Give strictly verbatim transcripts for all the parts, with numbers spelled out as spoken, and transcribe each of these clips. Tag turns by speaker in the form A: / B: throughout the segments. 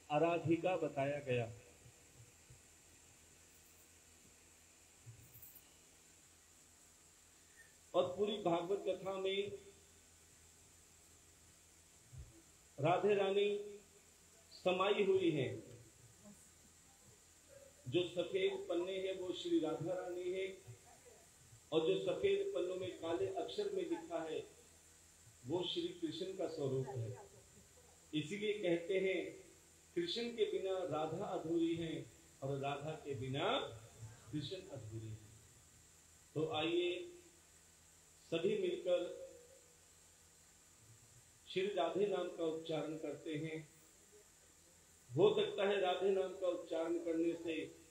A: आराधिका बताया गया। और पूरी भागवत कथा में राधे रानी समाई हुई हैं। जो सफेद पन्ने हैं वो श्री राधा रानी है, और जो सफेद पन्नों में काले अक्षर में लिखा है वो श्री कृष्ण का स्वरूप है। इसीलिए कहते हैं कृष्ण के बिना राधा अधूरी है और राधा के बिना कृष्ण अधूरी है। तो आइए सभी मिलकर श्री राधे नाम का उच्चारण करते हैं। हो सकता है राधे नाम का उच्चारण करने से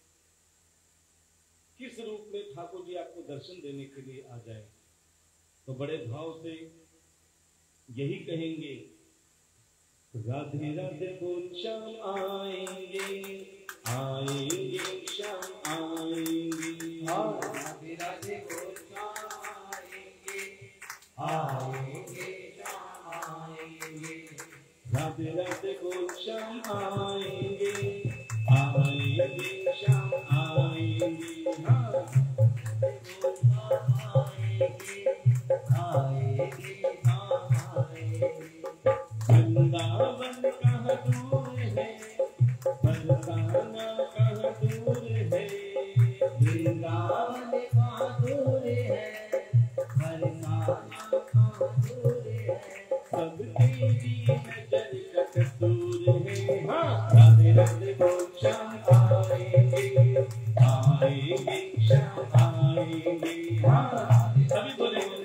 A: किस रूप में ठाकुर जी आपको दर्शन देने के लिए आ जाए। तो बड़े भाव से यही कहेंगे, राधे राधे बोल श्याम आएंगे, आएंगे श्याम आएंगे, राधे राधे बोल श्याम आएंगे, आएंगे श्याम आएंगे, राधे राधे बोल श्याम आएंगे, आएंगे श्याम आएंगे, वृंदावन कहाँ दूर है, बरसाना कहाँ दूर है, वृंदावन कहाँ दूर है, बरसाना कहाँ दूर है, सब तेरी नजर का कसूर है। हाँ, राधे राधे बोल श्याम आएंगे, आएंगे श्याम आएंगे। हाँ, सभी बोलेंगे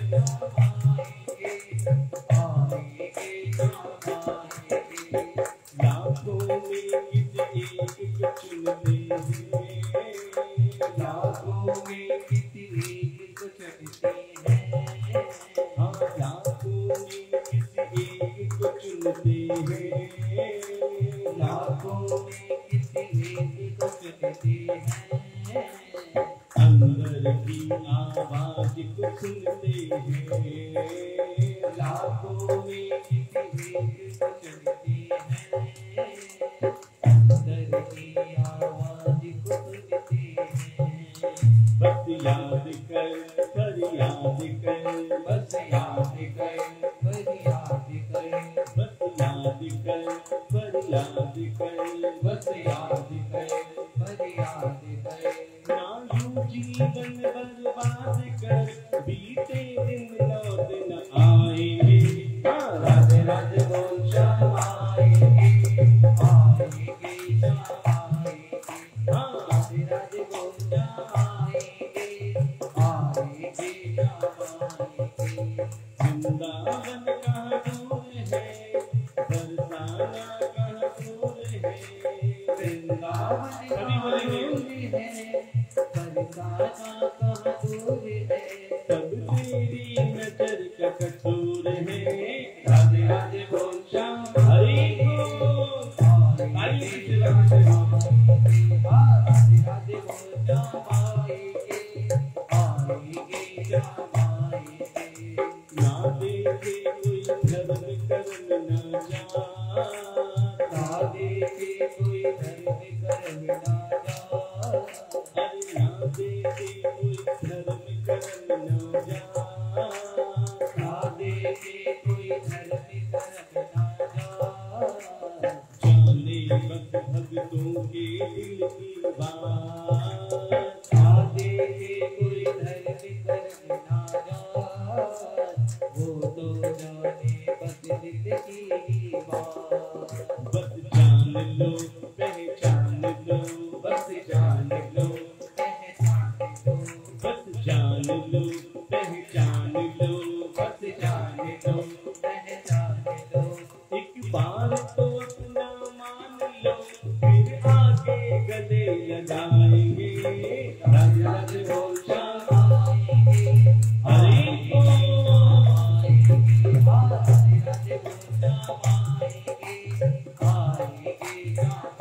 A: लाखों में किसी एक को चुनते हैं, लाखों में किसी एक को चुनते हैं, हाँ लाखों में किसी एक को चुनते हैं, लाखों में किसी एक को चुनते हैं, अंदर की आवाज को सुनते हैं, लाखों में किसी एक को चुनते हैं, अंदर की आवाज को सुनते हैं। बस याद कर फरियाद कर, बस याद कर फरियाद कर, बस याद कर फरियाद कर, बस याद कर फरियाद कर। ना यूं जीवन बर्बाद कर, बीते दिन लौट न आएंगे। हाँ, राधे राधे बोल श्याम आएंगे, आएंगे श्याम आएंगे। हाँ, राधे राधे बोल श्याम आएंगे, आएंगे श्याम आएंगे। वृंदावन कहाँ दूर है, बरसाना कहाँ दूर है, वृंदावन कहाँ दूर है, बरसाना कहाँ दूर है, सब तेरी नजर का कसूर है। राधे राधे बोल श्याम हरि बोल, राधे राधे बोल श्याम आएंगे, आएंगे श्याम आएंगे। ना देखे कोई धर्म कर्म न जा, ना देखे कोई धर्म कर्म न जा, अरे ना देखे कोई धर्म कर्म न जा, ना देखे कोई धर्म कर्म न जा। जाने बस भक्तों के दिल की बात, ना देखे कोई धर्म कर्म न जा, वो तो जाने बस दिल की बात। बस जान लो पहचान लो, बस जान लो पहचान लो, बस जान लो पहचान लो, बस जान लो पहचान लो। एक बार तो अपना मान लो, फिर आगे गले लगाएंगे। राधे राधे बोल श्याम आएंगे, हरि बोल आएंगे, राधे राधे बोल श्याम आएंगे, आएंगे श्याम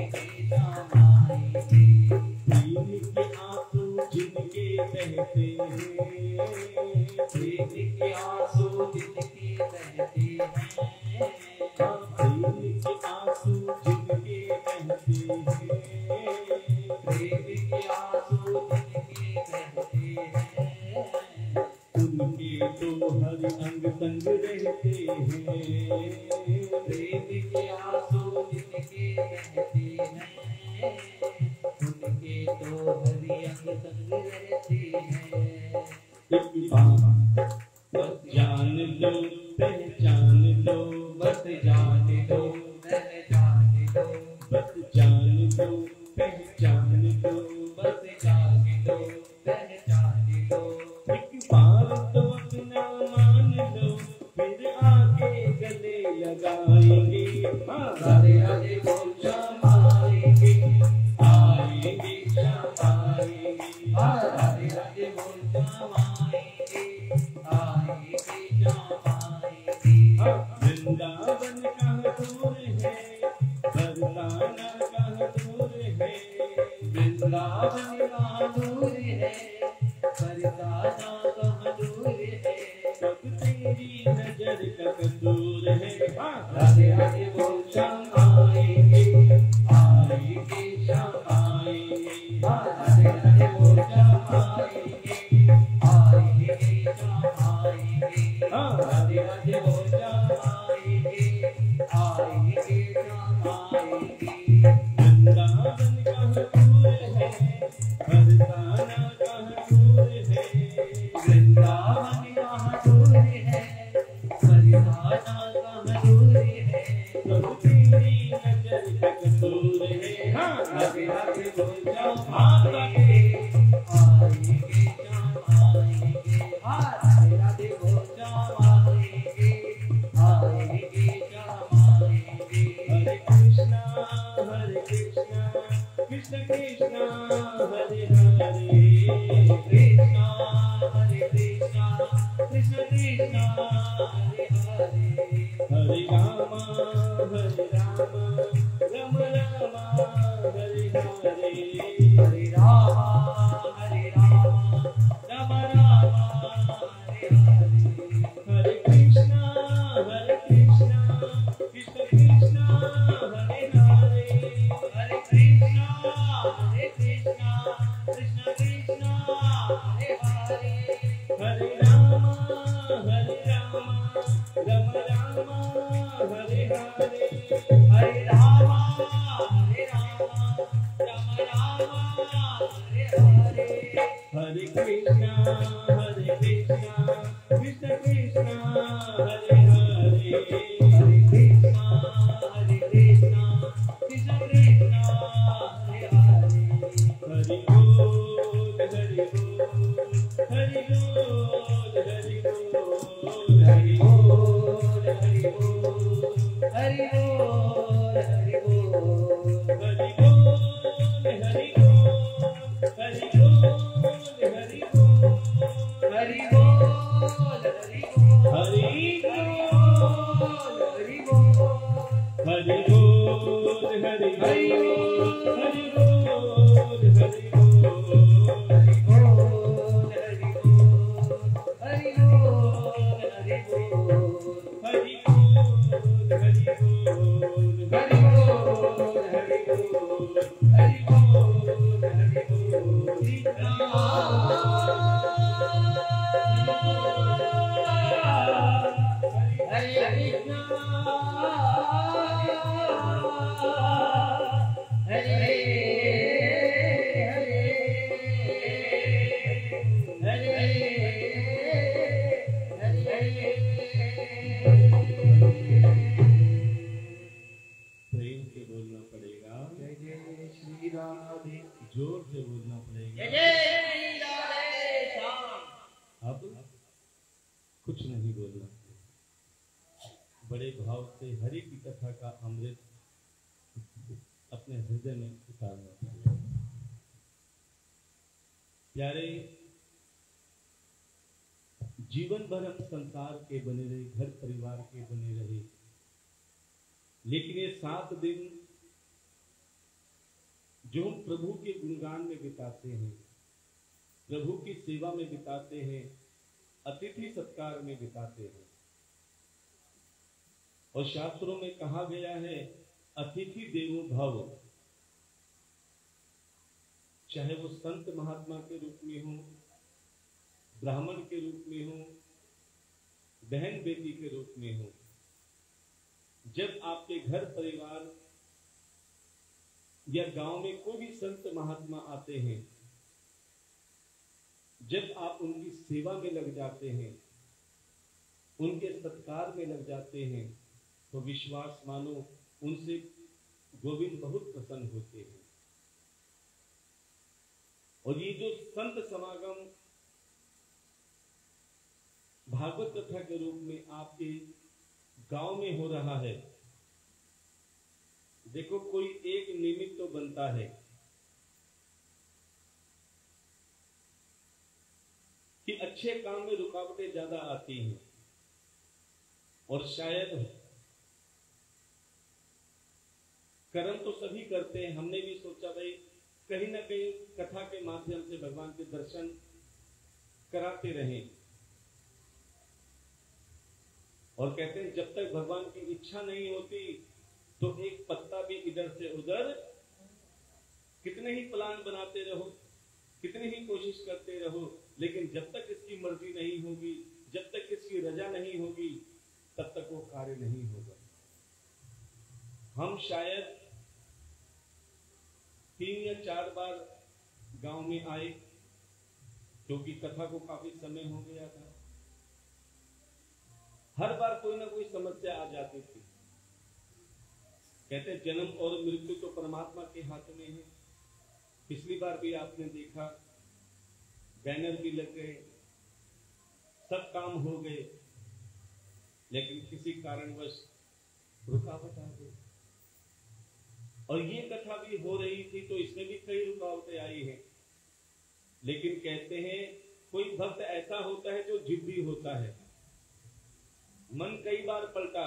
A: जीवन भर हम संसार के बने रहे, घर परिवार के बने रहे, लेकिन ये सात दिन जो हम प्रभु के गुणगान में बिताते हैं, प्रभु की सेवा में बिताते हैं, अतिथि सत्कार में बिताते हैं। और शास्त्रों में कहा गया है अतिथि देवो भव, चाहे वो संत महात्मा के रूप में हो, ब्राह्मण के रूप में हो, बहन बेटी के रूप में हो। जब आपके घर परिवार या गांव में कोई भी संत महात्मा आते हैं, जब आप उनकी सेवा में लग जाते हैं, उनके सत्कार में लग जाते हैं, तो विश्वास मानो उनसे गोविंद बहुत प्रसन्न होते हैं। और ये जो संत समागम भागवत कथा के रूप में आपके गांव में हो रहा है, देखो कोई एक निमित्त तो बनता है कि अच्छे काम में रुकावटें ज्यादा आती हैं। और शायद कर्म तो सभी करते हैं, हमने भी सोचा भाई कहीं ना कहीं कथा के माध्यम से भगवान के दर्शन कराते रहें। और कहते हैं जब तक भगवान की इच्छा नहीं होती तो एक पत्ता भी इधर से उधर, कितने ही प्लान बनाते रहो, कितनी ही कोशिश करते रहो, लेकिन जब तक इसकी मर्जी नहीं होगी, जब तक इसकी रजा नहीं होगी, तब तक वो कार्य नहीं होगा। हम शायद तीन या चार बार गांव में आए, क्योंकि कथा को काफी समय हो गया था। हर बार कोई ना कोई समस्या आ जाती थी। कहते जन्म और मृत्यु तो परमात्मा के हाथ में है। पिछली बार भी आपने देखा बैनर भी लग गए, सब काम हो गए, लेकिन किसी कारणवश रुकावट आ गई। और ये कथा भी हो रही थी तो इसमें भी कई रुकावटें आई हैं। लेकिन कहते हैं कोई भक्त ऐसा होता है जो जिद्दी होता है। मन कई बार पलटा,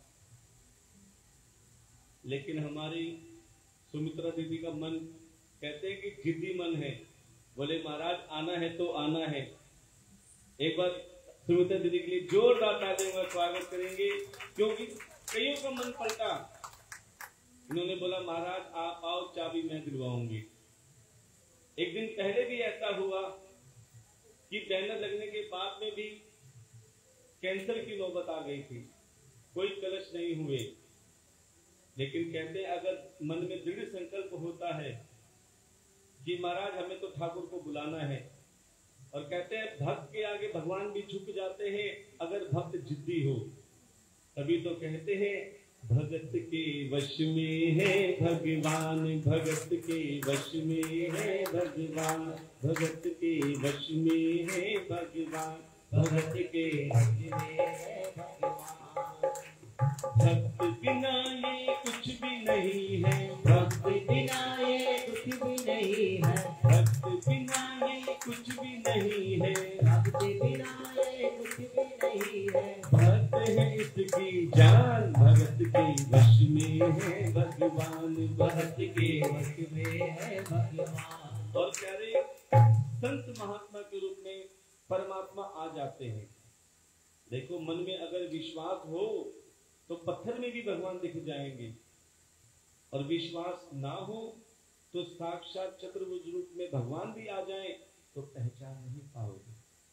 A: लेकिन हमारी सुमित्रा दीदी का मन कहते हैं कि जिद्दी मन है। बोले महाराज आना है तो आना है। एक बार सुमित्रा दीदी के लिए जोरदार तालियों का स्वागत करेंगे, क्योंकि कईयों का मन पलटा। इन्होंने बोला महाराज आप आओ, चाबी मैं दिलवाऊंगी। एक दिन पहले भी ऐसा हुआ कि बैनर लगने के बाद में भी कैंसर की नौबत आ गई थी, कोई कलश नहीं हुए। लेकिन कहते हैं अगर मन में दृढ़ संकल्प होता है कि महाराज हमें तो ठाकुर को बुलाना है, और कहते हैं भक्त के आगे भगवान भी झुक जाते हैं अगर भक्त जिद्दी हो। तभी तो कहते हैं भगत के वश में है भगवान, भगत के वश में है भगवान, भगत के वश में है भगवान, भगत के वश में है भगवान। भक्त बिना ये कुछ भी नहीं है, भक्त बिना ये कुछ भी नहीं है, भक्त बिना ये कुछ भी नहीं है, भक्त बिना ये कुछ भी नहीं है। भक्त है इसकी जान, भगत के वश में है भगवान, भगत के वश में है भगवान। और प्यारे संत महात्मा के रूप में परमात्मा आ जाते हैं। देखो मन में अगर विश्वास हो तो पत्थर में भी भगवान दिख जाएंगे, और विश्वास ना हो तो साक्षात चतुर्भुज रूप में भगवान भी आ जाएं तो पहचान नहीं पाओगे।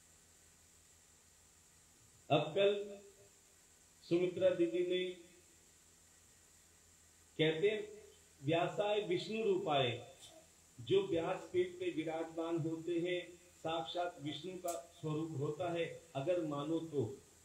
A: अब कल सुमित्रा दीदी ने कहते व्यासाय विष्णु रूपाय, जो व्यास पीठ पे विराजमान होते हैं साक्षात विष्णु का स्वरूप होता है अगर मानो तो।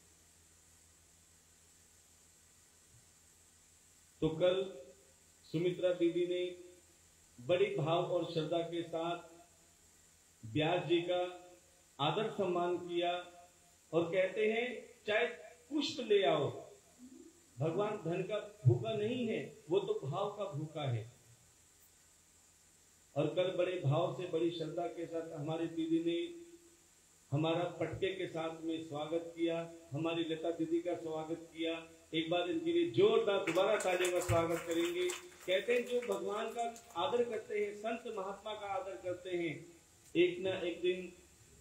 A: तो कल सुमित्रा दीदी ने बड़ी भाव और श्रद्धा के साथ व्यास जी का आदर सम्मान किया, और कहते हैं चाहे पुष्प ले आओ, भगवान धन का भूखा नहीं है, वो तो भाव का भूखा है। और कल बड़े भाव से बड़ी श्रद्धा के साथ हमारी दीदी ने हमारा पटके के साथ में स्वागत किया, हमारी लता दीदी का स्वागत किया। एक बार इनके लिए जोरदार दोबारा तालियों का स्वागत करेंगे। कहते हैं जो भगवान का आदर करते हैं, संत महात्मा का आदर करते हैं, एक ना एक दिन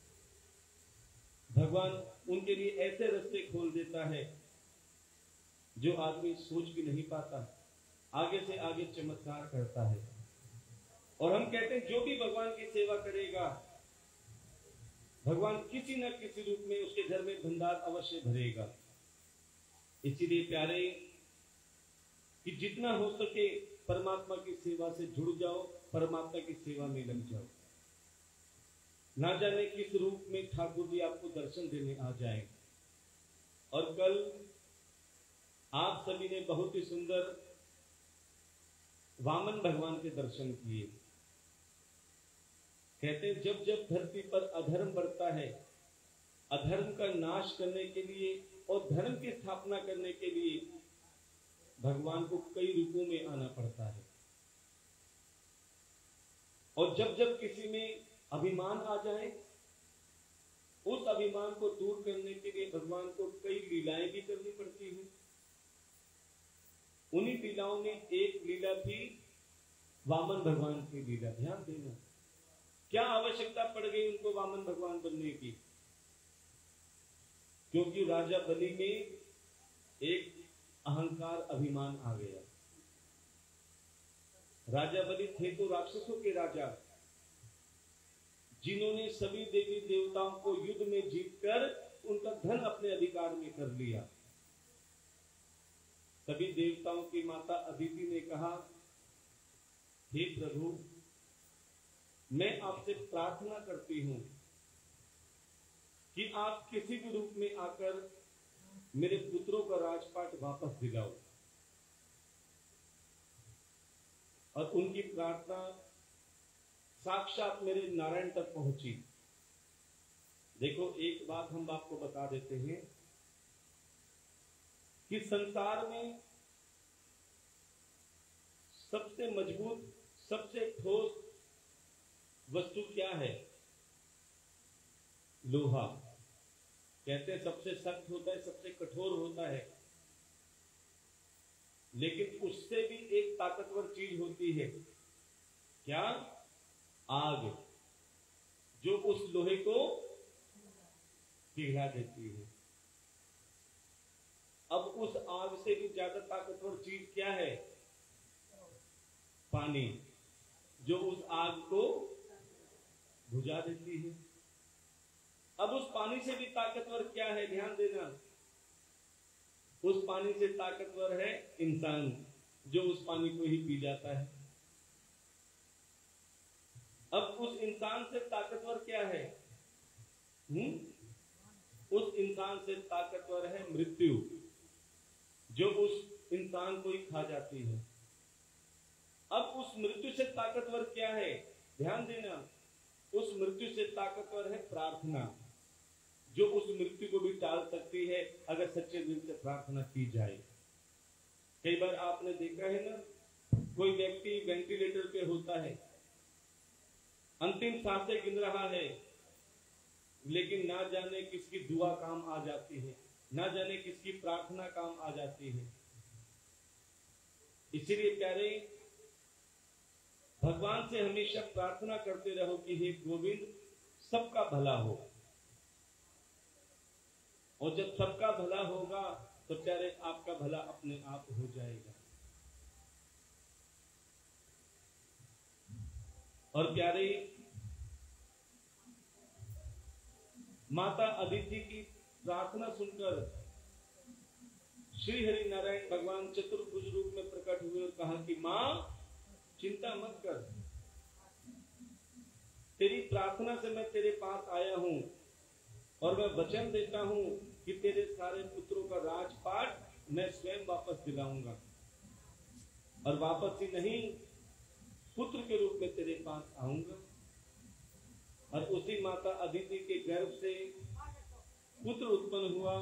A: भगवान उनके लिए ऐसे रास्ते खोल देता है जो आदमी सोच भी नहीं पाता, आगे से आगे चमत्कार करता है। और हम कहते हैं जो भी भगवान की सेवा करेगा, भगवान किसी न किसी रूप में उसके घर में भंडार अवश्य भरेगा। इसीलिए प्यारे कि जितना हो सके परमात्मा की सेवा से जुड़ जाओ, परमात्मा की सेवा में लग जाओ। ना जाने किस रूप में ठाकुर जी आपको दर्शन देने आ जाए। और कल आप सभी ने बहुत ही सुंदर वामन भगवान के दर्शन किए। कहते हैं जब जब धरती पर अधर्म बढ़ता है, अधर्म का नाश करने के लिए और धर्म की स्थापना करने के लिए भगवान को कई रूपों में आना पड़ता है। और जब जब किसी में अभिमान आ जाए, उस अभिमान को दूर करने के लिए भगवान को कई लीलाएं भी करनी पड़ती हैं। उन्हीं लीलाओं में एक लीला थी वामन भगवान की लीला। ध्यान देना, क्या आवश्यकता पड़ गई उनको वामन भगवान बनने की? क्योंकि राजा बलि में एक अहंकार अभिमान आ गया। राजा बलि थे तो राक्षसों के राजा, जिन्होंने सभी देवी देवताओं को युद्ध में जीतकर उनका धन अपने अधिकार में कर लिया। सभी देवताओं की माता अदिति ने कहा, हे प्रभु, मैं आपसे प्रार्थना करती हूं कि आप किसी भी रूप में आकर मेरे पुत्रों का राजपाट वापस दिलाओ। और उनकी प्रार्थना साक्षात मेरे नारायण तक पहुंची। देखो, एक बात हम आपको बता देते हैं कि संसार में सबसे मजबूत, सबसे ठोस वस्तु क्या है? लोहा। कहते हैं सबसे सख्त होता है, सबसे कठोर होता है, लेकिन उससे भी एक ताकतवर चीज होती है। क्या? आग, जो उस लोहे को पिघला देती है। अब उस आग से भी ज्यादा ताकतवर चीज क्या है? पानी, जो उस आग को बुझा देती है। अब उस पानी से भी ताकतवर क्या है? ध्यान देना, उस पानी से ताकतवर है इंसान, जो उस पानी को ही पी जाता है। अब उस इंसान से ताकतवर क्या है? हुँ? उस इंसान से ताकतवर है मृत्यु, जो उस इंसान को ही खा जाती है। अब उस मृत्यु से ताकतवर क्या है? ध्यान देना, उस मृत्यु से ताकतवर है प्रार्थना, जो उस मृत्यु को भी टाल सकती है अगर सच्चे दिल से प्रार्थना की जाए। कई बार आपने देखा है ना, कोई व्यक्ति वेंटिलेटर पे होता है, अंतिम सांसें गिन रहा है, लेकिन ना जाने किसकी दुआ काम आ जाती है, ना जाने किसकी प्रार्थना काम आ जाती है। इसीलिए प्यारे, भगवान से हमेशा प्रार्थना करते रहो कि हे गोविंद, सबका भला हो। और जब सबका भला होगा तो प्यारे आपका भला अपने आप हो जाएगा। और प्यारे, माता अदिति की प्रार्थना सुनकर श्री हरि नारायण भगवान चतुर्भुज रूप में प्रकट हुए और कहा कि मां, चिंता मत कर, तेरी प्रार्थना से मैं तेरे पास आया हूं और मैं वचन देता हूं कि तेरे सारे पुत्रों का राजपाट मैं स्वयं वापस दिलाऊंगा। और वापस ही नहीं, पुत्र के रूप में तेरे पास आऊंगा। और उसी माता अदिति के गर्भ से पुत्र उत्पन्न हुआ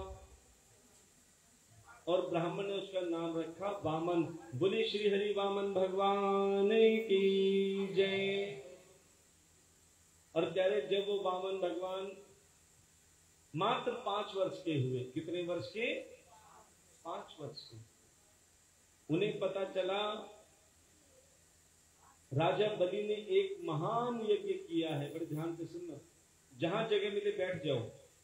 A: और ब्राह्मण ने उसका नाम रखा वामन। बोले श्री हरि वामन भगवान की जय। और प्यारे, जब वो वामन भगवान मात्र पांच वर्ष के हुए, कितने वर्ष के? पांच वर्ष के, उन्हें पता चला राजा बलि ने एक महान यज्ञ किया है। बड़े ध्यान से सुनना, जहां जगह मिले बैठ जाओ।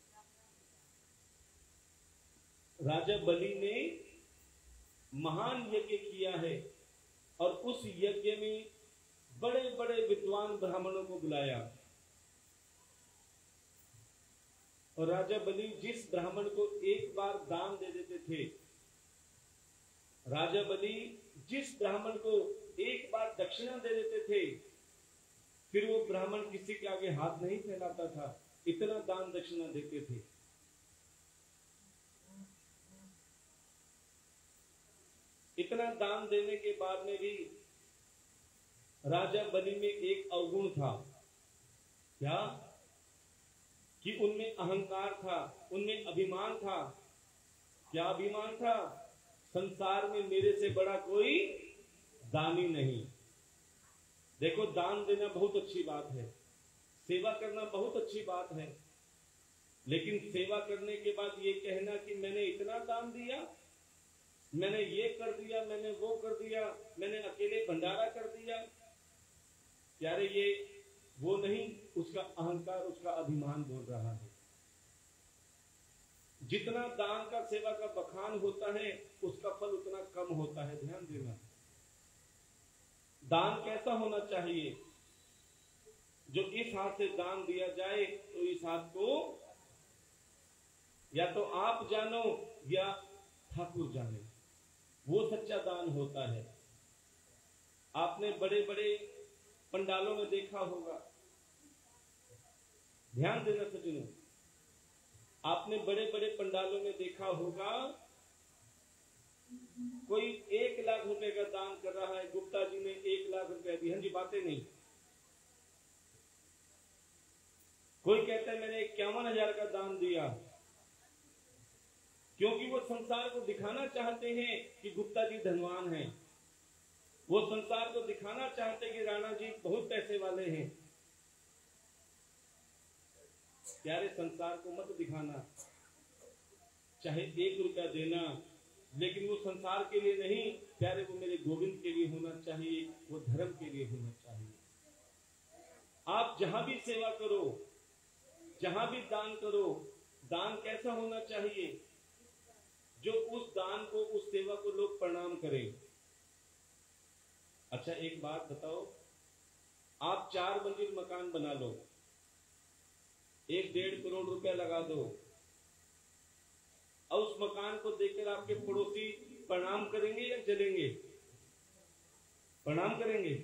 A: राजा बलि ने महान यज्ञ किया है और उस यज्ञ में बड़े बड़े विद्वान ब्राह्मणों को बुलाया। और राजा बलि जिस ब्राह्मण को एक बार दान दे देते थे, राजा बलि जिस ब्राह्मण को एक बार दक्षिणा दे देते थे, फिर वो ब्राह्मण किसी के आगे हाथ नहीं फैलाता था, इतना दान दक्षिणा देते थे। इतना दान देने के बाद में भी राजा बलि में एक अवगुण था। क्या? कि उनमें अहंकार था, उनमें अभिमान था। क्या अभिमान था? संसार में मेरे से बड़ा कोई दानी नहीं। देखो, दान देना बहुत अच्छी बात है, सेवा करना बहुत अच्छी बात है, लेकिन सेवा करने के बाद ये कहना कि मैंने इतना दान दिया, मैंने ये कर दिया, मैंने वो कर दिया, मैंने अकेले भंडारा कर दिया, प्यारे ये वो नहीं, उसका अहंकार, उसका अभिमान बोल रहा है। जितना दान का सेवा का बखान होता है, उसका फल उतना कम होता है। ध्यान देना। दान कैसा होना चाहिए? जो इस हाथ से दान दिया जाए तो इस हाथ को या तो आप जानो या ठाकुर जाने, वो सच्चा दान होता है। आपने बड़े बड़े पंडालों में देखा होगा, ध्यान देना सज्जनों, आपने बड़े बड़े पंडालों में देखा होगा, कोई एक लाख रुपए का दान कर रहा है, गुप्ता जी ने एक लाख रुपए दिए, हाँ जी, बातें नहीं। कोई कहता है मैंने इक्यावन हजार का दान दिया, क्योंकि वो संसार को दिखाना चाहते हैं कि गुप्ता जी धनवान हैं, वो संसार को दिखाना चाहते हैं कि राणा जी बहुत पैसे वाले हैं। प्यारे, संसार को मत दिखाना, चाहे एक रुपया देना, लेकिन वो संसार के लिए नहीं प्यारे, वो मेरे गोविंद के लिए होना चाहिए, वो धर्म के लिए होना चाहिए। आप जहां भी सेवा करो, जहां भी दान करो, दान कैसा होना चाहिए? जो उस दान को, उस सेवा को लोग प्रणाम करें। अच्छा, एक बात बताओ, आप चार मंजिल मकान बना लो, एक डेढ़ करोड़ रुपया लगा दो, और उस मकान को देखकर आपके पड़ोसी प्रणाम करेंगे या जलेंगे? प्रणाम करेंगे।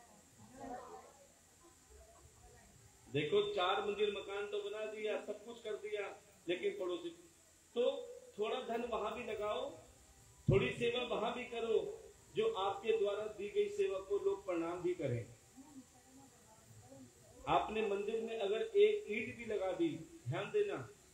A: देखो, चार मंजिल मकान तो बना दिया, सब कुछ कर दिया, लेकिन पड़ोसी तो थोड़ा धन वहां भी लगाओ, थोड़ी सेवा वहां भी करो, जो आपके द्वारा दी गई सेवा को लोग प्रणाम भी करें। आपने मंदिर में अगर एक ईंट भी लगा दी, ध्यान देना,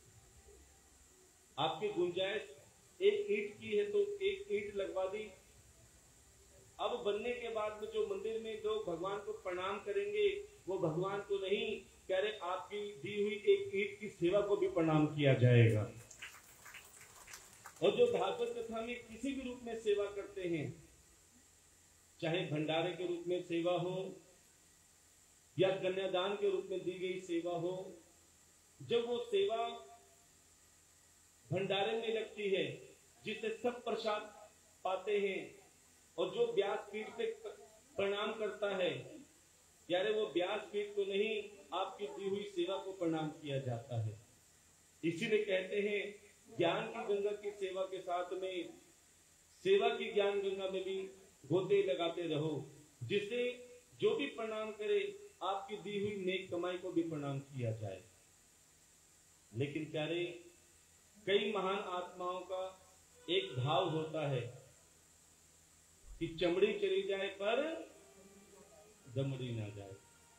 A: आपकी गुंजाइश एक ईंट की है तो एक ईंट लगवा दी। अब बनने के बाद में जो मंदिर में लोग भगवान को प्रणाम करेंगे, वो भगवान को नहीं प्यारे, आपकी दी हुई एक ईंट की सेवा को भी प्रणाम किया जाएगा। और जो भागवत कथा में किसी भी रूप में सेवा करते हैं, चाहे भंडारे के रूप में सेवा हो या कन्यादान के रूप में दी गई सेवा हो, जब वो सेवा भंडारे में लगती है, जिससे सब प्रसाद पाते हैं, और जो व्यास पीठ पे प्रणाम करता है, यारे वो व्यास पीठ को नहीं, आपकी दी हुई सेवा को प्रणाम किया जाता है। इसीलिए कहते हैं, ज्ञान की गंगा की सेवा के साथ में सेवा की ज्ञान गंगा में भी गोते लगाते रहो, जिससे जो भी प्रणाम करे, आपकी दी हुई नेक कमाई को भी प्रणाम किया जाए। लेकिन प्यारे, कई महान आत्माओं का एक भाव होता है कि चमड़ी चली जाए पर दमड़ी ना जाए,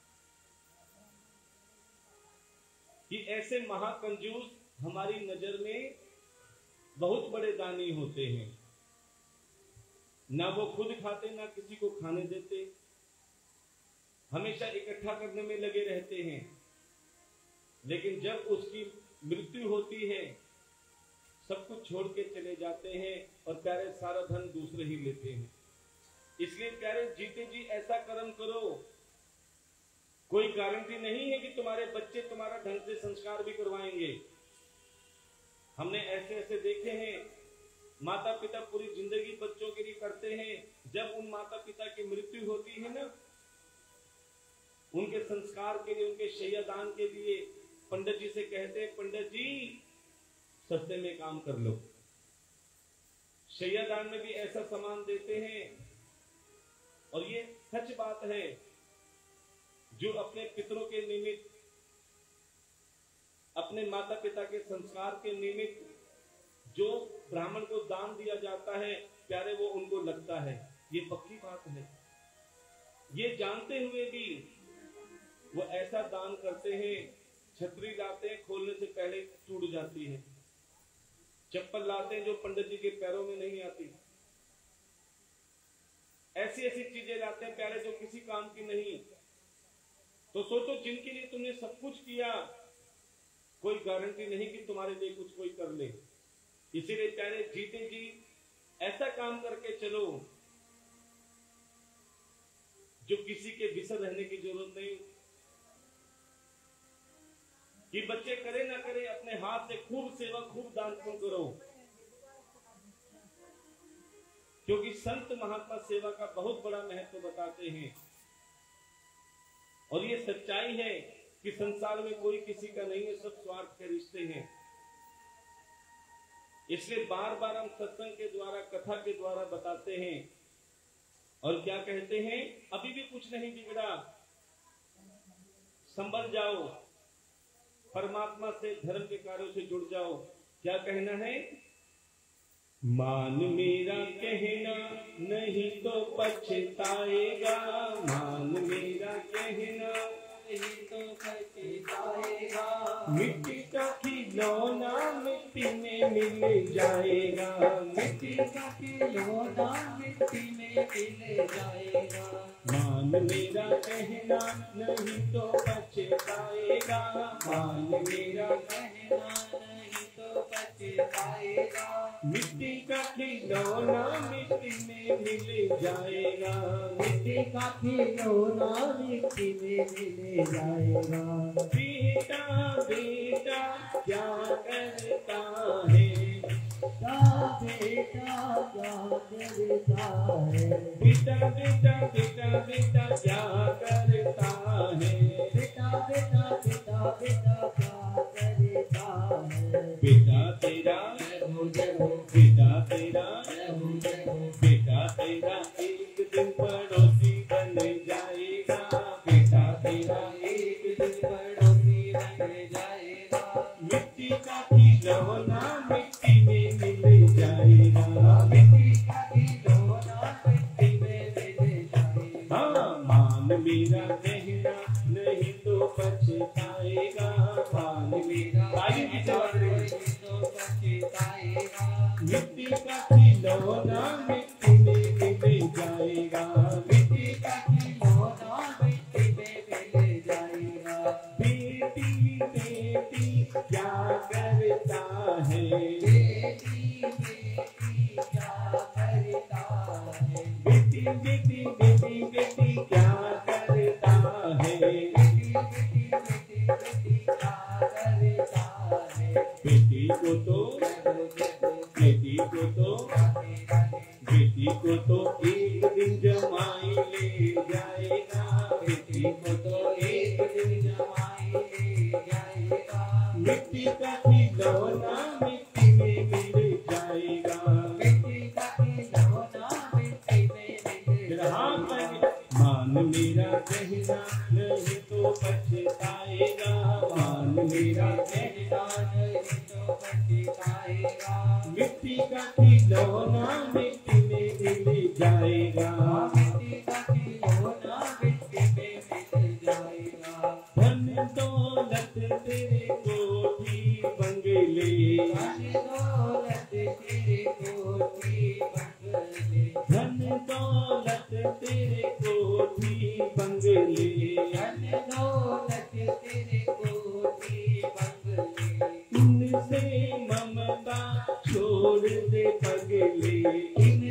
A: कि ऐसे महाकंजूस हमारी नजर में बहुत बड़े दानी होते हैं, ना वो खुद खाते, ना किसी को खाने देते, हमेशा इकट्ठा करने में लगे रहते हैं, लेकिन जब उसकी मृत्यु होती है, सब कुछ छोड़ के चले जाते हैं, और प्यारे सारा धन दूसरे ही लेते हैं। इसलिए प्यारे जीते जी ऐसा कर्म करो, कोई गारंटी नहीं है कि तुम्हारे बच्चे तुम्हारा ढंग से संस्कार भी करवाएंगे। हमने ऐसे ऐसे देखे हैं, माता पिता पूरी जिंदगी बच्चों के लिए करते हैं, जब उन माता पिता की मृत्यु होती है ना, उनके संस्कार के लिए, उनके शैयादान के लिए पंडित जी से कहते हैं, पंडित जी सस्ते में काम कर लो। शैयादान में भी ऐसा सामान देते हैं। और ये सच बात है, जो अपने पितरों के निमित्त, अपने माता पिता के संस्कार के निमित्त जो ब्राह्मण को दान दिया जाता है प्यारे, वो उनको लगता है। ये पक्की बात है। ये जानते हुए भी वो ऐसा दान करते हैं, छतरी लाते हैं, खोलने से पहले टूट जाती है। चप्पल लाते हैं जो पंडित जी के पैरों में नहीं आती। ऐसी ऐसी चीजें लाते हैं प्यारे जो किसी काम की नहीं। तो सोचो, जिनके लिए तुमने सब कुछ किया, कोई गारंटी नहीं कि तुम्हारे लिए कुछ कोई कर ले। इसीलिए प्यारे जीते जी ऐसा काम करके चलो जो किसी के विसर रहने की जरूरत नहीं। कि बच्चे करे ना करे, अपने हाथ से खूब सेवा, खूब दान पुण्य करो, क्योंकि संत महात्मा सेवा का बहुत बड़ा महत्व बताते हैं। और ये सच्चाई है कि संसार में कोई किसी का नहीं है, सब स्वार्थ के रिश्ते हैं। इसलिए बार बार हम सत्संग के द्वारा, कथा के द्वारा बताते हैं। और क्या कहते हैं, अभी भी कुछ नहीं बिगड़ा, संभल जाओ, परमात्मा से, धर्म के कार्यों से जुड़ जाओ। क्या कहना है, मान मेरा कहना नहीं तो पछताएगा, मान मेरा कहना नहीं तो पछताएगा, मिट्टी का खिलौना मिट्टी में मिल जाएगा, मिट्टी का खिलौना मिट्टी में मिल जाएगा, मान मेरा कहना नहीं तो पछताएगा, मान मेरा कहना नहीं तो पछताएगा, मिट्टी का खिलौना मिट्टी में मिल जाएगा, मिट्टी का खिलौना मिट्टी में मिल जाएगा। बेटा बेटा क्या करता है, बेटा बेटा क्या करता है, बेटा बेटा बेटा बेटा क्या करता है, बेटा बेटा बेटा बेटा क्या करता है, बेटा तेरा बेटा तेरा बेटा तेरा एक दिन पड़ोसी बन जाएगा, बेटा तेरा एक दिन पड़ोसी बन जाएगा, मिट्टी का खिलौना मिट्टी में मिल जाएगा, मिट्टी का खिलौना मिट्टी में मिल जाएगा। हाँ, मान मेरा कहना नहीं तो पछताएगा, मान मेरा नहीं तो पछताएगा, मिट्टी का खिलौना मिट्टी में मिल जाएगा, मिट्टी का खिलौना मिट्टी में मिल जाएगा। बेटी बेटी क्या करता है, बेटी बेटी क्या करता है, बेटी बेटी बेटी बेटी क्या करता है, बेटी बेटी बेटी बेटी क्या करता है, बेटी को तो बेटी को तो बेटी को तो एक दिन जमाई ले जाएगा, बेटी को तो एक दिन जमाई ले जाएगा, मिट्टी का खिलौना मिट्टी में मिल जाएगा, मिट्टी का खिलौना मिट्टी में मिल जाएगा। मान मेरा कहना नहीं तो पछताएगा, मान मेरा कहना नहीं तो पछताएगा, मिट्टी का खिलौना मिट्टी में मिल जाएगा, मिट्टी का खिलौना मिट्टी में मिल जाएगा। धन दौलत तेरे कोठी बंगले, धन दौलत तेरे कोठी बंगले, धन दौलत तेरे कोठी बंगले, धन दौलत तेरे कोठी बंगले, इनसे ममता छोड़ दे पगले,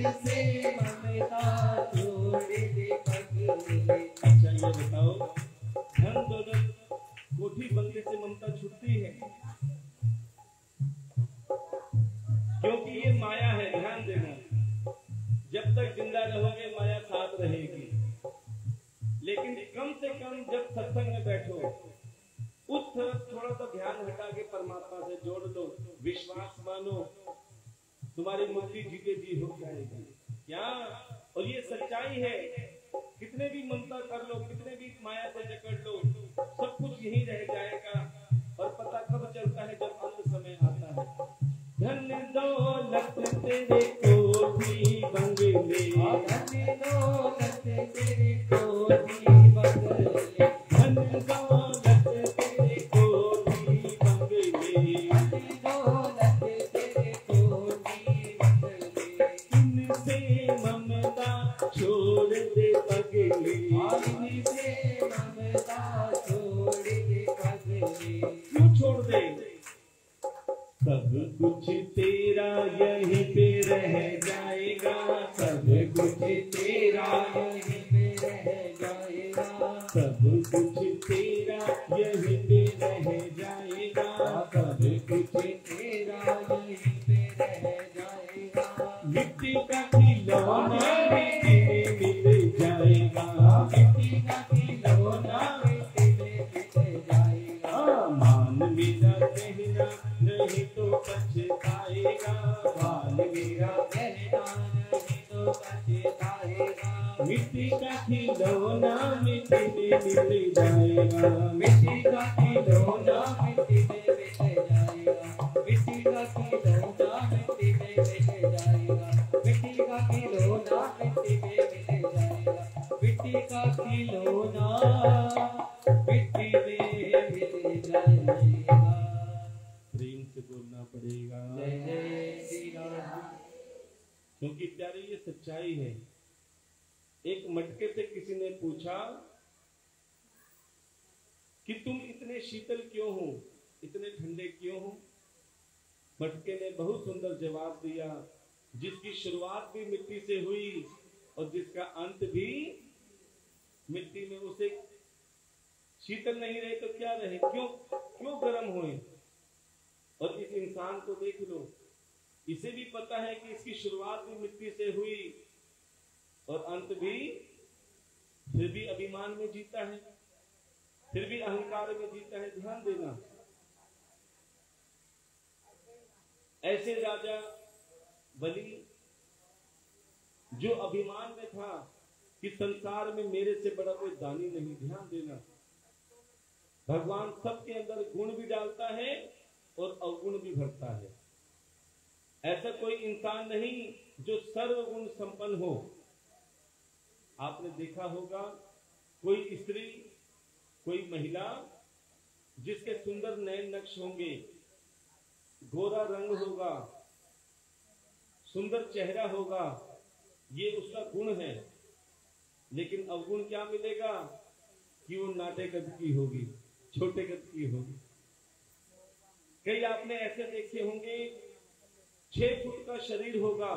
A: से कम जब सत्संग में बैठो उस तरफ थोड़ा सा ध्यान हटा के परमात्मा से जोड़ दो, विश्वास मानो, तुम्हारी मुक्ति जीते जी हो जाएगी। क्या? और ये सच्चाई है। कितने भी ममता कर लो, कितने भी माया से जकड़ लो, सब कुछ यही रह जाएगा। और पता कब चलता है? जब अंत समय आता है। धन दौलत तेरे कोठी बंगले, धन दौलत तेरे कोठी बंगले, धन दौलत तेरे कोठी बंगले, धन दौलत तेरे कोठी बंगले, इनसे ममता छोड़ दे पगले, इनसे ममता छोड़ दे पगले। क्यों छोड़ दे? सब कुछ तेरा यहीं पे रह जाएगा, सब कुछ तेरा यहीं पे रह जाएगा, सब कुछ तेरा यहीं पे रह जाएगा, सब कुछ तेरा यहीं पे रह जाएगा। मिट्टी का खिलौना मिट्टी में मिल जाएगा, मिट्टी का खिलौना मिट्टी में मिल जाएगा। मान मेरा कहना नहीं तो पछताएगा, मान मेरा कहना नहीं तो पछताएगा। मिट्टी का खिलौना मिट्टी में मिल जाएगा, मिट्टी का खिलौना मिट्टी में मिल जाएगा, मिट्टी का खिलौना मिट्टी में मिल जाएगा, मिट्टी का खिलौना मिट्टी में मिल जाएगा, मिट्टी का खिलौना मिट्टी में मिल जाएगा। प्रेम से बोलना पड़ेगा, क्योंकि प्यारे ये सच्चाई है। एक मटके से किसी ने पूछा कि तुम इतने शीतल क्यों हो, इतने ठंडे क्यों हो? मटके ने बहुत सुंदर जवाब दिया, जिसकी शुरुआत भी मिट्टी से हुई और जिसका अंत भी मिट्टी में, उसे शीतल नहीं रहे तो क्या रहे? क्यों क्यों गर्म हुए? और इस इंसान को देख लो, इसे भी पता है कि इसकी शुरुआत भी मिट्टी से हुई और अंत भी, फिर भी अभिमान में जीता है, फिर भी अहंकार में जीता है। ध्यान देना, ऐसे राजा बलि जो अभिमान में था कि संसार में मेरे से बड़ा कोई दानी नहीं। ध्यान देना, भगवान सबके अंदर गुण भी डालता है और अवगुण भी भरता है। ऐसा कोई इंसान नहीं जो सर्वगुण संपन्न हो। आपने देखा होगा कोई स्त्री, कोई महिला जिसके सुंदर नयन नक्श होंगे, गोरा रंग होगा, सुंदर चेहरा होगा, ये उसका गुण है। लेकिन अवगुण क्या मिलेगा? कि वो नाटे कद की होगी, छोटे कद की होगी। कई आपने ऐसे देखे होंगे, छह फुट का शरीर होगा,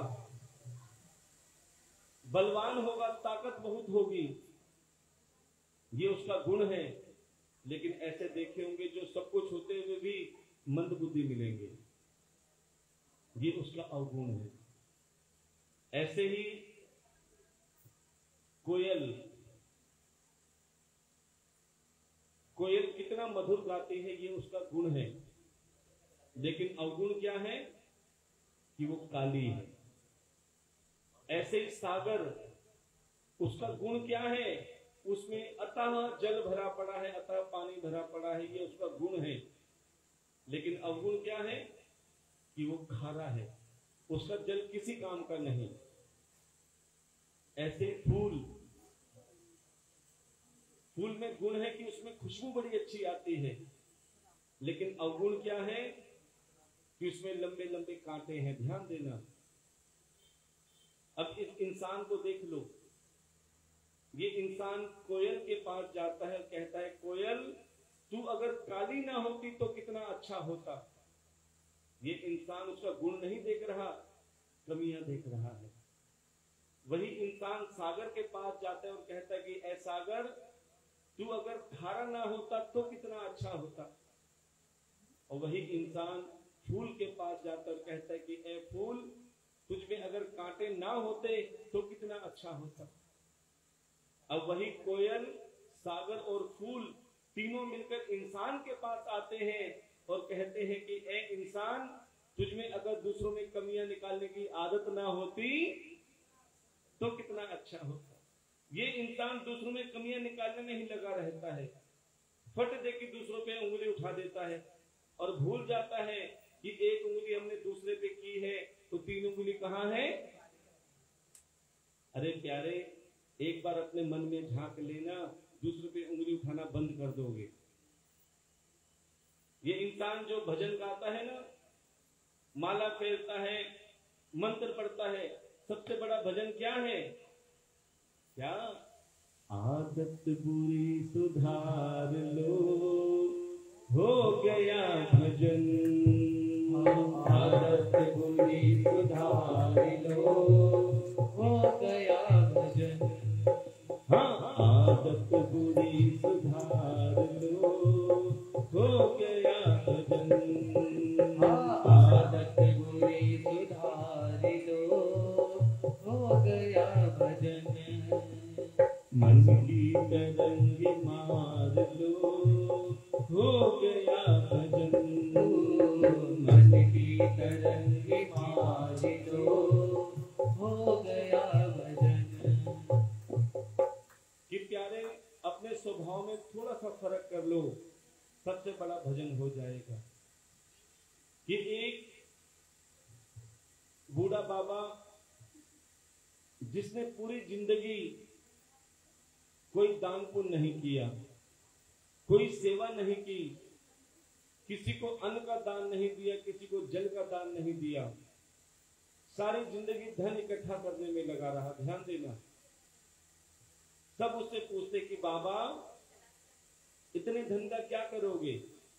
A: बलवान होगा, ताकत बहुत होगी, ये उसका गुण है। लेकिन ऐसे देखे होंगे जो सब कुछ होते हुए भी मंदबुद्धि मिलेंगे, ये उसका अवगुण है। ऐसे ही कोयल, कोयल कितना मधुर गाती है, ये उसका गुण है। लेकिन अवगुण क्या है? कि वो काली है। ऐसे ही सागर, उसका गुण क्या है? उसमें अतः जल भरा पड़ा है, अतः पानी भरा पड़ा है, ये उसका गुण है। लेकिन अवगुण क्या है? कि वो खारा है, उसका जल किसी काम का नहीं। ऐसे फूल, फूल में गुण है कि उसमें खुशबू बड़ी अच्छी आती है। लेकिन अवगुण क्या है? कि उसमें लंबे लंबे कांटे हैं। ध्यान देना। अब इस इंसान को देख लो, ये इंसान कोयल के पास जाता है, कहता है कोयल तू अगर काली ना होती तो कितना अच्छा होता। ये इंसान उसका गुण नहीं देख रहा, कमियां देख रहा है। वही इंसान सागर के पास जाता है और कहता है कि ऐ सागर तू अगर खारा ना होता तो कितना अच्छा होता। और वही इंसान फूल के पास जाता और कहता है कि ऐ फूल तुझ में अगर कांटे ना होते तो कितना अच्छा होता। अब वही कोयल सागर और फूल तीनों मिलकर इंसान के पास आते हैं और कहते हैं कि ए इंसान, तुझमें अगर दूसरों में कमियां निकालने की आदत ना होती तो कितना अच्छा होता। ये इंसान दूसरों में कमियां निकालने में ही लगा रहता है, फट दे कि दूसरों पे उंगली उठा देता है और भूल जाता है कि एक उंगली हमने दूसरे पे की है तो तीन उंगली कहां है। अरे प्यारे, एक बार अपने मन में झांक लेना, दूसरे पे उंगली उठाना बंद कर दोगे। ये इंसान जो भजन गाता है ना, माला फेरता है, मंत्र पढ़ता है, सबसे बड़ा भजन क्या है? क्या? आदत बुरी सुधार लो, हो गया भजन। आदत बुरी सुधार लो, हो गया भजन। हाँ, आदत बुरी सुधार लो, हो गया भजन। आदत बुरी सुधार लो, हो गया भजन। मन की तरंग मार लो, हो गया भजन। मन की तरंग मार लो, हो गया भजन। कि प्यारे, अपने स्वभाव में थोड़ा सा फर्क कर लो, सबसे बड़ा भजन हो जाएगा। कि एक बूढ़ा बाबा जिसने पूरी जिंदगी कोई दान पुण्य नहीं किया, कोई सेवा नहीं की, किसी को अन्न का दान नहीं दिया, किसी को जल का दान नहीं दिया, सारी जिंदगी धन इकट्ठा करने में लगा रहा। ध्यान देना, सब उससे पूछते कि बाबा इतने धन का क्या करोगे?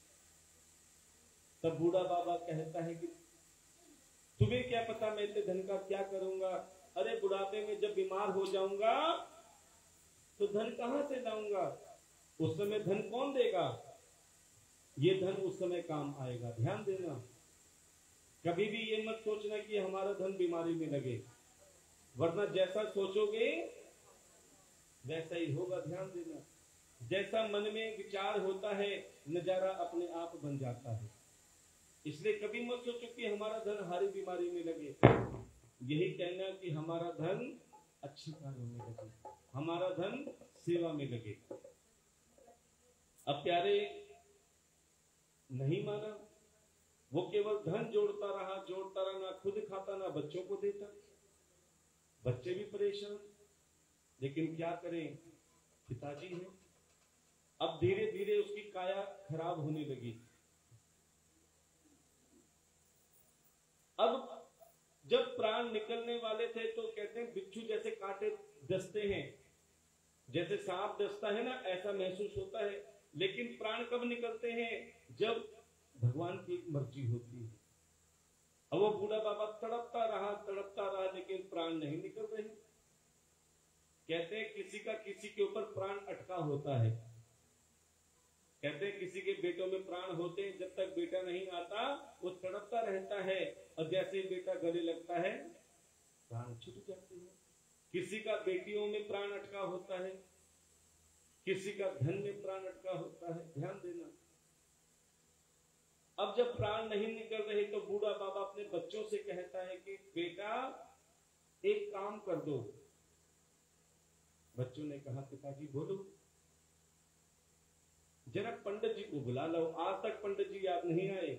A: तब बूढ़ा बाबा कहता है कि तुम्हें क्या पता मैं इतने धन का क्या करूंगा? अरे बुढ़ापे में जब बीमार हो जाऊंगा तो धन कहां से लाऊंगा? उस समय धन कौन देगा? ये धन उस समय काम आएगा। ध्यान देना, कभी भी ये मत सोचना कि हमारा धन बीमारी में लगे, वरना जैसा सोचोगे वैसा ही होगा। ध्यान देना, जैसा मन में विचार होता है नजारा अपने आप बन जाता है। इसलिए कभी मत सोचो कि हमारा धन हारी बीमारी में लगे। यही कहना कि हमारा धन अच्छे कार्यों में लगे, हमारा धन सेवा में लगे। अब प्यारे, नहीं माना, वो केवल धन जोड़ता रहा जोड़ता रहा, ना खुद खाता ना बच्चों को देता। बच्चे भी परेशान, लेकिन क्या करें, पिताजी हैं। अब धीरे धीरे उसकी काया खराब होने लगी। अब जब प्राण निकलने वाले थे तो कहते हैं बिच्छू जैसे कांटे डसते हैं, जैसे सांप डसता है ना, ऐसा महसूस होता है। लेकिन प्राण कब निकलते हैं? जब भगवान की मर्जी होती है। अब वो बूढ़ा बाबा तड़पता रहा तड़पता रहा, लेकिन प्राण नहीं निकल रहे। कहते हैं किसी का किसी के ऊपर प्राण अटका होता है। कहते हैं किसी के बेटों में प्राण होते हैं, जब तक बेटा नहीं आता वो तड़पता रहता है, और जैसे ही बेटा गले लगता है प्राण छूट जाते हैं। किसी का बेटियों में प्राण अटका होता है, किसी का धन में प्राण अटका होता है। ध्यान देना, अब जब प्राण नहीं निकल रहे तो बूढ़ा बाबा अपने बच्चों से कहता है कि बेटा एक काम कर दो। बच्चों ने कहा पिताजी बोलो। जरा पंडित जी को बुला लो, आज तक पंडित जी याद नहीं आए।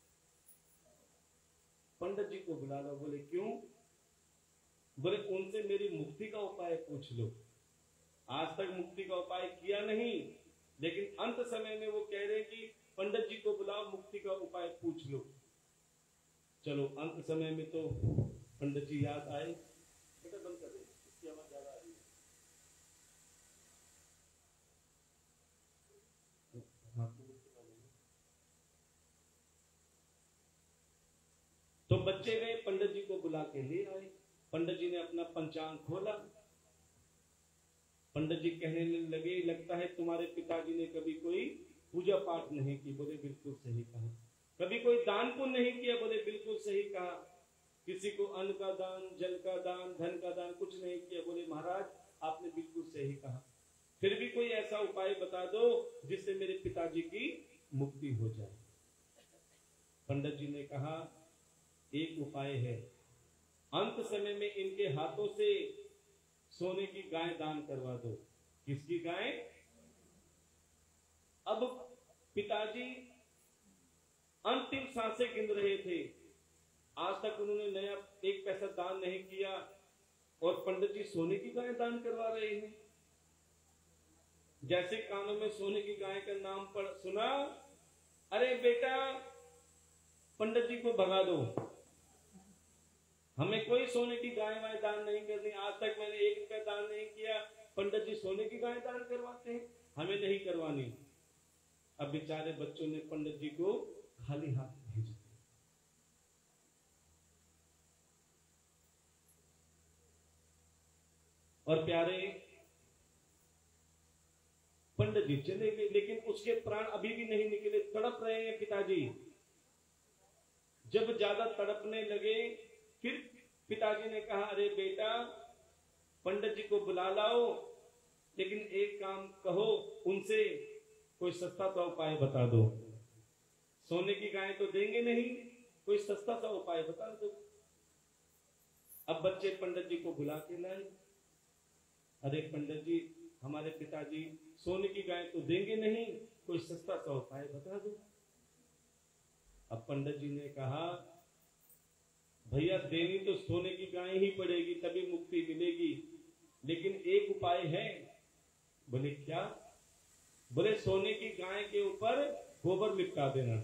A: पंडित जी को बुला लो। बोले क्यों? बोले उनसे मेरी मुक्ति का उपाय पूछ लो। आज तक मुक्ति का उपाय किया नहीं, लेकिन अंत समय में वो कह रहे कि पंडित जी को बुलाओ, मुक्ति का उपाय पूछ लो। चलो अंत समय में तो पंडित जी याद आए। बेटा बंद कर दे, इसकी आवाज ज्यादा आ रही है। तो बच्चे गए, पंडित जी को बुला के ले आए। पंडित जी ने अपना पंचांग खोला। पंडित जी कहने लगे लगता है तुम्हारे पिताजी ने कभी कोई पूजा पाठ नहीं की। बोले बिल्कुल सही कहा। कभी कोई दान पुण्य नहीं किया। बोले बिल्कुल सही कहा। किसी को अन्न का दान, जल का दान, धन का दान कुछ नहीं किया। बोले महाराज आपने बिल्कुल सही कहा। फिर भी कोई ऐसा उपाय बता दो जिससे मेरे पिताजी की मुक्ति हो जाए। पंडित जी ने कहा एक उपाय है, अंत समय में इनके हाथों से सोने की गाय दान करवा दो। किसकी गाय? अब पिताजी अंतिम सांसें गिन रहे थे, आज तक उन्होंने नया एक पैसा दान नहीं किया और पंडित जी सोने की गाय दान करवा रहे हैं। जैसे कानों में सोने की गाय का नाम पढ़ सुना, अरे बेटा पंडित जी को भगा दो, हमें कोई सोने की गाय वाय दान नहीं करनी, आज तक मैंने एक रुपया दान नहीं किया, पंडित जी सोने की गाय दान करवाते हैं, हमें नहीं करवानी। अब बेचारे बच्चों ने पंडित जी को खाली हाथ भेज दिया। और प्यारे पंडित जी चले गए, लेकिन उसके प्राण अभी भी नहीं निकले, तड़प रहे हैं पिताजी। जब ज्यादा तड़पने लगे फिर पिताजी ने कहा, अरे बेटा पंडित जी को बुला लाओ, लेकिन एक काम कहो उनसे, कोई सस्ता सा उपाय बता दो। सोने की गाय तो देंगे नहीं, कोई सस्ता सा उपाय बता दो। अब बच्चे पंडित जी को बुला के लाए, अरे पंडित जी हमारे पिताजी सोने की गाय तो देंगे नहीं, कोई सस्ता सा उपाय बता दो। अब पंडित जी ने कहा, भैया देनी तो सोने की गाय ही पड़ेगी, तभी मुक्ति मिलेगी, लेकिन एक उपाय है। बोले क्या? बोले सोने की गाय के ऊपर गोबर लिपटा देना,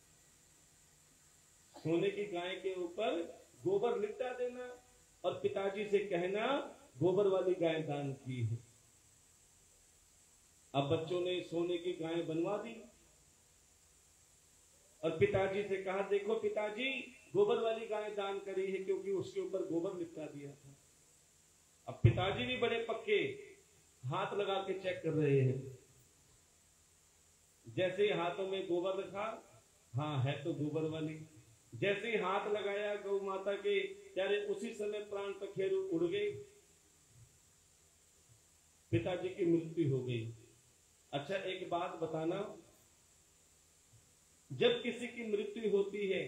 A: सोने की गाय के ऊपर गोबर लिपटा देना और पिताजी से कहना गोबर वाली गाय दान की है। अब बच्चों ने सोने की गाय बनवा दी और पिताजी से कहा, देखो पिताजी गोबर वाली गाय दान करी है, क्योंकि उसके ऊपर गोबर लिपटा दिया था। अब पिताजी भी बड़े पक्के, हाथ लगा के चेक कर रहे हैं। जैसे ही हाथों में गोबर रखा, हाँ है तो गोबर वाली। जैसे ही हाथ लगाया गौ माता के, यारे उसी समय प्राण पखेरु उड़ गए, पिताजी की मृत्यु हो गई। अच्छा एक बात बताना, जब किसी की मृत्यु होती है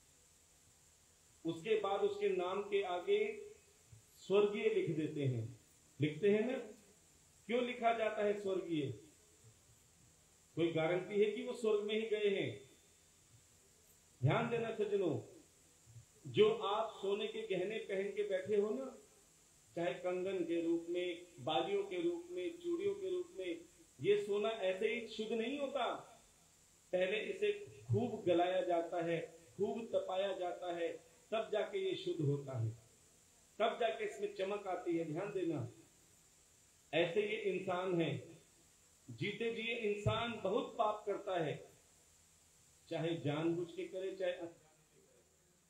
A: उसके बाद उसके नाम के आगे स्वर्गीय लिख देते हैं, लिखते हैं ना? क्यों लिखा जाता है स्वर्गीय? कोई गारंटी है कि वो स्वर्ग में ही गए हैं? ध्यान देना सज्जनों, जो आप सोने के गहने पहन के बैठे हो ना, चाहे कंगन के रूप में, बालियों के रूप में, चूड़ियों के रूप में, ये सोना ऐसे ही शुद्ध नहीं होता। पहले इसे खूब गलाया जाता है, खूब तपाया जाता है, तब जाके ये शुद्ध होता है, तब जाके इसमें चमक आती है। ध्यान देना, ऐसे ये इंसान है, जीते जी इंसान बहुत पाप करता है, चाहे जानबूझ के करे चाहे अनजाने के करे।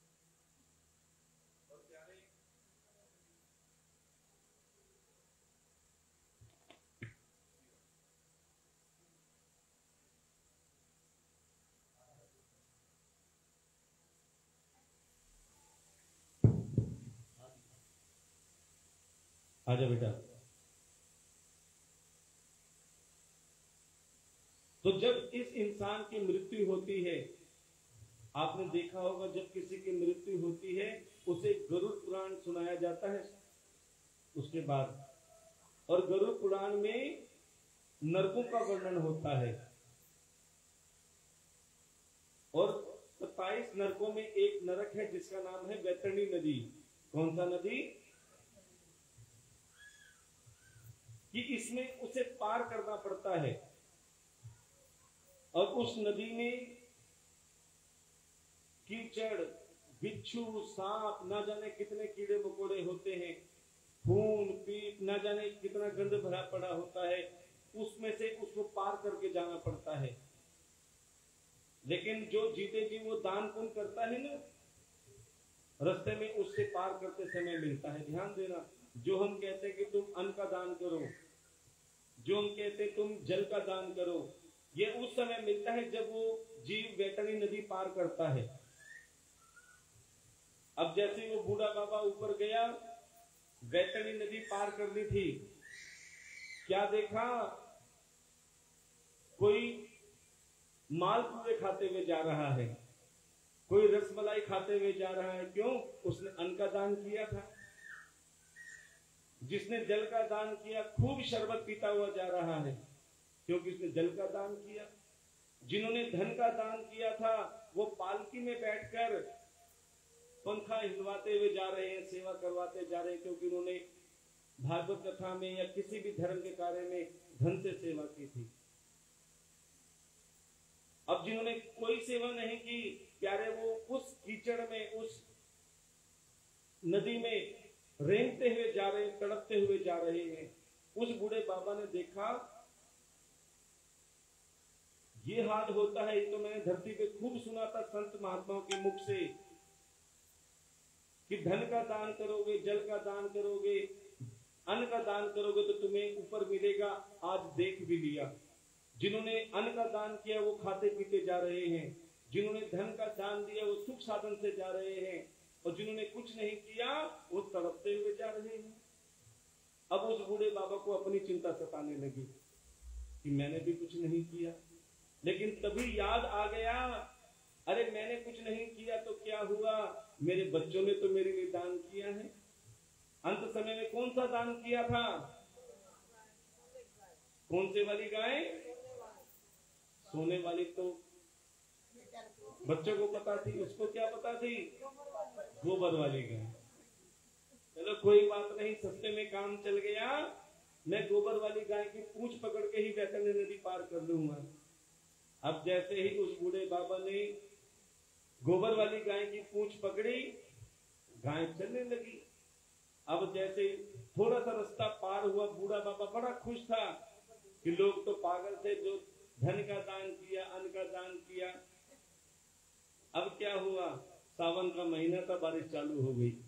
A: और प्यारे आजा बेटा। तो जब इस इंसान की मृत्यु होती है, आपने देखा होगा जब किसी की मृत्यु होती है उसे गरुड़ पुराण सुनाया जाता है उसके बाद, और गरुड़ पुराण में नरकों का वर्णन होता है, और सत्ताईस नरकों में एक नरक है जिसका नाम है वैतरणी नदी। कौन सा नदी? कि इसमें उसे पार करना पड़ता है, और उस नदी में कीचड़, बिच्छू, सांप, ना जाने कितने कीड़े मकोड़े होते हैं, खून पीप, ना जाने कितना गंद भरा पड़ा होता है, उसमें से उसको पार करके जाना पड़ता है। लेकिन जो जीते जी वो दान पुण्य करता है ना, रास्ते में उससे पार करते समय मिलता है। ध्यान देना, जो हम कहते हैं कि तुम अन्न का दान करो, जो हम कहते हैं तुम जल का दान करो, ये उस समय मिलता है जब वो जीव वैतरणी नदी पार करता है। अब जैसे वो बूढ़ा बाबा ऊपर गया, वैतरणी नदी पार करनी थी, क्या देखा? कोई मालपुए खाते हुए जा रहा है, कोई रसमलाई खाते हुए जा रहा है। क्यों? उसने अन्न का दान किया था। जिसने जल का दान किया खूब शरबत पीता हुआ जा रहा है, क्योंकि उसने जल का दान किया। जिन्होंने धन का दान किया था वो पालकी में बैठकर पंखा हिलवाते हुए जा रहे हैं, सेवा करवाते जा रहे हैं, क्योंकि उन्होंने भागवत कथा में या किसी भी धर्म के कार्य में धन से सेवा की थी। अब जिन्होंने कोई सेवा नहीं की, प्यारे वो उस कीचड़ में, उस नदी में रेंगते हुए जा रहे हैं, तड़पते हुए जा रहे हैं। उस बूढ़े बाबा ने देखा ये हाल होता है। तो मैंने धरती पे खूब सुना था संत महात्माओं के मुख से कि धन का दान करोगे, जल का दान करोगे, अन्न का दान करोगे तो तुम्हें ऊपर मिलेगा। आज देख भी लिया, जिन्होंने अन्न का दान किया वो खाते पीते जा रहे हैं, जिन्होंने धन का दान दिया वो सुख साधन से जा रहे हैं, और जिन्होंने कुछ नहीं किया वो तड़पते हुए जा रहे हैं। अब उस बूढ़े बाबा को अपनी चिंता सताने लगी कि मैंने भी कुछ नहीं किया। लेकिन तभी याद आ गया, अरे मैंने कुछ नहीं किया तो क्या हुआ, मेरे बच्चों ने तो मेरे लिए दान किया है। अंत समय में कौन सा दान किया था? कौन से वाली गाय? सोने वाली तो बच्चों को पता थी, उसको क्या पता थी? गोबर वाली गाय। चलो कोई बात नहीं, सस्ते में काम चल गया। मैं गोबर वाली गाय की पूंछ पकड़ के ही बैतरणी नदी पार कर लूंगा। अब जैसे ही उस बूढ़े बाबा ने गोबर वाली गाय की पूंछ पकड़ी, गाय चलने लगी। अब जैसे थोड़ा सा रास्ता पार हुआ, बूढ़ा बाबा बड़ा खुश था कि लोग तो पागल थे जो धन का दान किया, अन्न का दान किया। अब क्या हुआ, सावन का महीना था, बारिश चालू हो गई।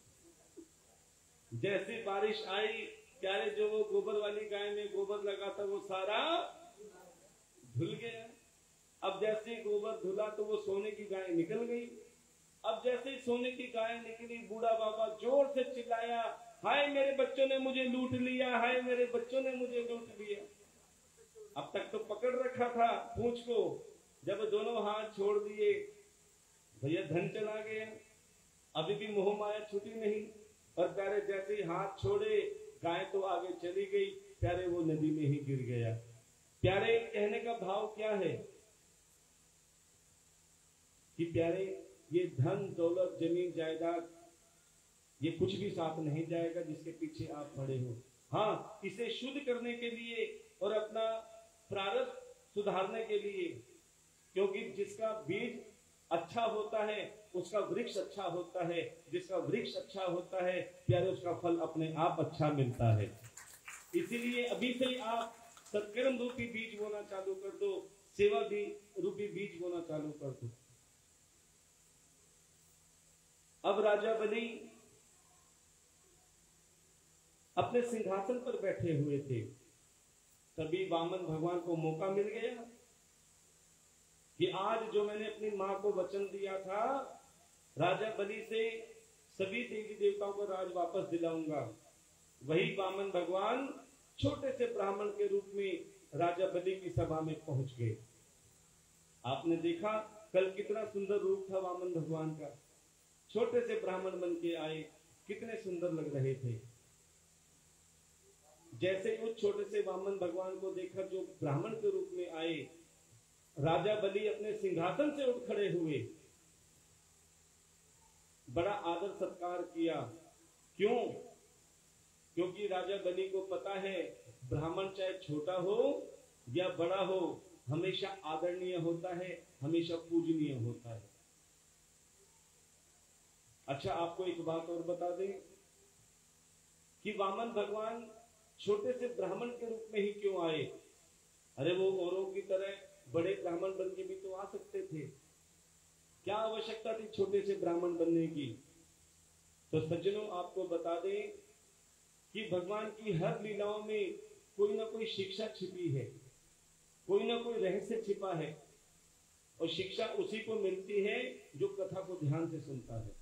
A: जैसे बारिश आई, प्यारे जो वो गोबर वाली गाय में गोबर लगा था वो सारा धुल गया। अब जैसे गोबर धुला तो वो सोने की गाय निकल गई। अब जैसे सोने की गाय निकली, बूढ़ा बाबा जोर से चिल्लाया, हाय मेरे बच्चों ने मुझे लूट लिया, हाय मेरे बच्चों ने मुझे लूट लिया। अब तक तो पकड़ रखा था पूंछ को, जब दोनों हाथ छोड़ दिए, भैया धन चला गया। अभी भी मोह माया छूटी नहीं। और प्यारे जैसे ही हाथ छोड़े, गाय तो आगे चली गई, प्यारे वो नदी में ही गिर गया। प्यारे कहने का भाव क्या है कि प्यारे ये धन दौलत जमीन जायदाद ये कुछ भी साथ नहीं जाएगा जिसके पीछे आप पड़े हो। हाँ, इसे शुद्ध करने के लिए और अपना प्रारब्ध सुधारने के लिए, क्योंकि जिसका बीज अच्छा होता है उसका वृक्ष अच्छा होता है, जिसका वृक्ष अच्छा होता है प्यारे उसका फल अपने आप अच्छा मिलता है। इसीलिए अभी से ही आप सत्कर्म रूपी बीज बोना चालू कर दो, सेवा भी रूपी बीज बोना चालू कर दो। अब राजा बलि अपने सिंहासन पर बैठे हुए थे, तभी वामन भगवान को मौका मिल गया कि आज जो मैंने अपनी मां को वचन दिया था, राजा बलि से सभी देवी देवताओं को राज वापस दिलाऊंगा। वही वामन भगवान छोटे से ब्राह्मण के रूप में राजा बलि की सभा में पहुंच गए। आपने देखा कल कितना सुंदर रूप था वामन भगवान का, छोटे से ब्राह्मण बन के आए, कितने सुंदर लग रहे थे। जैसे उस छोटे से वामन भगवान को देखा जो ब्राह्मण के रूप में आए, राजा बलि अपने सिंहासन से उठ खड़े हुए, बड़ा आदर सत्कार किया। क्यों? क्योंकि राजा बलि को पता है ब्राह्मण चाहे छोटा हो या बड़ा हो हमेशा आदरणीय होता है, हमेशा पूजनीय होता है। अच्छा, आपको एक बात और बता दें कि वामन भगवान छोटे से ब्राह्मण के रूप में ही क्यों आए? अरे वो औरों की तरह बड़े ब्राह्मण बन के भी तो आ सकते थे, क्या आवश्यकता थी छोटे से ब्राह्मण बनने की? तो सज्जनों, आपको बता दें कि भगवान की हर लीलाओं में कोई ना कोई शिक्षा छिपी है, कोई ना कोई रहस्य छिपा है, और शिक्षा उसी को मिलती है जो कथा को ध्यान से सुनता है।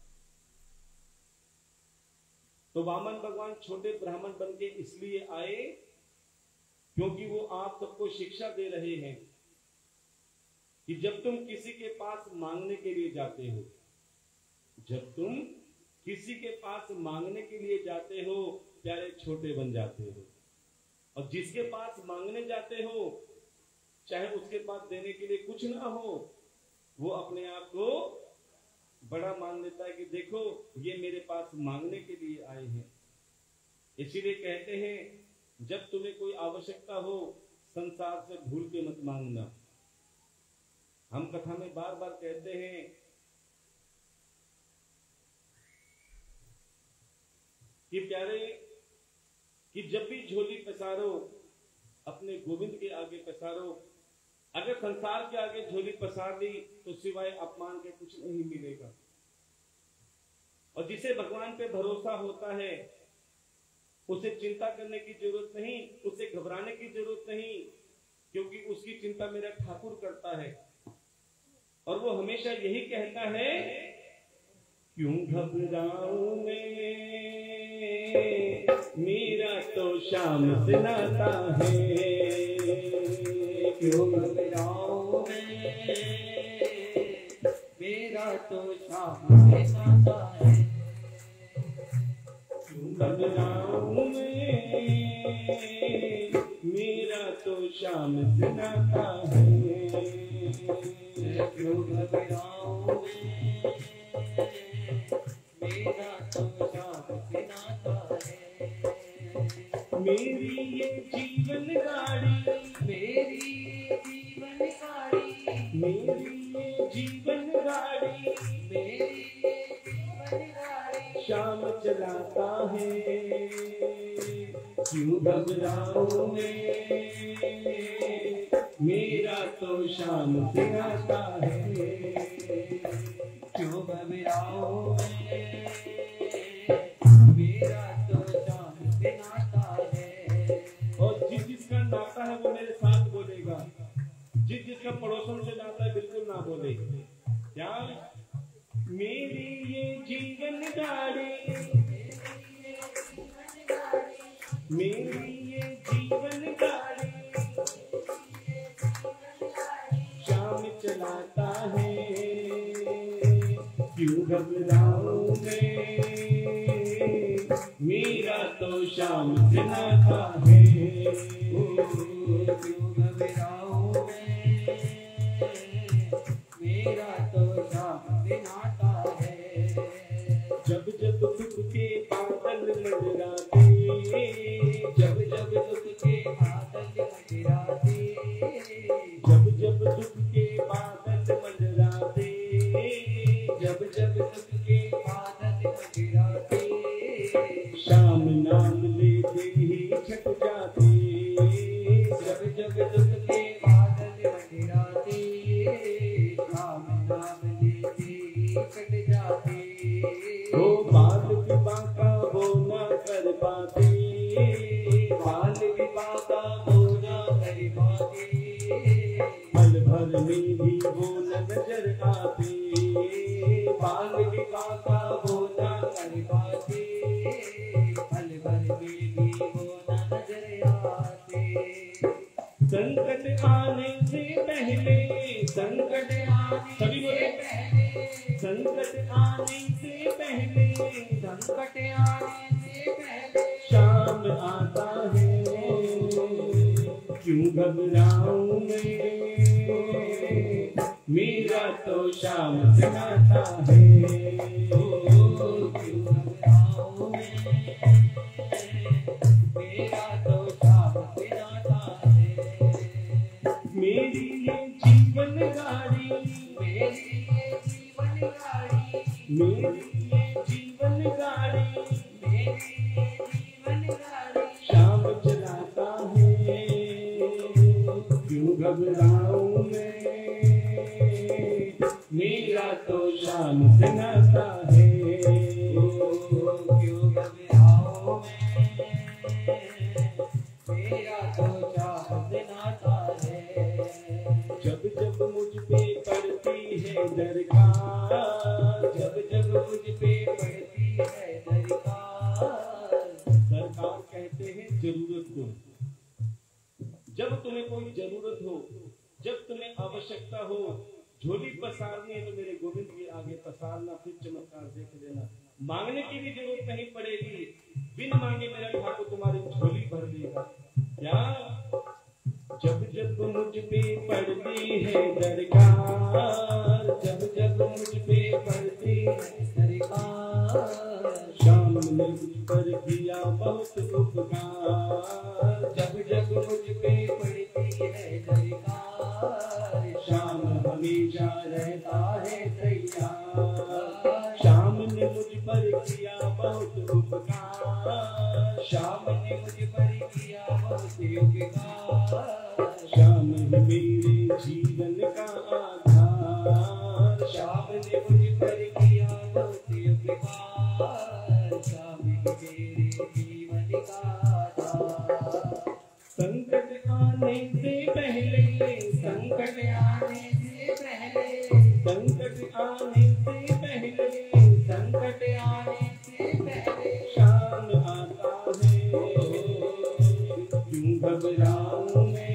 A: तो वामन भगवान छोटे ब्राह्मण बन के इसलिए आए क्योंकि वो आप सबको शिक्षा दे रहे हैं कि जब तुम किसी के पास मांगने के लिए जाते हो, जब तुम किसी के पास मांगने के लिए जाते हो, प्यारे छोटे बन जाते हो। और जिसके पास मांगने जाते हो, चाहे उसके पास देने के लिए कुछ ना हो, वो अपने आप को बड़ा मान लेता है कि देखो ये मेरे पास मांगने के लिए आए हैं। इसीलिए कहते हैं जब तुम्हें कोई आवश्यकता हो, संसार से भूल के मत मांगना। हम कथा में बार बार कहते हैं कि प्यारे कि जब भी झोली पसारो, अपने गोविंद के आगे पसारो। अगर संसार के आगे झोली पसार दी तो सिवाय अपमान के कुछ नहीं मिलेगा। और जिसे भगवान पे भरोसा होता है, उसे चिंता करने की जरूरत नहीं, उसे घबराने की जरूरत नहीं, क्योंकि उसकी चिंता मेरा ठाकुर करता है। और वो हमेशा यही कहता है, क्यों घबराऊं मैं, मेरा तो श्याम से नाता है। क्यों घबराऊं मैं, मेरा तो श्याम से नाता है। क्यों घबराऊं मैं, मेरा तो श्याम से नाता है। क्यों घबराऊं मैं, मेरा तो श्याम से नाता है। मेरी ये जीवन गाड़ी, मेरी ये जीवन गाड़ी, मेरी ये जीवन गाड़ी, मेरी ये जीवन गाड़ी, श्याम चलाता है। क्यों घबराऊं मैं, मेरा तो श्याम से नाता है। क्यों घबराऊं मैं, मेरा तो श्याम से नाता है। और जिस जिसका नाता है वो मेरे साथ बोलेगा, जिस जिसका पड़ोसन से नाता है बिल्कुल ना बोले। क्या? मेरी ये जीवन गाड़ी, मेरी ये जीवन गाड़ी, श्याम चलाता है। क्यों घबराऊं मैं, मेरा तो श्याम से नाता है। क्यों घबराऊं मैं, मेरा तो श्याम से नाता है। जब जब दुख के बादल मंडराते, जब जब दुख के बादल मंडराते, जब जब दुख के बादल मंडराते, जब जब दुख के बादल मंडराते, श्याम नाम लेते ही छट जाते। जब जब दुख के बादल मंडराते, श्याम नाम लेते ही छट जाते। वो बाल विवाह का वो ना कर पाते, बाल विवाह का वो ना कर पाते, पल भर में भी वो न नजर आते। बाल विवाह का वो ना कर पाते, पल भर में भी वो न नजर आते। संकट आने से पहले, संकट आने सभी बोले पहले, संकट आने से पहले, संकट आने से पहले, श्याम आता है। क्यों घबराऊं मैं, मेरा तो श्याम से नाता है। क्यों घबराऊं मैं, मेरा तो श्याम से नाता है। मेरी ये जीवन गाड़ी, मेरी ये जीवन गाड़ी, मेरी ये जीवन गाड़ी, मेरी ये जीवन गाड़ी, श्याम चलाता है। क्यों घबराऊं मैं, मेरा तो श्याम से नाता है। क्यों घबराऊं मैं, मेरा तो श्याम से नाता है। जब जब मुझ पे पड़ती है दरकार, जब जब मुझ पे पड़ती है दरकार, सरकार कहते हैं जरूरत को, आवश्यकता हो झोली पसारनी है तो मेरे गोविंद के आगे पसारना, फिर चमत्कार देख लेना। मांगने की भी जरूरत नहीं पड़ेगी, बिन मांगे मेरा ठाकुर तुम्हारी झोली भर देगा। क्या जब जब मुझ पे पड़ती है दरकार, जब जब मुझ पे पड़ती है दरकार, श्याम ने मुझ पर किया बहुत उपकार। जब जब मुझ पे पड़ती है दरकार, श्याम हमेशा रहता है तैयार। श्याम ने मुझ पर किया बहुत उपकार, श्याम ने मुझ पर किया बहुत उपकार। श्याम मेरे जीवन का आधार, श्याम ने मुझ पर किया बहुत उपकार। श्याम मेरे जीवन का आधार। संकट आने से पहले, संकट आने से पहले, संकट आने से पहले, संकट आने से पहले श्याम आता है। क्यों घबराऊं मैं,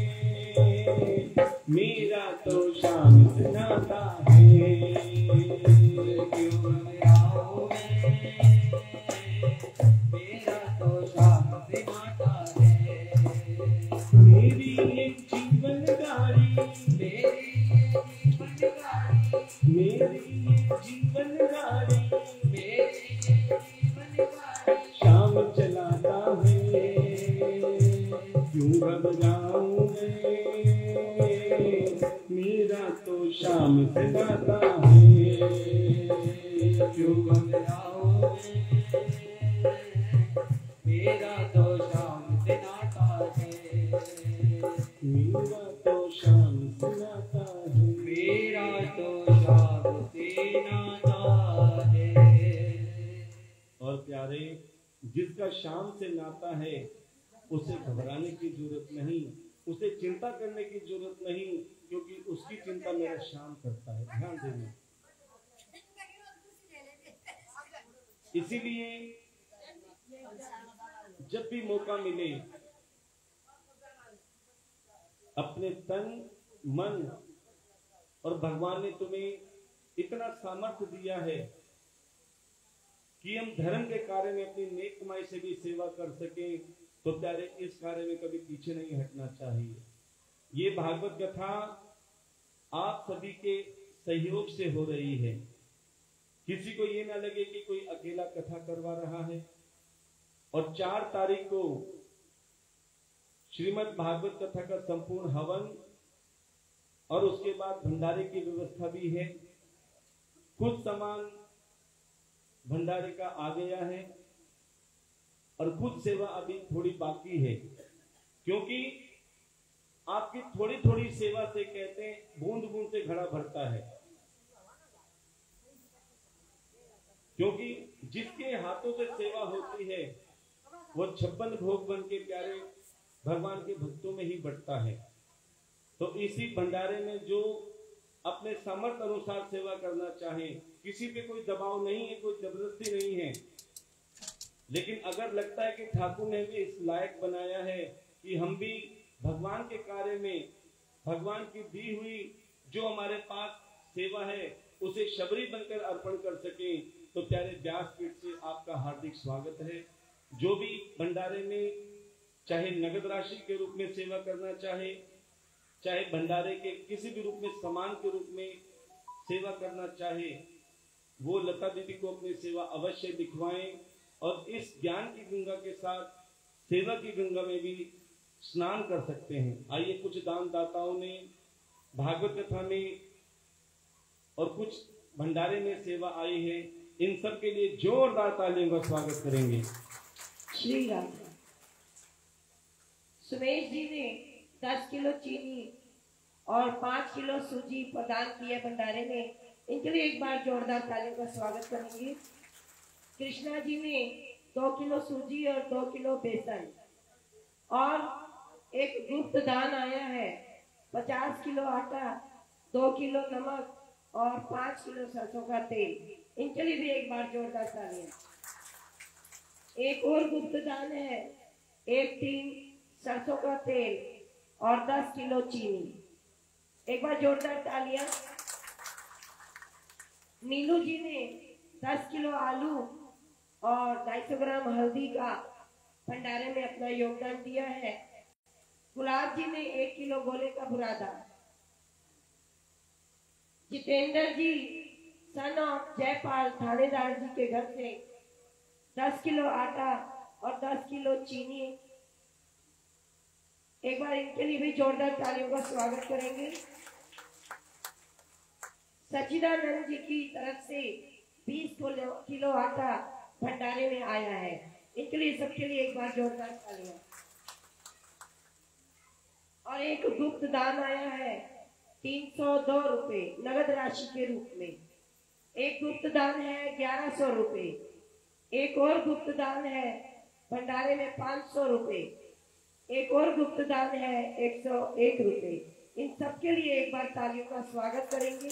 A: मेरा तो श्याम से नाता है। क्यों घबराऊं मैं, मेरा तो श्याम से नाता है। मेरी ये जीवन गाड़ी, मेरी ये जीवन गाड़ी, मेरी ये जीवन गाड़ी, मेरी ये जीवन गाड़ी श्याम चलाता है। क्यों घबराऊं मैं, मेरा तो श्याम से नाता है। क्यों घबराऊं मैं, मेरा तो श्याम से नाता है। मेरा तो श्याम से नाता है, मेरा तो श्याम से नाता है। और प्यारे, जिसका श्याम से नाता है उसे घबराने की जरूरत नहीं, उसे चिंता करने की जरूरत नहीं, क्योंकि उसकी चिंता मेरा श्याम करता है। ध्यान देना। इसीलिए जब भी मौका मिले अपने तन मन, और भगवान ने तुम्हें इतना सामर्थ्य दिया है कि हम धर्म के कार्य में अपनी नेक कमाई से भी सेवा कर सके, तो प्यारे इस कार्य में कभी पीछे नहीं हटना चाहिए। ये भागवत कथा आप सभी के सहयोग से हो रही है। किसी को ये ना लगे कि कोई अकेला कथा करवा रहा है। और चार तारीख को श्रीमद् भागवत कथा का संपूर्ण हवन और उसके बाद भंडारे की व्यवस्था भी है। कुछ सामान भंडारे का आ गया है और कुछ सेवा अभी थोड़ी बाकी है, क्योंकि आपकी थोड़ी थोड़ी सेवा से कहते हैं बूंद बूंद से घड़ा भरता है। क्योंकि जिसके हाथों से सेवा होती है वो छप्पन भोग बन के प्यारे भगवान के भक्तों में ही बढ़ता है। तो इसी भंडारे में जो अपने सामर्थ्य अनुसार सेवा करना चाहे, किसी पे कोई दबाव नहीं है, कोई जबरदस्ती नहीं है। लेकिन अगर लगता है कि ठाकुर ने भी इस लायक बनाया है कि हम भी भगवान के कार्य में भगवान की दी हुई जो हमारे पास सेवा है उसे शबरी बनकर अर्पण कर सके, तो प्यारे व्यासपीठ से आपका हार्दिक स्वागत है। जो भी भंडारे में चाहे नगद राशि के रूप में सेवा करना चाहे, चाहे भंडारे के किसी भी रूप में समान के रूप में सेवा करना चाहे, वो लता दीदी को अपनी सेवा अवश्य दिखवाएं और इस ज्ञान की गंगा के साथ सेवा की गंगा में भी स्नान कर सकते हैं। आइए, कुछ दान दाताओं ने भागवत कथा में और कुछ भंडारे में सेवा आई है, इन सब के लिए जोरदार तालियों का स्वागत करेंगे।
B: श्री राम। सुमेश जी ने दस किलो चीनी और पाँच किलो सूजी प्रदान किए भंडारे में, इनके लिए एक बार जोरदार तालियों का स्वागत करेंगे। कृष्णा जी ने दो किलो सूजी और दो किलो बेसन और एक गुप्त दान आया है पचास किलो आटा, दो किलो नमक और पाँच किलो सरसों का तेल, इनके लिए भी एक बार जोरदार तालियां। एक और गुप्त दान है, एक टीन सरसों का तेल और दस किलो चीनी। एक बार जोरदार तालियां। नीलू जी ने दस किलो आलू और ढाई सौ ग्राम हल्दी का भंडारे में अपना योगदान दिया है। गुलाब जी ने एक किलो गोले का बुरादा। जितेंद्र जी सन ऑफ जयपाल थानेदार जी के घर से दस किलो आटा और दस किलो चीनी। एक बार इनके लिए भी जोरदार तालियों का स्वागत करेंगे। सच्चिदानंद जी की तरफ से बीस किलो आटा भंडारे में आया है। इनके लिए सबके लिए एक बार जोरदार तालियां। और एक गुप्त दान आया है तीन सौ दो रुपए नगद राशि के रूप में। एक गुप्त दान है ग्यारह सौ रुपए। एक और गुप्त दान है भंडारे में पांच सौ रुपए। एक और गुप्त दान है एक सौ एक रुपए। इन सबके लिए एक बार तालियों का स्वागत करेंगे।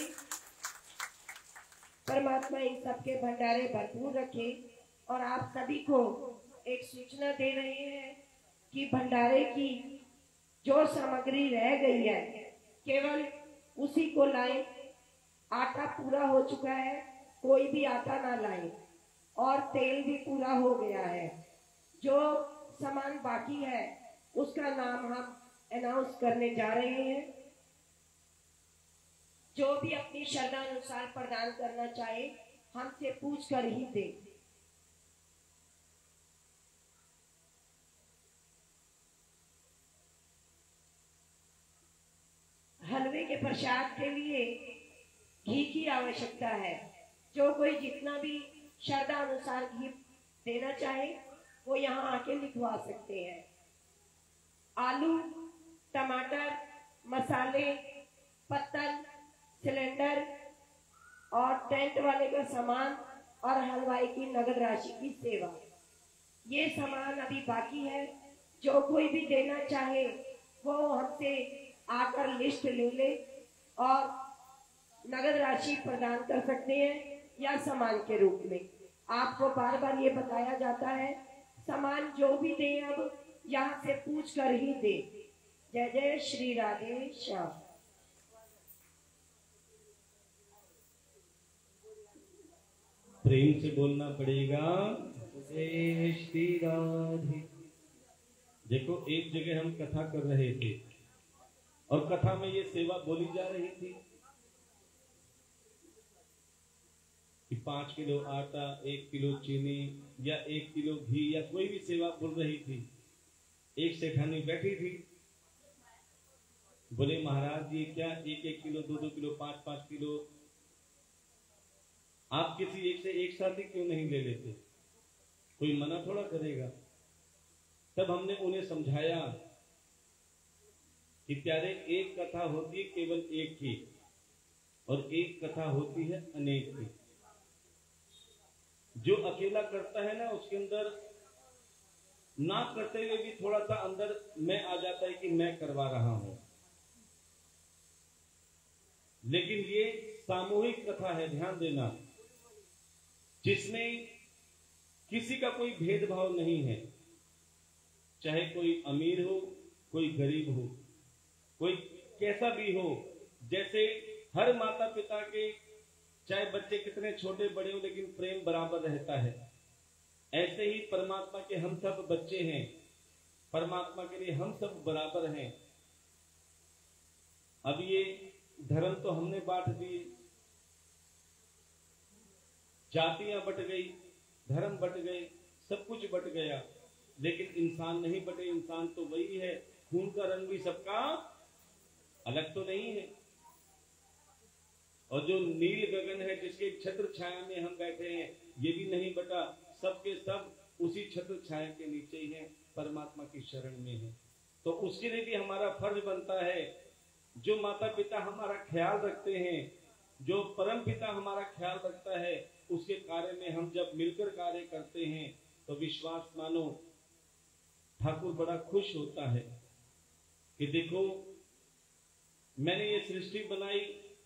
B: परमात्मा इन सबके भंडारे भरपूर रखे। और आप सभी को एक सूचना दे रहे हैं कि भंडारे की जो सामग्री रह गई है केवल उसी को लाएं। आटा पूरा हो चुका है, कोई भी आटा ना लाएं। और तेल भी पूरा हो गया है। जो सामान बाकी है उसका नाम हम अनाउंस करने जा रहे हैं। जो भी अपनी श्रद्धा अनुसार प्रदान करना चाहे हमसे पूछ कर ही दे। हलवे के प्रसाद के लिए घी की आवश्यकता है। जो कोई जितना भी श्रद्धा अनुसार घी देना चाहे वो यहाँ आके लिखवा सकते हैं। आलू, टमाटर, मसाले, पत्तल, सिलेंडर और टेंट वाले का सामान और हलवाई की नगद राशि की सेवा, ये सामान अभी बाकी है। जो कोई भी देना चाहे वो हमसे आकर लिस्ट ले ले और नगद राशि प्रदान कर सकते हैं या सामान के रूप में। आपको बार बार ये बताया जाता है सामान जो भी दे अब यहाँ से पूछ कर ही दे। जय जय श्री राधे श्याम।
A: प्रेम से बोलना पड़ेगा जय श्री राधे। देखो एक जगह हम कथा कर रहे थे और कथा में ये सेवा बोली जा रही थी कि पांच किलो आटा, एक किलो चीनी या एक किलो घी या कोई भी सेवा बोल रही थी। एक सेठानी बैठी थी, बोले महाराज जी क्या एक एक किलो, दो दो किलो, पांच पांच किलो आप किसी एक से एक साथ ही क्यों नहीं ले लेते? कोई मना थोड़ा करेगा। तब हमने उन्हें समझाया कि प्यारे एक कथा होती है केवल एक की और एक कथा होती है अनेक की। जो अकेला करता है ना उसके अंदर ना करते हुए भी थोड़ा सा अंदर मैं आ जाता है कि मैं करवा रहा हूं। लेकिन ये सामूहिक कथा है, ध्यान देना, जिसमें किसी का कोई भेदभाव नहीं है। चाहे कोई अमीर हो, कोई गरीब हो, कोई कैसा भी हो। जैसे हर माता पिता के चाहे बच्चे कितने छोटे बड़े हो लेकिन प्रेम बराबर रहता है, ऐसे ही परमात्मा के हम सब बच्चे हैं। परमात्मा के लिए हम सब बराबर हैं। अब ये धर्म तो हमने बांट दिए, जातियां बट गई, धर्म बट गए, सब कुछ बट गया, लेकिन इंसान नहीं बटे। इंसान तो वही है, खून का रंग भी सबका अलग तो नहीं है। और जो नील गगन है जिसके छत्र छाया में हम बैठे हैं ये भी नहीं बटा। सबके सब उसी छत्र छाया के नीचे ही हैं, परमात्मा की शरण में है। तो उसके लिए भी हमारा फर्ज बनता है, जो माता पिता हमारा ख्याल रखते हैं, जो परम पिता हमारा ख्याल रखता है, उसके कार्य में हम जब मिलकर कार्य करते हैं तो विश्वास मानो ठाकुर बड़ा खुश होता है कि देखो मैंने ये सृष्टि बनाई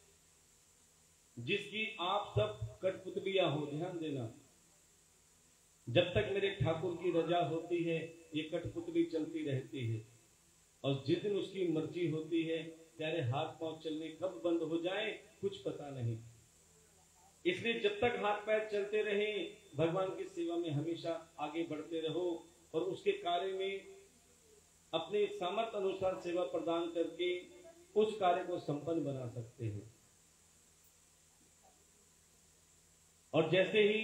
A: जिसकी आप सब कठपुतलियां हो। ध्यान देना, जब तक मेरे ठाकुर की रजा होती है ये कठपुतली चलती रहती है, और जिस दिन उसकी मर्जी होती है प्यारे हाथ पांव चलने कब बंद हो जाए कुछ पता नहीं। इसलिए जब तक हाथ पैर चलते रहे भगवान की सेवा में हमेशा आगे बढ़ते रहो और उसके कार्य में अपने सामर्थ्य अनुसार सेवा प्रदान करके उस कार्य को संपन्न बना सकते हैं। और जैसे ही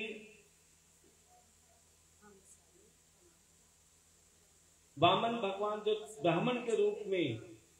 A: वामन भगवान जो ब्राह्मण के रूप में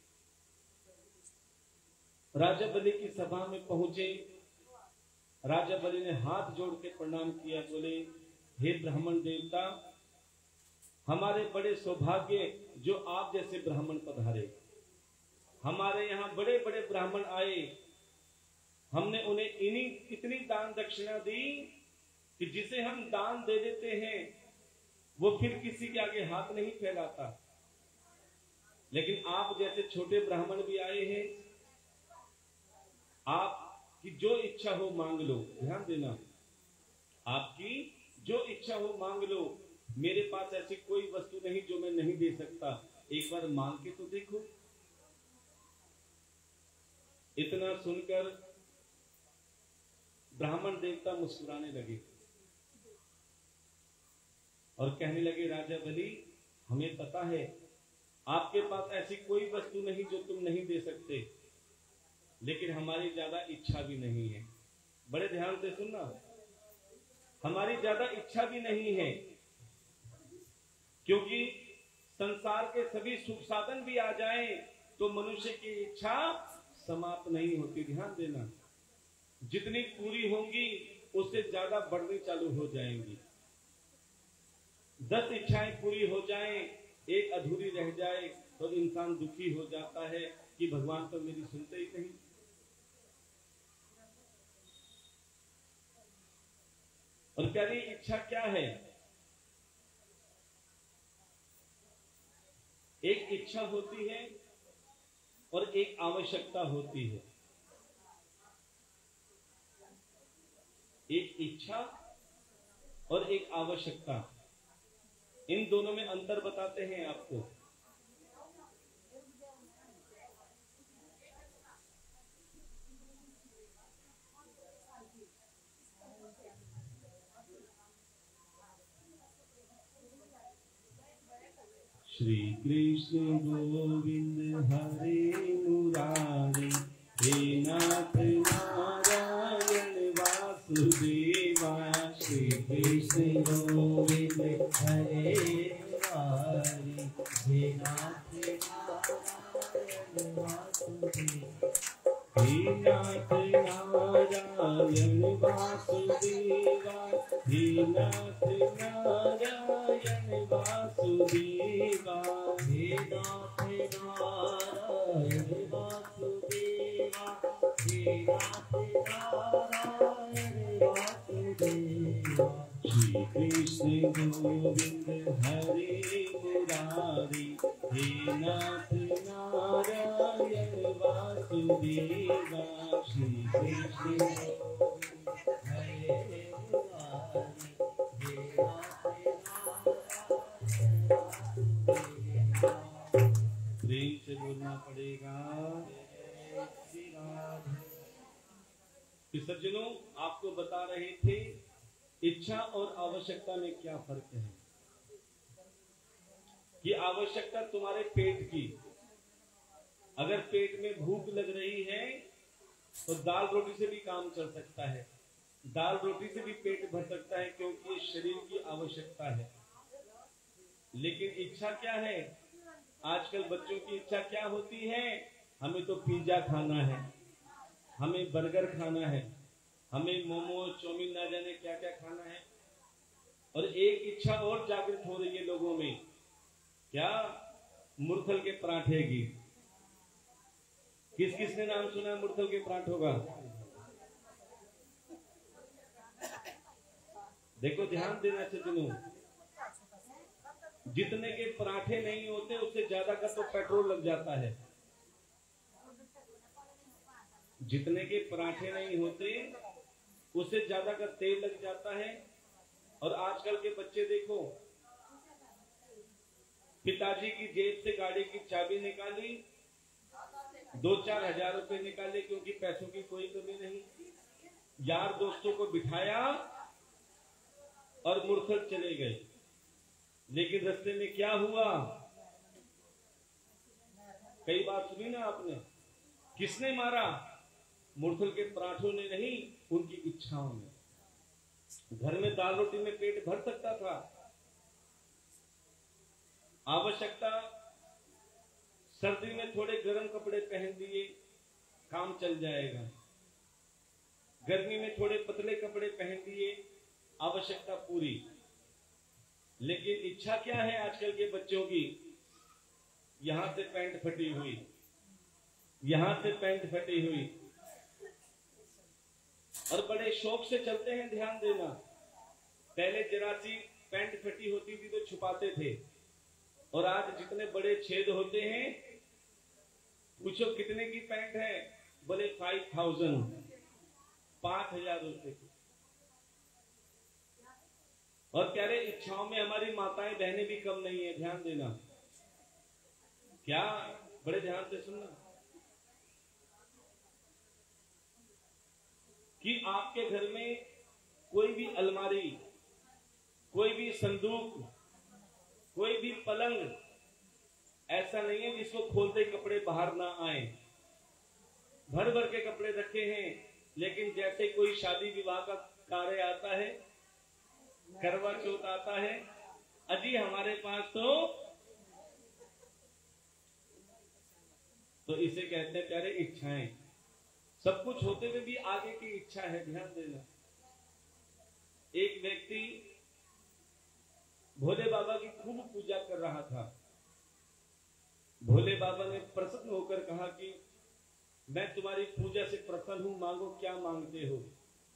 A: राजा बलि की सभा में पहुंचे, राजा बलि ने हाथ जोड़ के प्रणाम किया, बोले हे ब्राह्मण देवता, हमारे बड़े सौभाग्य जो आप जैसे ब्राह्मण पधारे। हमारे यहाँ बड़े बड़े ब्राह्मण आए, हमने उन्हें इन्हीं इतनी दान दक्षिणा दी कि जिसे हम दान दे देते हैं वो फिर किसी के आगे हाथ नहीं फैलाता। लेकिन आप जैसे छोटे ब्राह्मण भी आए हैं, आपकी जो इच्छा हो मांग लो। ध्यान देना, आपकी जो इच्छा हो मांग लो। मेरे पास ऐसी कोई वस्तु नहीं जो मैं नहीं दे सकता, एक बार मांग के तो देखो। इतना सुनकर ब्राह्मण देवता मुस्कुराने लगे और कहने लगे, राजा बलि, हमें पता है आपके पास ऐसी कोई वस्तु नहीं जो तुम नहीं दे सकते, लेकिन हमारी ज्यादा इच्छा भी नहीं है। बड़े ध्यान से सुनना, हमारी ज्यादा इच्छा भी नहीं है, क्योंकि संसार के सभी सुख साधन भी आ जाएं तो मनुष्य की इच्छा समाप्त नहीं होती। ध्यान देना, जितनी पूरी होंगी उससे ज्यादा बढ़नी चालू हो जाएंगी। दस इच्छाएं पूरी हो जाएं, एक अधूरी रह जाए तो इंसान दुखी हो जाता है कि भगवान तो मेरी सुनते ही नहीं। और प्यारी, इच्छा क्या है? एक इच्छा होती है और एक आवश्यकता होती है। एक इच्छा और एक आवश्यकता, इन दोनों में अंतर बताते हैं आपको। श्री कृष्ण गोविंद हरे मुरारी, हे नाथ नारायण वासुदेवा। श्री कृष्ण गोविंद हरे मुरारी, हे नाथ नारायण वासुदेवा। हे नाथ नारायण वासुदेवा, हे नाथ नारायण वासुदेवा। हे नाथ नारायण वासुदेवा, हे नाथ नारायण वासुदेवा। श्री कृष्ण गोविंद हरे मुरारी, हे नाथ नारायण वासुदेवा। श्री कृष्ण गोविंद हरे मुरारी, हे नाथ प्रेम से बोलना पड़ेगा। सज्जनों, आपको बता रहे थे इच्छा और आवश्यकता में क्या फर्क है। कि आवश्यकता तुम्हारे पेट की, अगर पेट में भूख लग रही है तो दाल रोटी से भी काम चल सकता है, दाल रोटी से भी पेट भर सकता है, क्योंकि ये शरीर की आवश्यकता है। लेकिन इच्छा क्या है? आजकल बच्चों की इच्छा क्या होती है? हमें तो पिज्जा खाना है, हमें बर्गर खाना है, हमें मोमो चाउमीन ना जाने क्या क्या खाना है। और एक इच्छा और जागृत हो रही है लोगों में, क्या? मुरथल के पराठे की। किस किस ने नाम सुना मुरथल के पराठों का? देखो, ध्यान देना सज्जनों, जितने के पराठे नहीं होते उससे ज्यादा का तो पेट्रोल लग जाता है। जितने के पराठे नहीं होते उससे ज्यादा का तेल लग जाता है। और आजकल के बच्चे देखो, पिताजी की जेब से गाड़ी की चाबी निकाली, दो चार हजार रुपए निकाले क्योंकि पैसों की कोई कमी नहीं। यार दोस्तों को बिठाया और मुरथल चले गए, लेकिन रास्ते में क्या हुआ? कई बार सुनी ना आपने, किसने मारा? मुरथल के पराठों ने नहीं, उनकी इच्छाओं ने। घर में दाल रोटी में पेट भर सकता था, आवश्यकता सर्दी में थोड़े गर्म कपड़े पहन दिए, काम चल जाएगा। गर्मी में थोड़े पतले कपड़े पहन दिए, आवश्यकता पूरी। लेकिन इच्छा क्या है आजकल के बच्चों की? यहां से पैंट फटी हुई, यहां से पैंट फटी हुई, और बड़े शौक से चलते हैं। ध्यान देना, पहले जरा सी पैंट फटी होती थी तो छुपाते थे, और आज जितने बड़े छेद होते हैं, पूछो कितने की पैंट है? बोले फाइव थाउजेंड, पांच हजार रुपए की। और प्यारे, इच्छाओं में हमारी माताएं बहनें भी कम नहीं है। ध्यान देना, क्या? बड़े ध्यान से सुनना कि आपके घर में कोई भी अलमारी, कोई भी संदूक, कोई भी पलंग ऐसा नहीं है जिसको खोलते कपड़े बाहर ना आए। भर भर के कपड़े रखे हैं, लेकिन जैसे कोई शादी विवाह का कार्य आता है, करवा चौथ आता है, अजी हमारे पास तो तो इसे कहते हैं प्यारे इच्छाएं। सब कुछ होते हुए भी आगे की इच्छा है। ध्यान देना, एक व्यक्ति भोले बाबा की खूब पूजा कर रहा था। भोले बाबा ने प्रसन्न होकर कहा कि मैं तुम्हारी पूजा से प्रसन्न हूं, मांगो क्या मांगते हो।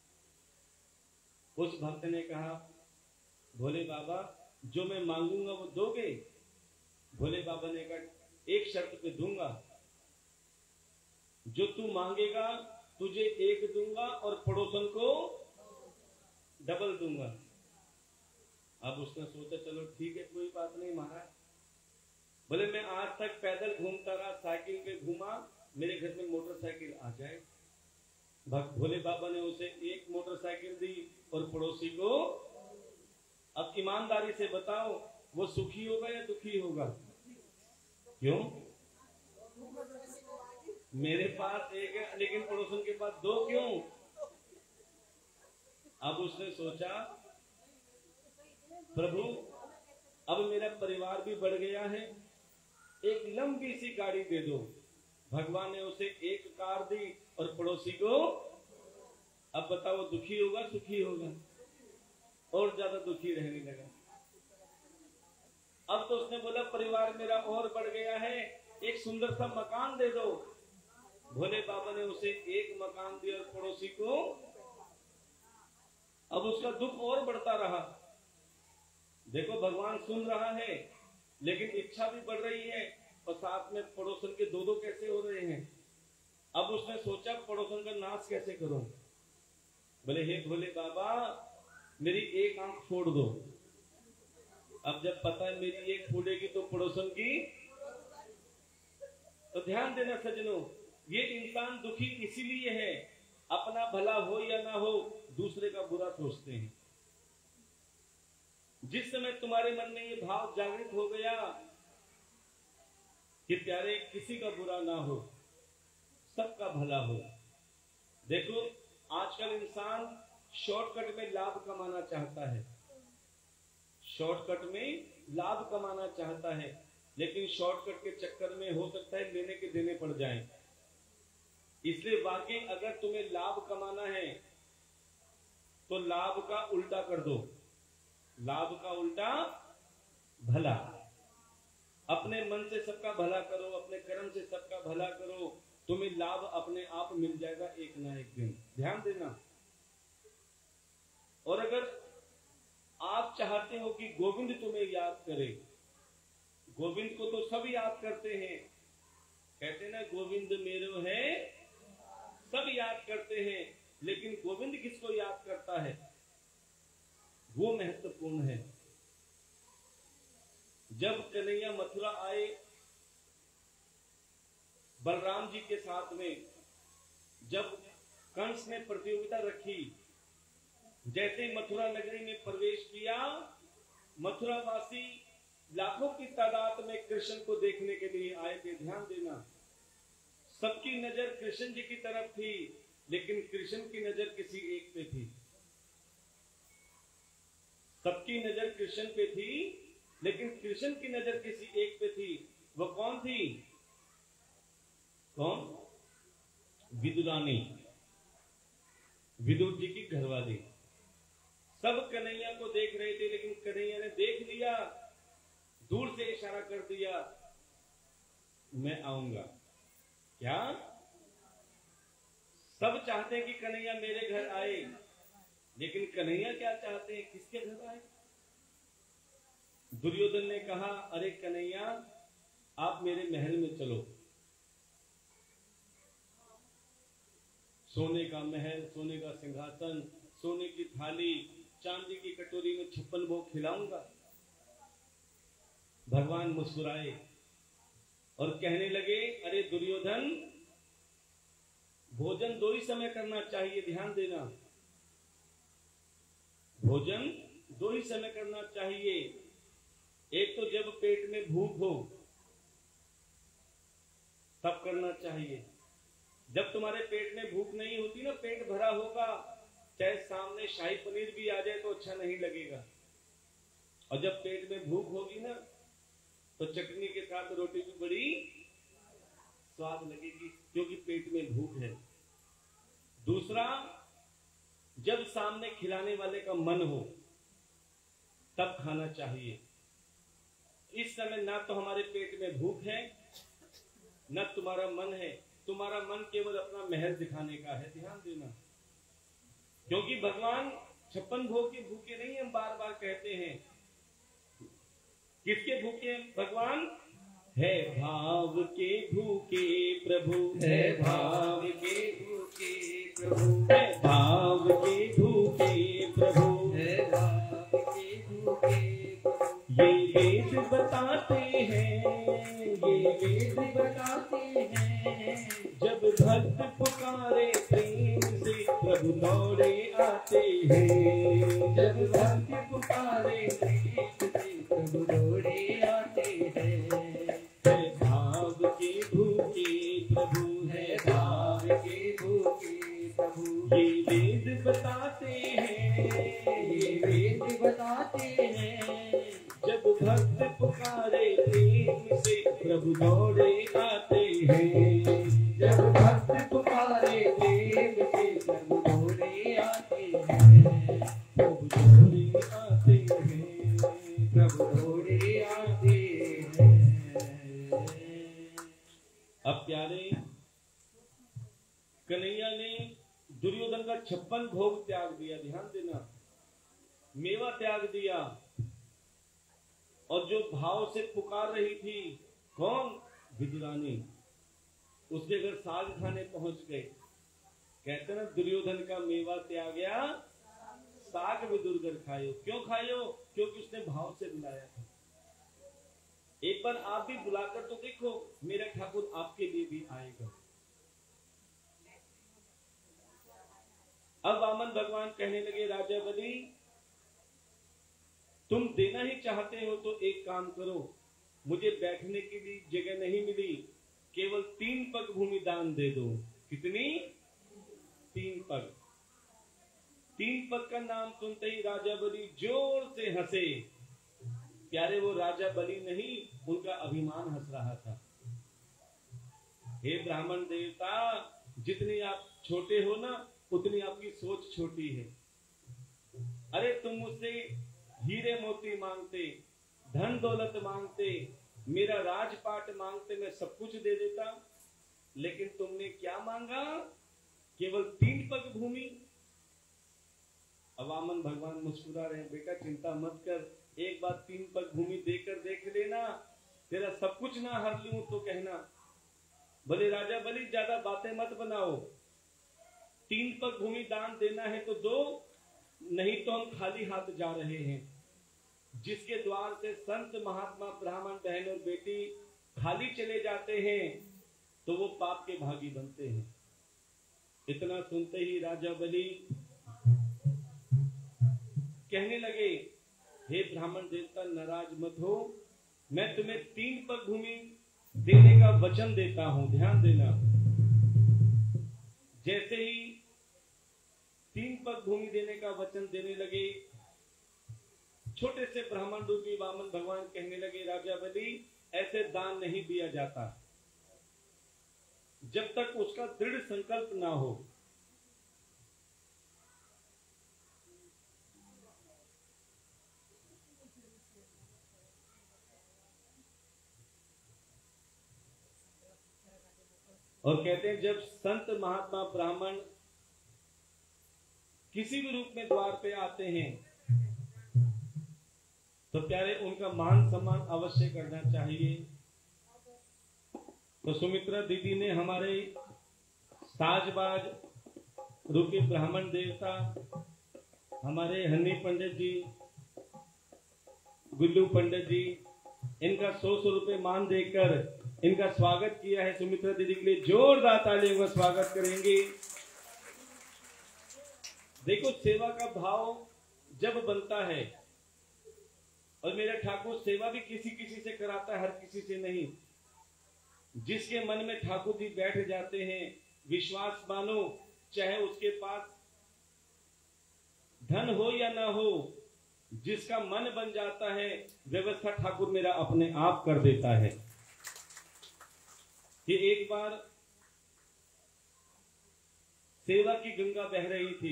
A: उस भक्त ने कहा, भोले बाबा जो मैं मांगूंगा वो दोगे? भोले बाबा ने कहा, एक शर्त पे दूंगा, जो तू मांगेगा तुझे एक दूंगा और पड़ोसन को डबल दूंगा। अब उसने सोचा चलो ठीक है, कोई बात नहीं महाराज। बोले मैं आज तक पैदल घूमता रहा, साइकिल पे घूमा, मेरे घर में मोटरसाइकिल आ जाए। भोले बाबा ने उसे एक मोटरसाइकिल दी और पड़ोसी को। अब ईमानदारी से बताओ, वो सुखी होगा या दुखी होगा? क्यों? मेरे पास एक है लेकिन पड़ोसन के पास दो क्यों? अब उसने सोचा, प्रभु अब मेरा परिवार भी बढ़ गया है, एक लंबी सी गाड़ी दे दो। भगवान ने उसे एक कार दी और पड़ोसी को। अब बताओ दुखी होगा सुखी होगा? और ज्यादा दुखी रहने लगा। अब तो उसने बोला परिवार मेरा और बढ़ गया है, एक सुंदर सा मकान दे दो। भोले बाबा ने उसे एक मकान दिया और पड़ोसी को। अब उसका दुख और बढ़ता रहा। देखो भगवान सुन रहा है, लेकिन इच्छा भी बढ़ रही है, और साथ में पड़ोसन के दो दो कैसे हो रहे हैं। अब उसने सोचा पड़ोसन का नाश कैसे करूं। बोले हे भोले बाबा मेरी एक आंख फोड़ दो। अब जब पता है मेरी एक फोड़ेगी तो पड़ोसन की। तो ध्यान देना सज्जनों, ये इंसान दुखी इसीलिए है, अपना भला हो या ना हो दूसरे का बुरा सोचते हैं। जिस समय तुम्हारे मन में ये भाव जागृत हो गया कि प्यारे किसी का बुरा ना हो, सबका भला हो। देखो आजकल इंसान शॉर्टकट में लाभ कमाना चाहता है, शॉर्टकट में लाभ कमाना चाहता है, लेकिन शॉर्टकट के चक्कर में हो सकता है लेने के देने पड़ जाएं। इसलिए वाकई अगर तुम्हें लाभ कमाना है तो लाभ का उल्टा कर दो। लाभ का उल्टा भला। अपने मन से सबका भला करो, अपने कर्म से सबका भला करो, तुम्हें लाभ अपने आप मिल जाएगा एक ना एक दिन। ध्यान देना। और अगर आप चाहते हो कि गोविंद तुम्हें याद करे, गोविंद को तो सब याद करते हैं, कहते ना गोविंद मेरो है, सब याद करते हैं, लेकिन गोविंद किसको याद करता है वो महत्वपूर्ण है। जब कन्हैया मथुरा आए, बलराम जी के साथ में जब कंस ने प्रतियोगिता रखी, जैसे ही मथुरा नगरी में प्रवेश किया, मथुरावासी लाखों की तादाद में कृष्ण को देखने के लिए आए थे। ध्यान देना, सबकी नजर कृष्ण जी की तरफ थी, लेकिन कृष्ण की नजर किसी एक पे थी। सबकी नजर कृष्ण पे थी, लेकिन कृष्ण की नजर किसी एक पे थी। वो कौन थी? कौन? विदुरानी, विदुर जी की घरवाली। सब कन्हैया को देख रहे थे, लेकिन कन्हैया ने देख लिया, दूर से इशारा कर दिया, मैं आऊंगा। क्या? सब चाहते हैं कि कन्हैया मेरे घर आए, लेकिन कन्हैया क्या चाहते हैं? किसके घर आए? दुर्योधन ने कहा, अरे कन्हैया, आप मेरे महल में चलो। सोने का महल, सोने का सिंहासन, सोने की थाली, चांदी की कटोरी में छप्पन भोग खिलाऊंगा। भगवान मुस्कुराए और कहने लगे, अरे दुर्योधन, भोजन दो ही समय करना चाहिए। ध्यान देना, भोजन दो ही समय करना चाहिए। एक तो जब पेट में भूख हो तब करना चाहिए। जब तुम्हारे पेट में भूख नहीं होती ना, पेट भरा होगा, चाहे सामने शाही पनीर भी आ जाए तो अच्छा नहीं लगेगा। और जब पेट में भूख होगी ना, तो चटनी के साथ रोटी भी बड़ी स्वाद लगेगी, क्योंकि पेट में भूख है। दूसरा, जब सामने खिलाने वाले का मन हो तब खाना चाहिए। इस समय ना तो हमारे पेट में भूख है, न तुम्हारा मन है। तुम्हारा मन केवल अपना महल दिखाने का है। ध्यान देना, क्योंकि भगवान छप्पन भोग के भूखे नहीं, हम बार बार कहते हैं। किसके भूखे भगवान? है भाव के भूखे प्रभु, है भाव के भूखे प्रभु, है भाव के भूखे प्रभु, है भाव के भूखे प्रभु। ये वेद बताते हैं, ये वेद बताते हैं, जब भक्त पुकारे प्रेम से प्रभु दौड़े आते हैं। जब भक्त पुकारे प्रेम से प्रभु दौड़े आते हैं। है भाव के भूखे प्रभु, है भाव के भूखे प्रभु। ये वेद बताते हैं, ये वेद बताते हैं, जब भक्त पुकारे प्रेम से प्रभु दौड़े आते हैं। जब भक्त पुकारे प्रेम से प्रभु दौड़े आते हैं। प्रभु दौड़े आते हैं, प्रभु दौड़े आते हैं। अब प्यारे, कन्हैया ने दुर्योधन का छप्पन भोग त्याग दिया। ध्यान देना, मेवा त्याग दिया, और जो भाव से पुकार रही थी, कौन? विदुरानी, उसके घर साग खाने पहुंच गए। कहते ना, दुर्योधन का मेवा त्यागया, साग विदुर घर खायो। क्यों खायो? क्योंकि उसने भाव से बुलाया था। एक बार आप भी बुलाकर तो देखो, मेरा ठाकुर आपके लिए भी आएगा। अब वामन भगवान कहने लगे, राजा बलि, तुम देना ही चाहते हो तो एक काम करो, मुझे बैठने के लिए जगह नहीं मिली, केवल तीन पग भूमि दान दे दो। कितनी? तीन पग। तीन पग का नाम सुनते ही राजा बलि जोर से हंसे। प्यारे, वो राजा बलि नहीं, उनका अभिमान हंस रहा था। हे ब्राह्मण देवता, जितनी आप छोटे हो ना, उतनी आपकी सोच छोटी है। अरे तुम मुझसे हीरे मोती मांगते, धन दौलत मांगते, मेरा राजपाट मांगते, मैं सब कुछ दे देता, लेकिन तुमने क्या मांगा? केवल तीन पग भूमि। अवामन भगवान मुस्कुरा रहे हैं, बेटा चिंता मत कर, एक बार तीन पग भूमि देकर देख लेना, तेरा सब कुछ ना हर लूं तो कहना। बोले राजा बलि, ज्यादा बातें मत बनाओ, तीन पग भूमि दान देना है तो दो, नहीं तो हम खाली हाथ जा रहे हैं। जिसके द्वार से संत महात्मा ब्राह्मण बहन और बेटी खाली चले जाते हैं, तो वो पाप के भागी बनते हैं। इतना सुनते ही राजा बलि कहने लगे, हे ब्राह्मण देवता नाराज मत हो, मैं तुम्हें तीन पग भूमि देने का वचन देता हूं। ध्यान देना, जैसे ही तीन पग भूमि देने का वचन देने लगे, छोटे से ब्राह्मण रूपी वामन भगवान कहने लगे, राजा बलि ऐसे दान नहीं दिया जाता जब तक उसका दृढ़ संकल्प ना हो। और कहते हैं जब संत महात्मा ब्राह्मण किसी भी रूप में द्वार पे आते हैं तो प्यारे उनका मान सम्मान अवश्य करना चाहिए। तो सुमित्रा दीदी ने हमारे साजबाज रूपी ब्राह्मण देवता हमारे हन्नी पंडित जी, गुल्लू पंडित जी, इनका सौ सौ रुपए मान देकर इनका स्वागत किया है। सुमित्रा दीदी के लिए जोरदार तालियों का स्वागत करेंगे। देखो, सेवा का भाव जब बनता है, और मेरा ठाकुर सेवा भी किसी किसी से कराता है, हर किसी से नहीं। जिसके मन में ठाकुर जी बैठ जाते हैं, विश्वास मानो, चाहे उसके पास धन हो या ना हो, जिसका मन बन जाता है, व्यवस्था ठाकुर मेरा अपने आप कर देता है। कि एक बार सेवा की गंगा बह रही थी,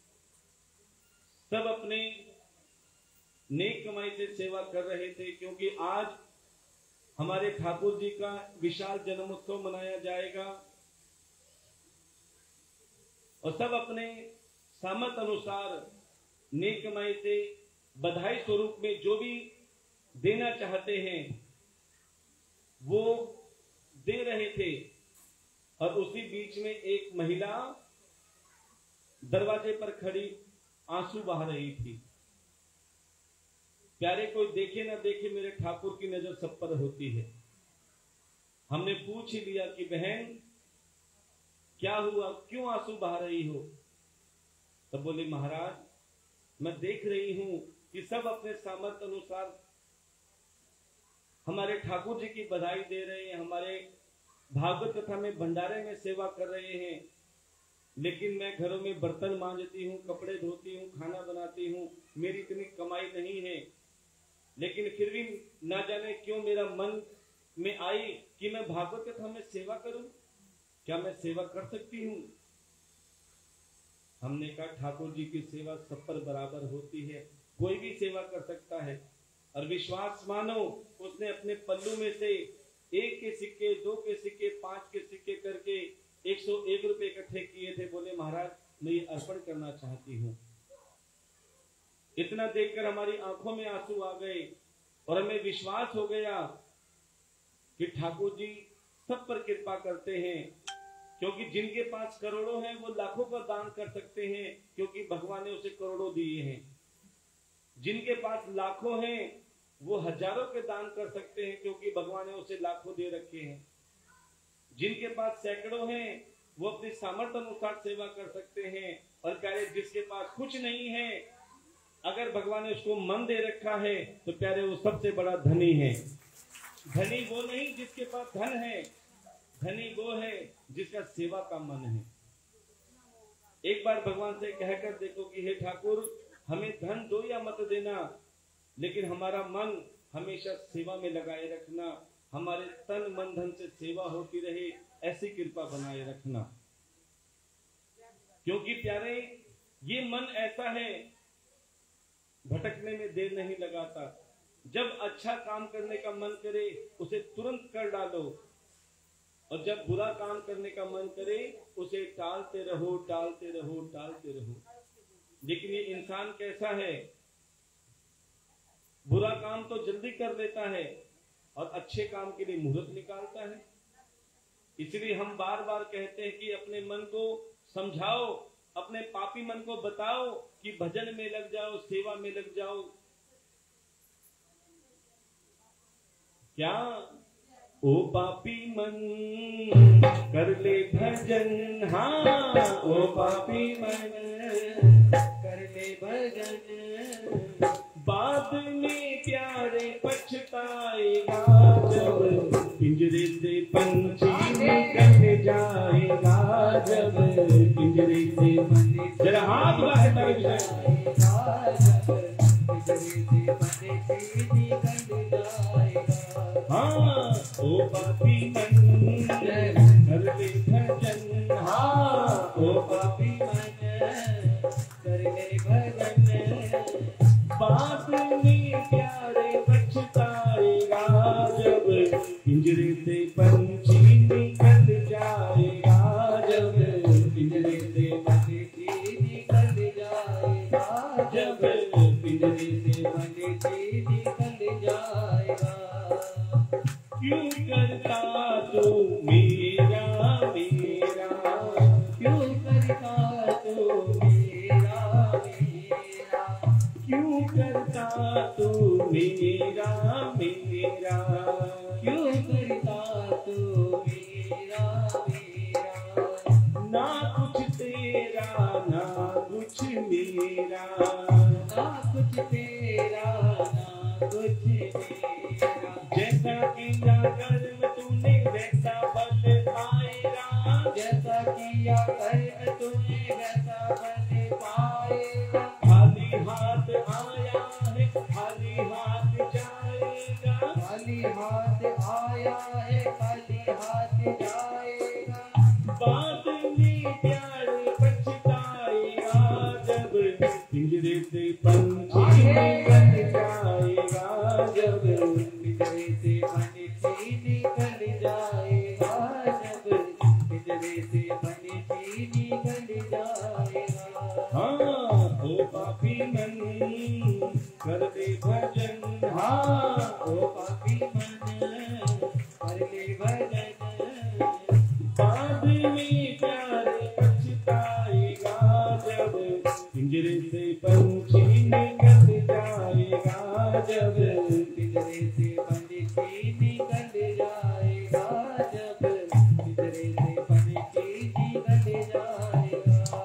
A: सब अपने नेक कमाई से सेवा कर रहे थे, क्योंकि आज हमारे ठाकुर जी का विशाल जन्मोत्सव मनाया जाएगा और सब अपने सामर्थ अनुसार नेक कमाई से बधाई स्वरूप में जो भी देना चाहते हैं वो दे रहे थे। और उसी बीच में एक महिला दरवाजे पर खड़ी आंसू बहा रही थी। प्यारे, कोई देखे ना देखे, मेरे ठाकुर की नजर सब पर होती है। हमने पूछ ही लिया कि बहन क्या हुआ, क्यों आंसू बहा रही हो? तब बोले, महाराज मैं देख रही हूं कि सब अपने सामर्थ्य अनुसार हमारे ठाकुर जी की बधाई दे रहे हैं, हमारे भागवत कथा में भंडारे में सेवा कर रहे हैं, लेकिन मैं घरों में बर्तन मांजती हूँ, कपड़े धोती हूँ, खाना बनाती हूँ, मेरी इतनी कमाई नहीं है, लेकिन फिर भी ना जाने क्यों मेरा मन में आई कि मैं भागवत कथा में सेवा करूं। क्या मैं सेवा कर सकती हूँ? हमने कहा, ठाकुर जी की सेवा सब पर बराबर होती है, कोई भी सेवा कर सकता है। और विश्वास मानो, उसने अपने पल्लू में से एक के सिक्के, दो के सिक्के, पांच के सिक्के करके एक सौ एक रुपए इकट्ठे किए थे। बोले, महाराज मैं ये अर्पण करना चाहती हूँ। इतना देखकर हमारी आंखों में आंसू आ गए और हमें विश्वास हो गया कि ठाकुर जी सब पर कृपा करते हैं, क्योंकि जिनके पास करोड़ों हैं वो लाखों का दान कर सकते हैं, क्योंकि भगवान ने उसे करोड़ों दिए हैं। जिनके पास लाखों हैं वो हजारों के दान कर सकते हैं, क्योंकि भगवान ने उसे लाखों दे रखे हैं। जिनके पास सैकड़ों हैं वो अपनी सामर्थ्य अनुसार सेवा कर सकते हैं। और प्यारे, जिसके पास कुछ नहीं है, अगर भगवान ने उसको मन दे रखा है तो प्यारे वो सबसे बड़ा धनी है। धनी वो नहीं जिसके पास धन है, धनी वो है जिसका सेवा का मन है। एक बार भगवान से कहकर देखो कि हे ठाकुर, हमें धन दो या मत देना, लेकिन हमारा मन हमेशा सेवा में लगाए रखना, हमारे तन मन धन से सेवा होती रहे, ऐसी कृपा बनाए रखना। क्योंकि प्यारे, ये मन ऐसा है, भटकने में देर नहीं लगाता। जब अच्छा काम करने का मन करे उसे तुरंत कर डालो, और जब बुरा काम करने का मन करे उसे टालते रहो, टालते रहो, टालते रहो। लेकिन ये इंसान कैसा है, बुरा काम तो जल्दी कर लेता है और अच्छे काम के लिए मुहूर्त निकालता है। इसलिए हम बार बार कहते हैं कि अपने मन को समझाओ, अपने पापी मन को बताओ कि भजन में लग जाओ, सेवा में लग जाओ। क्या ओ पापी मन कर ले भजन, हाँ ओ पापी मन
C: कर ले भजन,
A: बाद में प्यारे पछताएगा जब पिंजरे से पंछी निकल जाएगा, जब पिंजरे से पंछी, जरा हाथ लगाकर हाँ ओ पापी मन कर ले भजन, हाँ ओ पापी मन
C: कर ले भजन,
A: बाद में प्यारे पछताएगा जब पिंजरे से पंछी निकल जाएगा, जब
C: पिंजरे से पंछी निकल जाएगा, जब पिंजरे से पंछी निकल जाएगा।
A: क्यों करता तू मेरा मेरा,
C: क्यों करता तू मेरा मेरा,
A: क्यों करता तू मेरा मेरा,
C: क्यों करता तू मेरा मेरा,
A: ना कुछ तेरा ना कुछ मेरा,
C: ना कुछ तेरा ना कुछ मेरा,
A: जैसा किया कर्म तूने वैसा फल पाएगा,
C: जैसा किया कर्म तूने वैसा फल पाएगा,
A: खाली हाथ आया है खाली हाथ जाएगा,
C: खाली हाथ आया है खाली हाथ जाएगा,
A: बाद में प्यार पछताएगा जब पिंजरे से पंछी निकल जाएगा, जब
C: पिंजरे से पंछी निकल जाएगा, जब पिंजरे से पंछी निकल जाएगा।
A: हाँ ओ पापी मन कर ले भजन, हाँ
C: ओ पापी मन कर ले भजन,
A: बाद में प्यार पछताएगा जब पिंजरे से पंछी निकल जाएगा, जब
C: पिंजरे से पंछी निकल जाएगा, जब पिंजरे से पंछी निकल जाएगा।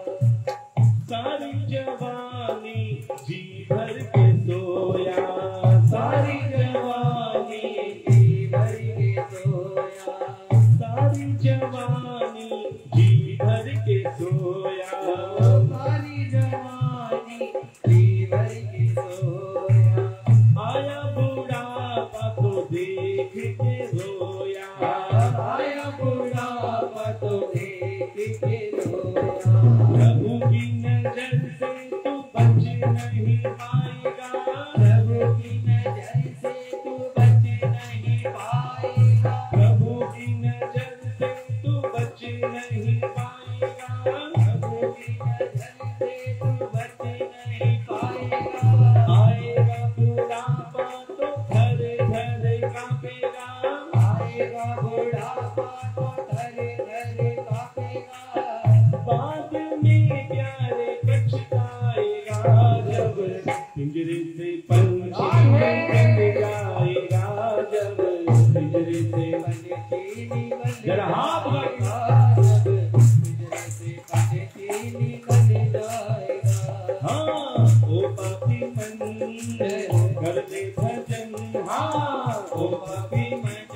A: सारी जवानी जी भर के सोया,
C: सारी जवानी जी भर के सोया,
A: सारी जवानी जी भर के सोया,
C: सारी जवानी जी भर के सोया,
A: आया बुढ़ापा तो देख के रोया,
C: आया बुढ़ापा तो देख के रोया,
A: प्रभु की नजर से तू बच नहीं पाएगा,
C: प्रभु की नजर से तू बच नहीं पाएगा,
A: प्रभु की नजर से तू बच नहीं पाएगा,
C: प्रभु की नजर से तू बच नहीं पाएगा,
A: आएगा बुढ़ापा तो घर घर कांपेगा,
C: आएगा बुढ़ापा तो धरे धरे कांपेगा,
A: बाद में प्यारे पछताएगा जब पिंजरे से पंछी निकल जाएगा, जब पिंजरे से
C: पंछी निकल
A: जरा हाथ लगा
C: जब पिंजरे से पंछी निकल जाएगा।
A: हाँ ओ पापी मन कर ले भजन, हाँ ओ पापी मन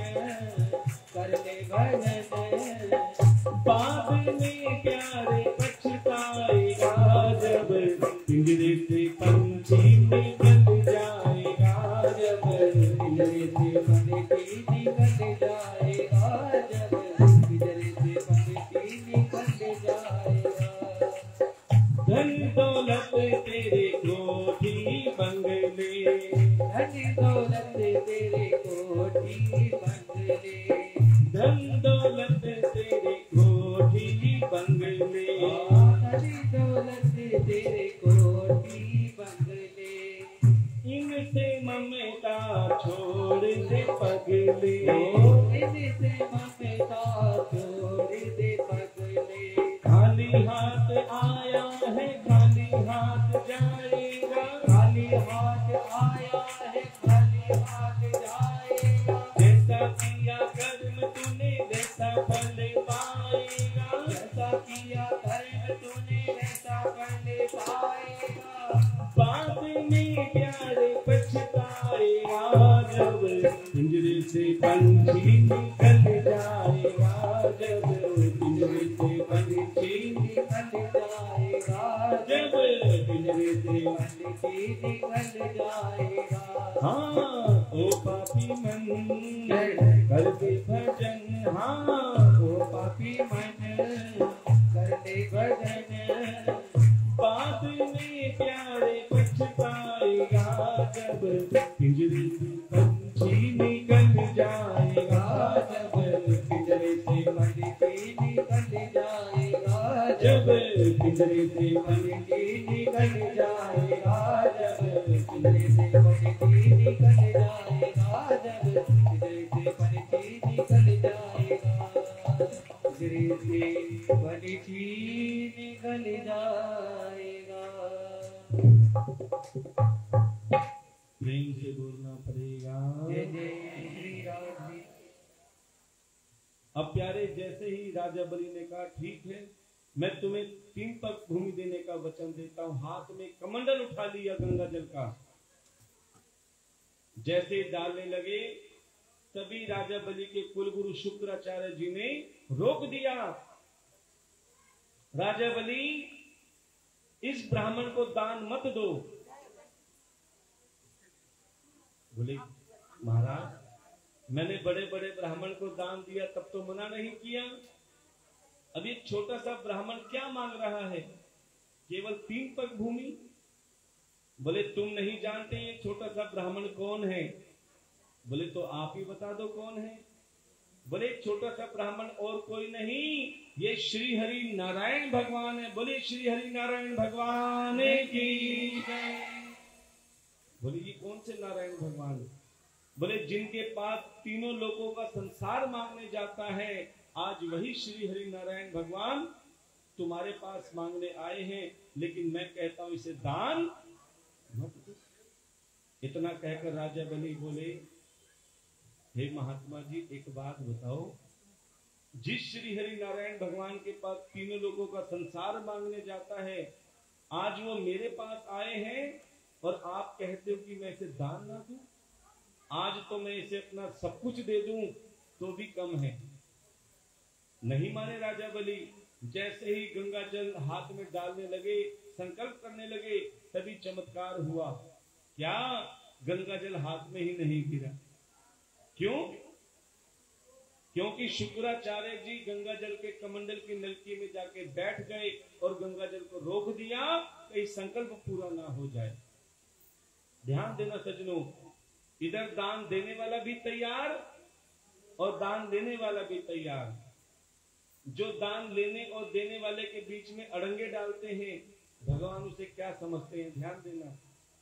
C: कर ले भजन,
A: बाद में प्यारे पछताएगा जब पिंजरे से पंछी निकल जाएगा, जब
C: पिंजरे से पंछी निकल जाएगा, जब पिंजरे से पंछी निकल जाएगा।
A: धन दौलत तेरे कोठी बंगले,
C: धन दौलत तेरे कोठी बंगले,
A: धन दौलत तेरे कोठी बंगले,
C: धन दौलत तेरे कोठी बंगले,
A: इनसे ममता छोड़ दे पगले,
C: इनसे ममता छोड़ दे पगले,
A: खाली हाथ आया है खाली हाथ जाएगा,
C: खाली हाथ आया है खाली हाथ जाएगा,
A: जैसा किया कर
C: धर्म तूने वैसा कर ले पाएगा।
A: बाद में प्यारे पछताएगा जब पिंजरे से पंछी निकल जाएगा, जब पिंजरे से पंछी
C: निकल जाएगा,
A: जब पिंजरे से
C: पंछी निकल जाएगा।
A: हाँ ओ पापी मन कर दे भजन, हाँ
C: ओ पापी मन कर ले भजन।
A: बाद में प्यारे पछताएगा जब पिंजरे से पंछी निकल जाएगा,
C: जब पिंजरे से पंछी निकल जाएगा,
A: जब पिंजरे से
C: पंछी निकल जाएगा, जब पिंजरे से पंछी निकल जाएगा, जब पिंजरे से पंछी निकल जाएगा, पिंजरे से पंछी निकल जाएगा।
A: प्रेम से बोलना पड़ेगा।
C: जय जय श्री राम जी।
A: अब प्यारे जैसे ही राजा बलि ने कहा ठीक है मैं तुम्हें तीन पग भूमि देने का वचन देता हूं, हाथ में कमंडल उठा लिया गंगा जल का। जैसे डालने लगे तभी राजा बलि के कुलगुरु शुक्राचार्य जी ने रोक दिया, राजा बलि इस ब्राह्मण को दान मत दो। बोले महाराज मैंने बड़े बड़े ब्राह्मण को दान दिया तब तो मना नहीं किया, अब ये छोटा सा ब्राह्मण क्या मांग रहा है, केवल तीन पग भूमि। बोले तुम नहीं जानते ये छोटा सा ब्राह्मण कौन है। बोले तो आप ही बता दो कौन है। बोले छोटा सा ब्राह्मण और कोई नहीं, ये श्री हरि नारायण भगवान है। बोले श्री हरि नारायण भगवान की जय। बोले ये कौन से नारायण भगवान। बोले जिनके पास तीनों लोगों का संसार मांगने जाता है, आज वही श्री हरि नारायण भगवान तुम्हारे पास मांगने आए हैं, लेकिन मैं कहता हूं इसे दान मत दो। इतना कहकर राजा बलि बोले हे महात्मा जी एक बात बताओ, जिस श्री हरि नारायण भगवान के पास तीनों लोगों का संसार मांगने जाता है, आज वो मेरे पास आए हैं और आप कहते हो कि मैं इसे दान ना दूं। आज तो मैं इसे अपना सब कुछ दे दूं तो भी कम है। नहीं माने राजा बलि। जैसे ही गंगा जल हाथ में डालने लगे, संकल्प करने लगे, तभी चमत्कार हुआ। क्या गंगा जल हाथ में ही नहीं गिरा। क्यों? क्योंकि शुक्राचार्य जी गंगा जल के कमंडल की नलकी में जाके बैठ गए और गंगा जल को रोक दिया, कहीं संकल्प पूरा ना हो जाए। ध्यान देना सज्जनों, इधर दान देने वाला भी तैयार और दान देने वाला भी तैयार। जो दान लेने और देने वाले के बीच में अड़ंगे डालते हैं, भगवान उसे क्या समझते हैं, ध्यान देना।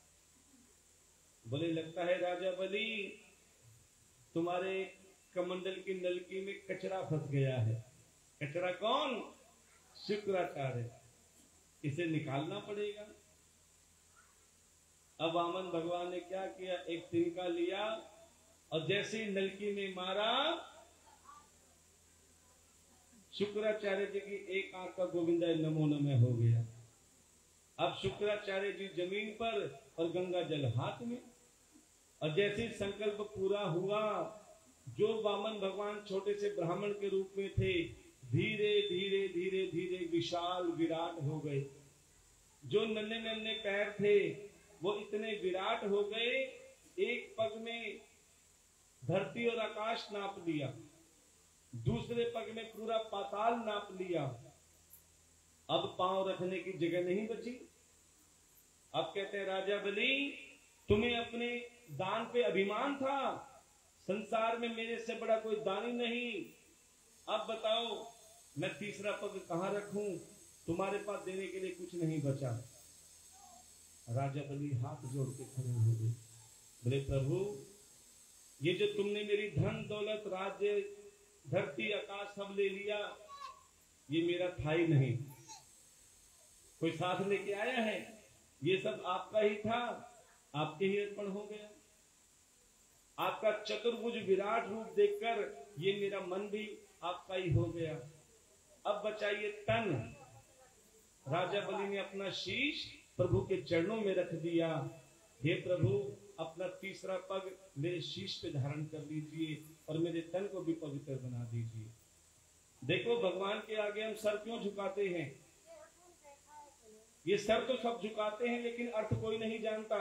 A: बोले लगता है राजा बलि तुम्हारे कमंडल की नलकी में कचरा फंस गया है। कचरा कौन? शुक्राचार्य। इसे निकालना पड़ेगा। अब वामन भगवान ने क्या किया, एक तिनका लिया और जैसे ही नलकी में मारा, शुक्राचार्य जी की एक आंख का गोविंदा नमो नमः हो गया। अब शुक्राचार्य जी जमीन पर और गंगा जल हाथ में। और जैसे संकल्प पूरा हुआ, जो वामन भगवान छोटे से ब्राह्मण के रूप में थे, धीरे धीरे धीरे धीरे विशाल विराट हो गए। जो नन्हे नन्हे पैर थे वो इतने विराट हो गए, एक पग में धरती और आकाश नाप लिया, दूसरे पग में पूरा पाताल नाप लिया। अब पांव रखने की जगह नहीं बची। अब कहते हैं राजा बलि तुम्हें अपने दान पे अभिमान था, संसार में मेरे से बड़ा कोई दानी नहीं। अब बताओ मैं तीसरा पग कहां रखूं, तुम्हारे पास देने के लिए कुछ नहीं बचा। राजा बलि हाथ जोड़ के खड़े हो गए। बोले प्रभु ये जो तुमने मेरी धन दौलत राज्य धरती आकाश सब ले लिया, ये मेरा था ही नहीं, कोई साथ लेके आया है, ये सब आपका ही था, आपके ही अर्पण हो गया। आपका चतुर्भुज विराट रूप देखकर ये मेरा मन भी आपका ही हो गया। अब बचाइए तन, राजा बलि ने अपना शीश प्रभु के चरणों में रख दिया। हे प्रभु, अपना तीसरा पग मेरे शीश पे धारण कर लीजिए और मेरे तन को भी पवित्र बना दीजिए। देखो, भगवान के आगे हम सर क्यों झुकाते हैं? ये सर तो सब झुकाते हैं, लेकिन अर्थ कोई नहीं जानता।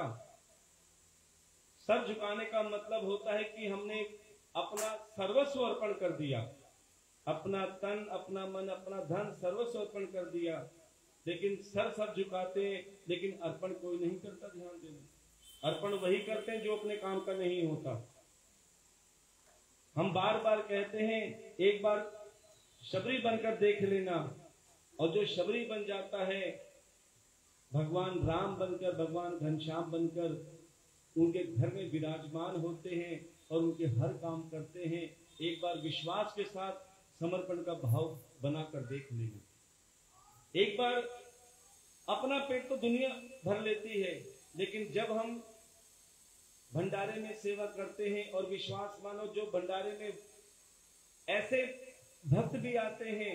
A: सर झुकाने का मतलब होता है कि हमने अपना सर्वस्व अर्पण कर दिया, अपना तन, अपना मन, अपना धन सर्वस्व अर्पण कर दिया। लेकिन सर सब झुकाते हैं, लेकिन अर्पण कोई नहीं करता। ध्यान देना, अर्पण वही करते हैं जो अपने काम का नहीं होता। हम बार बार कहते हैं, एक बार शबरी बनकर देख लेना, और जो शबरी बन जाता है, भगवान राम बनकर, भगवान घनश्याम बनकर उनके घर में विराजमान होते हैं और उनके हर काम करते हैं। एक बार विश्वास के साथ समर्पण का भाव बनाकर देख लेना। एक बार अपना पेट तो दुनिया भर लेती है, लेकिन जब हम भंडारे में सेवा करते हैं, और विश्वास मानो जो भंडारे में ऐसे भक्त भी आते हैं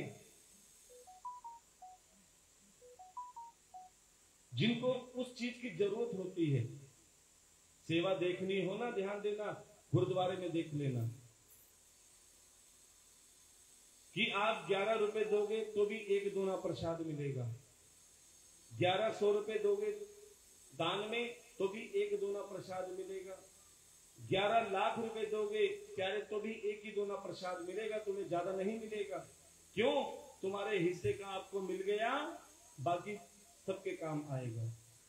A: जिनको उस चीज की जरूरत होती है। सेवा देखनी हो ना, ध्यान देना, गुरुद्वारे में देख लेना कि आप ग्यारह रुपए दोगे तो भी एक दोना प्रसाद मिलेगा, ग्यारह सौ रुपए दोगे दान में तो भी एक दोना प्रसाद मिलेगा, ग्यारह लाख रुपए दोगे प्यारे तो भी एक ही दोना प्रसाद मिलेगा, तुम्हें ज्यादा नहीं मिलेगा। क्यों? तुम्हारे हिस्से का आपको मिल गया, बाकी सबके काम आएगा।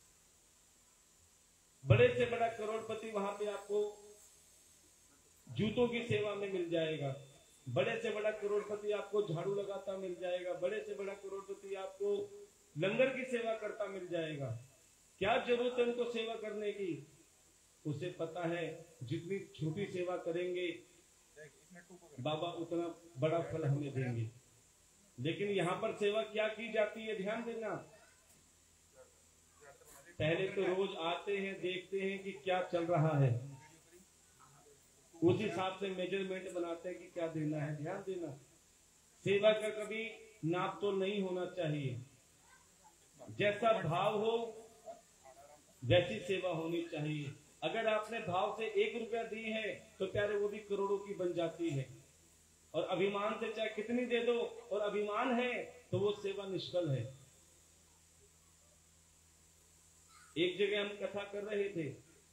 A: बड़े से बड़ा करोड़पति वहां पे आपको जूतों की सेवा में मिल जाएगा, बड़े से बड़ा करोड़पति आपको झाड़ू लगाता मिल जाएगा, बड़े से बड़ा करोड़पति आपको लंगर की सेवा करता मिल जाएगा। क्या जरूरत है उनको सेवा करने की? उसे पता है जितनी छोटी सेवा करेंगे बाबा उतना बड़ा फल हमें देंगे। लेकिन यहाँ पर सेवा क्या की जाती है, ध्यान देना। पहले तो रोज आते हैं, देखते हैं कि क्या चल रहा है, उस हिसाब से मेजरमेंट बनाते हैं कि क्या देना है। ध्यान देना, सेवा का कभी नाप तो नहीं होना चाहिए। जैसा भाव हो वैसी सेवा होनी चाहिए। अगर आपने भाव से एक रुपया दी है तो प्यारे वो भी करोड़ों की बन जाती है। और अभिमान से चाहे कितनी दे दो और अभिमान है तो वो सेवा निष्फल है। एक जगह हम कथा कर रहे थे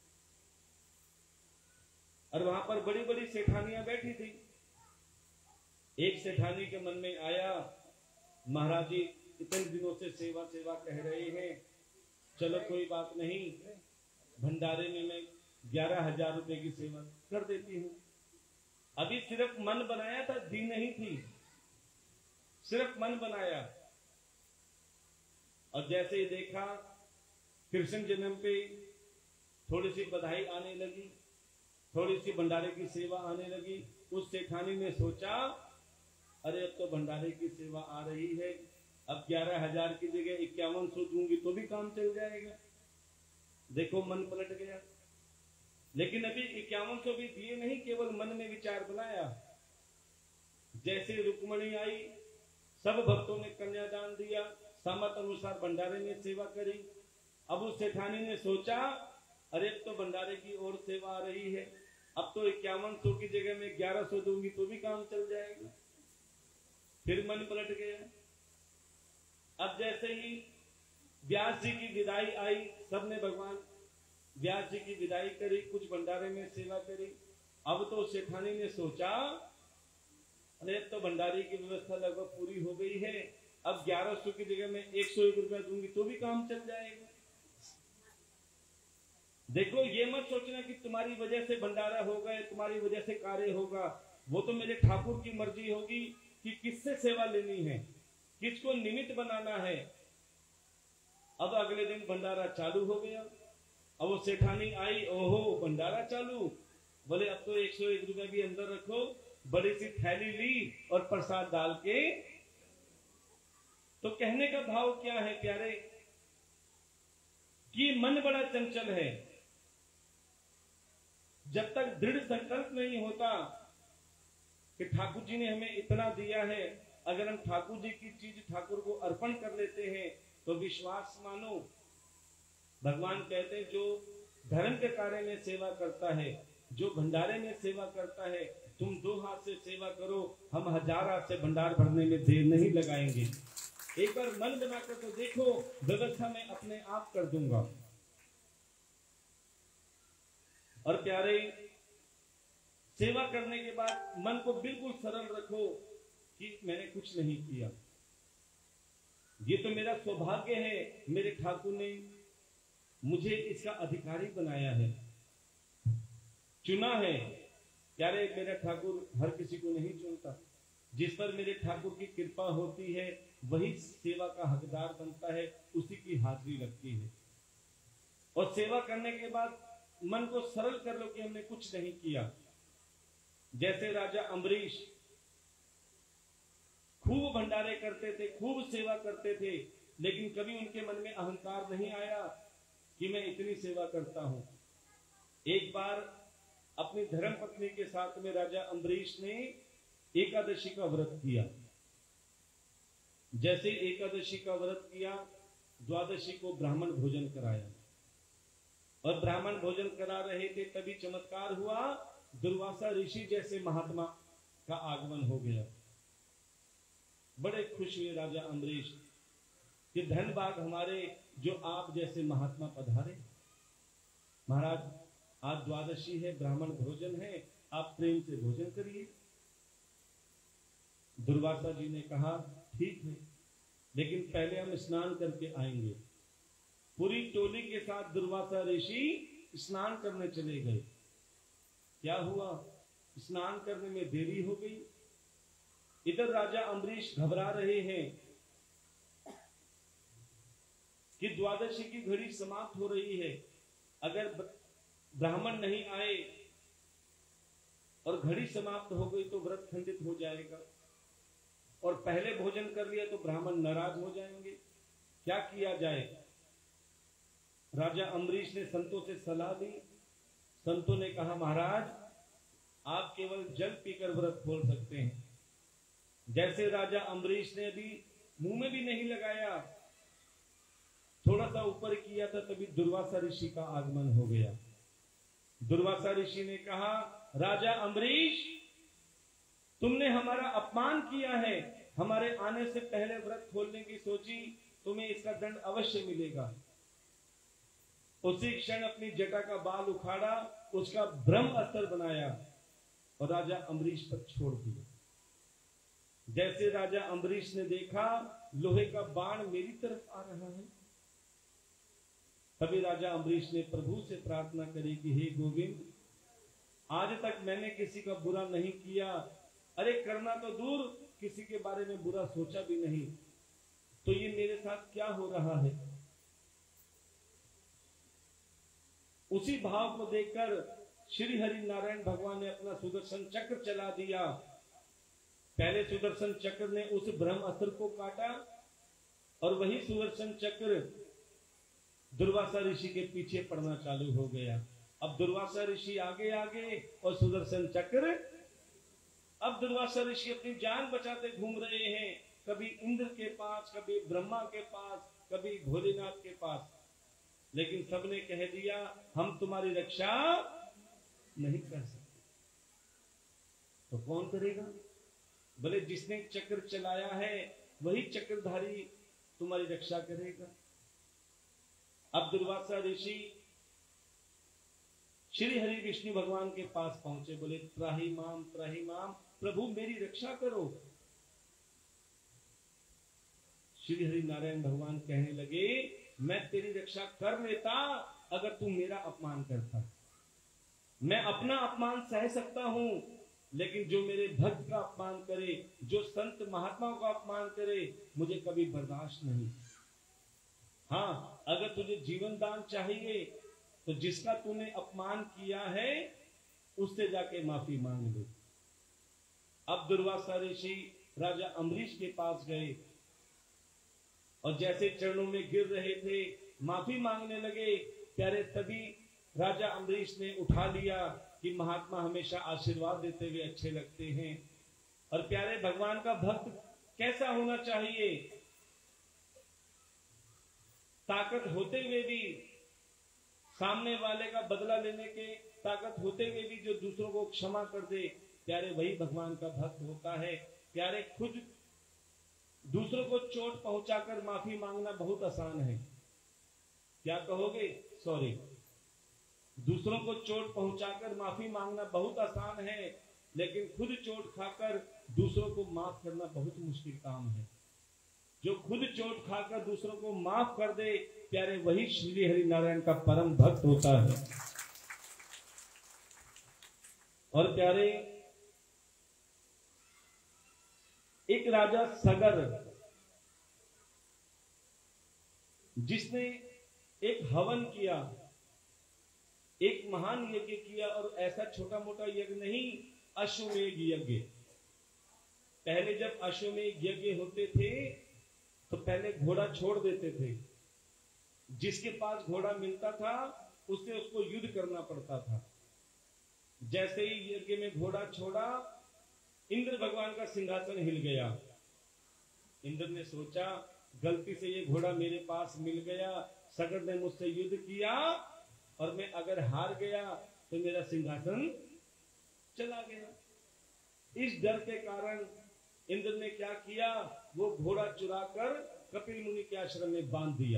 A: और वहां पर बड़ी बड़ी सेठानियां बैठी थी। एक सेठानी के मन में आया, महाराज जी इतने दिनों से सेवा सेवा कह रहे हैं, चलो कोई बात नहीं, भंडारे में मैं ग्यारह हजार रुपए की सेवा कर देती हूँ। अभी सिर्फ मन बनाया था, दी नहीं थी, सिर्फ मन बनाया। और जैसे ही देखा कृष्ण जन्म पे थोड़ी सी बधाई आने लगी, थोड़ी सी भंडारे की सेवा आने लगी, उस सेठानी ने सोचा अरे अब तो भंडारे की सेवा आ रही है, अब ग्यारह हजार की जगह इक्यावन सौ दूंगी तो भी काम चल जाएगा। देखो मन पलट गया। लेकिन अभी इक्यावन सौ भी दिए नहीं, केवल मन में विचार बनाया। जैसे रुक्मणी आई, सब भक्तों ने कन्यादान दिया, सामर्थ अनुसार भंडारे में सेवा करी। अब उस सेठानी ने सोचा अरे अब तो भंडारे की और सेवा आ रही है, अब तो इक्यावन सौ की जगह में ग्यारह सौ दूंगी तो भी काम चल जाएगा। फिर मन पलट गया। अब जैसे ही व्यास जी की विदाई आई, सबने भगवान व्यास जी की विदाई करी, कुछ भंडारे में सेवा करी। अब तो सेठानी ने सोचा अरे तो भंडारे की व्यवस्था लगभग पूरी हो गई है, अब ग्यारह सौ की जगह में एक सौ एक रुपया दूंगी तो भी काम चल जाएगा। देखो ये मत सोचना कि तुम्हारी वजह से भंडारा होगा या तुम्हारी वजह से कार्य होगा, वो तो मेरे ठाकुर की मर्जी होगी कि किससे सेवा लेनी है, किसको निमित्त बनाना है। अब अगले दिन भंडारा चालू हो गया। अब वो सेठानी आई, ओहो भंडारा चालू, बोले अब तो एक सौ एक रुपया भी अंदर रखो। बड़ी सी थैली ली और प्रसाद डाल के। तो कहने का भाव क्या है प्यारे, कि मन बड़ा चंचल है। जब तक दृढ़ संकल्प नहीं होता कि ठाकुर जी ने हमें इतना दिया है, अगर हम ठाकुर जी की चीज ठाकुर को अर्पण कर लेते हैं तो विश्वास मानो। भगवान कहते हैं जो धर्म के कार्य में सेवा करता है, जो भंडारे में सेवा करता है, तुम दो हाथ से सेवा करो, हम हजार हाथ से भंडार भरने में देर नहीं लगाएंगे। एक बार मन बनाकर तो देखो, व्यवस्था मैं अपने आप कर दूंगा। और प्यारे, सेवा करने के बाद मन को बिल्कुल सरल रखो कि मैंने कुछ नहीं किया, ये तो मेरा सौभाग्य है, मेरे ठाकुर ने मुझे इसका अधिकारी बनाया है, चुना है। प्यारे, मेरा ठाकुर हर किसी को नहीं चुनता, जिस पर मेरे ठाकुर की कृपा होती है वही सेवा का हकदार बनता है, उसी की हाजिरी लगती है। और सेवा करने के बाद मन को सरल कर लो कि हमने कुछ नहीं किया। जैसे राजा अम्बरीश खूब भंडारे करते थे, खूब सेवा करते थे, लेकिन कभी उनके मन में अहंकार नहीं आया कि मैं इतनी सेवा करता हूं। एक बार अपनी धर्म पत्नी के साथ में राजा अम्बरीश ने एकादशी का व्रत किया। जैसे एकादशी का व्रत किया, द्वादशी को ब्राह्मण भोजन कराया, और ब्राह्मण भोजन करा रहे थे, तभी चमत्कार हुआ, दुर्वासा ऋषि जैसे महात्मा का आगमन हो गया। बड़े खुश हुए राजा अम्बरीश कि धन भाग हमारे, जो आप जैसे महात्मा पधारे। महाराज, आज द्वादशी है, ब्राह्मण भोजन है, आप प्रेम से भोजन करिए। दुर्वासा जी ने कहा ठीक है, लेकिन पहले हम स्नान करके आएंगे। पूरी टोली के साथ दुर्वासा ऋषि स्नान करने चले गए। क्या हुआ, स्नान करने में देरी हो गई। इधर राजा अम्बरीश घबरा रहे हैं कि द्वादशी की घड़ी समाप्त हो रही है, अगर ब्राह्मण नहीं आए और घड़ी समाप्त हो गई तो व्रत खंडित हो जाएगा, और पहले भोजन कर लिया तो ब्राह्मण नाराज हो जाएंगे। क्या किया जाए? राजा अम्बरीश ने संतों से सलाह दी। संतों ने कहा, महाराज, आप केवल जल पीकर व्रत खोल सकते हैं। जैसे राजा अम्बरीश ने भी मुंह में भी नहीं लगाया, थोड़ा सा ऊपर किया था, तभी दुर्वासा ऋषि का आगमन हो गया। दुर्वासा ऋषि ने कहा, राजा अम्बरीश, तुमने हमारा अपमान किया है, हमारे आने से पहले व्रत खोलने की सोची, तुम्हें इसका दंड अवश्य मिलेगा। उसी क्षण अपनी जटा का बाल उखाड़ा, उसका ब्रह्म अस्त्र बनाया और राजा अम्बरीश पर छोड़ दिया। जैसे राजा अम्बरीश ने देखा लोहे का बाण मेरी तरफ आ रहा है, तभी राजा अम्बरीश ने प्रभु से प्रार्थना करी कि हे गोविंद, आज तक मैंने किसी का बुरा नहीं किया, अरे करना तो दूर, किसी के बारे में बुरा सोचा भी नहीं, तो ये मेरे साथ क्या हो रहा है। उसी भाव को देखकर श्री हरि नारायण भगवान ने अपना सुदर्शन चक्र चला दिया। पहले सुदर्शन चक्र ने उस ब्रह्म अस्त्र को काटा, और वही सुदर्शन चक्र दुर्वासा ऋषि के पीछे पड़ना चालू हो गया। अब दुर्वासा ऋषि आगे आगे और सुदर्शन चक्र। अब दुर्वासा ऋषि अपनी जान बचाते घूम रहे हैं, कभी इंद्र के पास, कभी ब्रह्मा के पास, कभी भोलेनाथ के पास, लेकिन सबने कह दिया हम तुम्हारी रक्षा नहीं कर सकते। तो कौन करेगा? बोले जिसने चक्र चलाया है वही चक्रधारी तुम्हारी रक्षा करेगा। अब दुर्वासा ऋषि श्री हरि विष्णु भगवान के पास पहुंचे, बोले त्राहि माम त्राहि माम, प्रभु मेरी रक्षा करो। श्री हरि नारायण भगवान कहने लगे, मैं तेरी रक्षा कर लेता अगर तू मेरा अपमान करता। मैं अपना अपमान सह सकता हूं, लेकिन जो मेरे भक्त का अपमान करे, जो संत महात्माओं का अपमान करे, मुझे कभी बर्दाश्त नहीं। हाँ, अगर तुझे जीवन दान चाहिए तो जिसका तूने अपमान किया है उससे जाके माफी मांग ले। अब दुर्वासा ऋषि राजा अम्बरीश के पास गए और जैसे चरणों में गिर रहे थे, माफी मांगने लगे। प्यारे, तभी राजा अम्बरीश ने उठा लिया कि महात्मा हमेशा आशीर्वाद देते हुए अच्छे लगते हैं, और प्यारे भगवान का भक्त कैसा होना चाहिए। ताकत होते हुए भी, सामने वाले का बदला लेने के ताकत होते हुए भी जो दूसरों को क्षमा कर दे, प्यारे वही भगवान का भक्त होता है। प्यारे खुद दूसरों को चोट पहुंचाकर माफी मांगना बहुत आसान है। क्या कहोगे? सॉरी। दूसरों को चोट पहुंचाकर माफी मांगना बहुत आसान है, लेकिन खुद चोट खाकर दूसरों को माफ करना बहुत मुश्किल काम है। जो खुद चोट खाकर दूसरों को माफ कर दे, प्यारे वही श्री हरि नारायण का परम भक्त होता है। और प्यारे एक राजा सगर, जिसने एक हवन किया, एक महान यज्ञ किया, और ऐसा छोटा मोटा यज्ञ नहीं, अश्वमेध यज्ञ। पहले जब अश्वमेध यज्ञ होते थे तो पहले घोड़ा छोड़ देते थे। जिसके पास घोड़ा मिलता था उससे उसको युद्ध करना पड़ता था। जैसे ही यज्ञ में घोड़ा छोड़ा, इंद्र भगवान का सिंहासन हिल गया। इंद्र ने सोचा गलती से ये घोड़ा मेरे पास मिल गया, सगर ने मुझसे युद्ध किया और मैं अगर हार गया तो मेरा सिंहासन चला गया। इस डर के कारण इंद्र ने क्या किया, वो घोड़ा चुराकर कपिल मुनि के आश्रम में बांध दिया।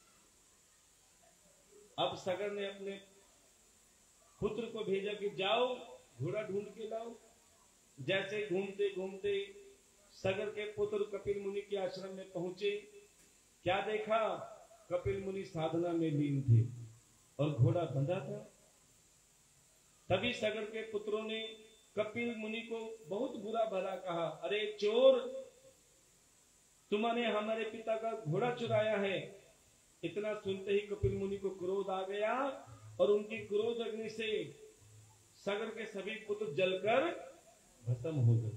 A: अब सगर ने अपने पुत्र को भेजा कि जाओ घोड़ा ढूंढ के लाओ। जैसे घूमते घूमते सगर के पुत्र कपिल मुनि के आश्रम में पहुंचे, क्या देखा, कपिल मुनि साधना में लीन थे और घोड़ा बंधा था। तभी सगर के पुत्रों ने कपिल मुनि को बहुत बुरा भला कहा, अरे चोर, तुमने हमारे पिता का घोड़ा चुराया है। इतना सुनते ही कपिल मुनि को क्रोध आ गया और उनकी क्रोध अग्नि से सगर के सभी पुत्र जलकर भस्म हो गए।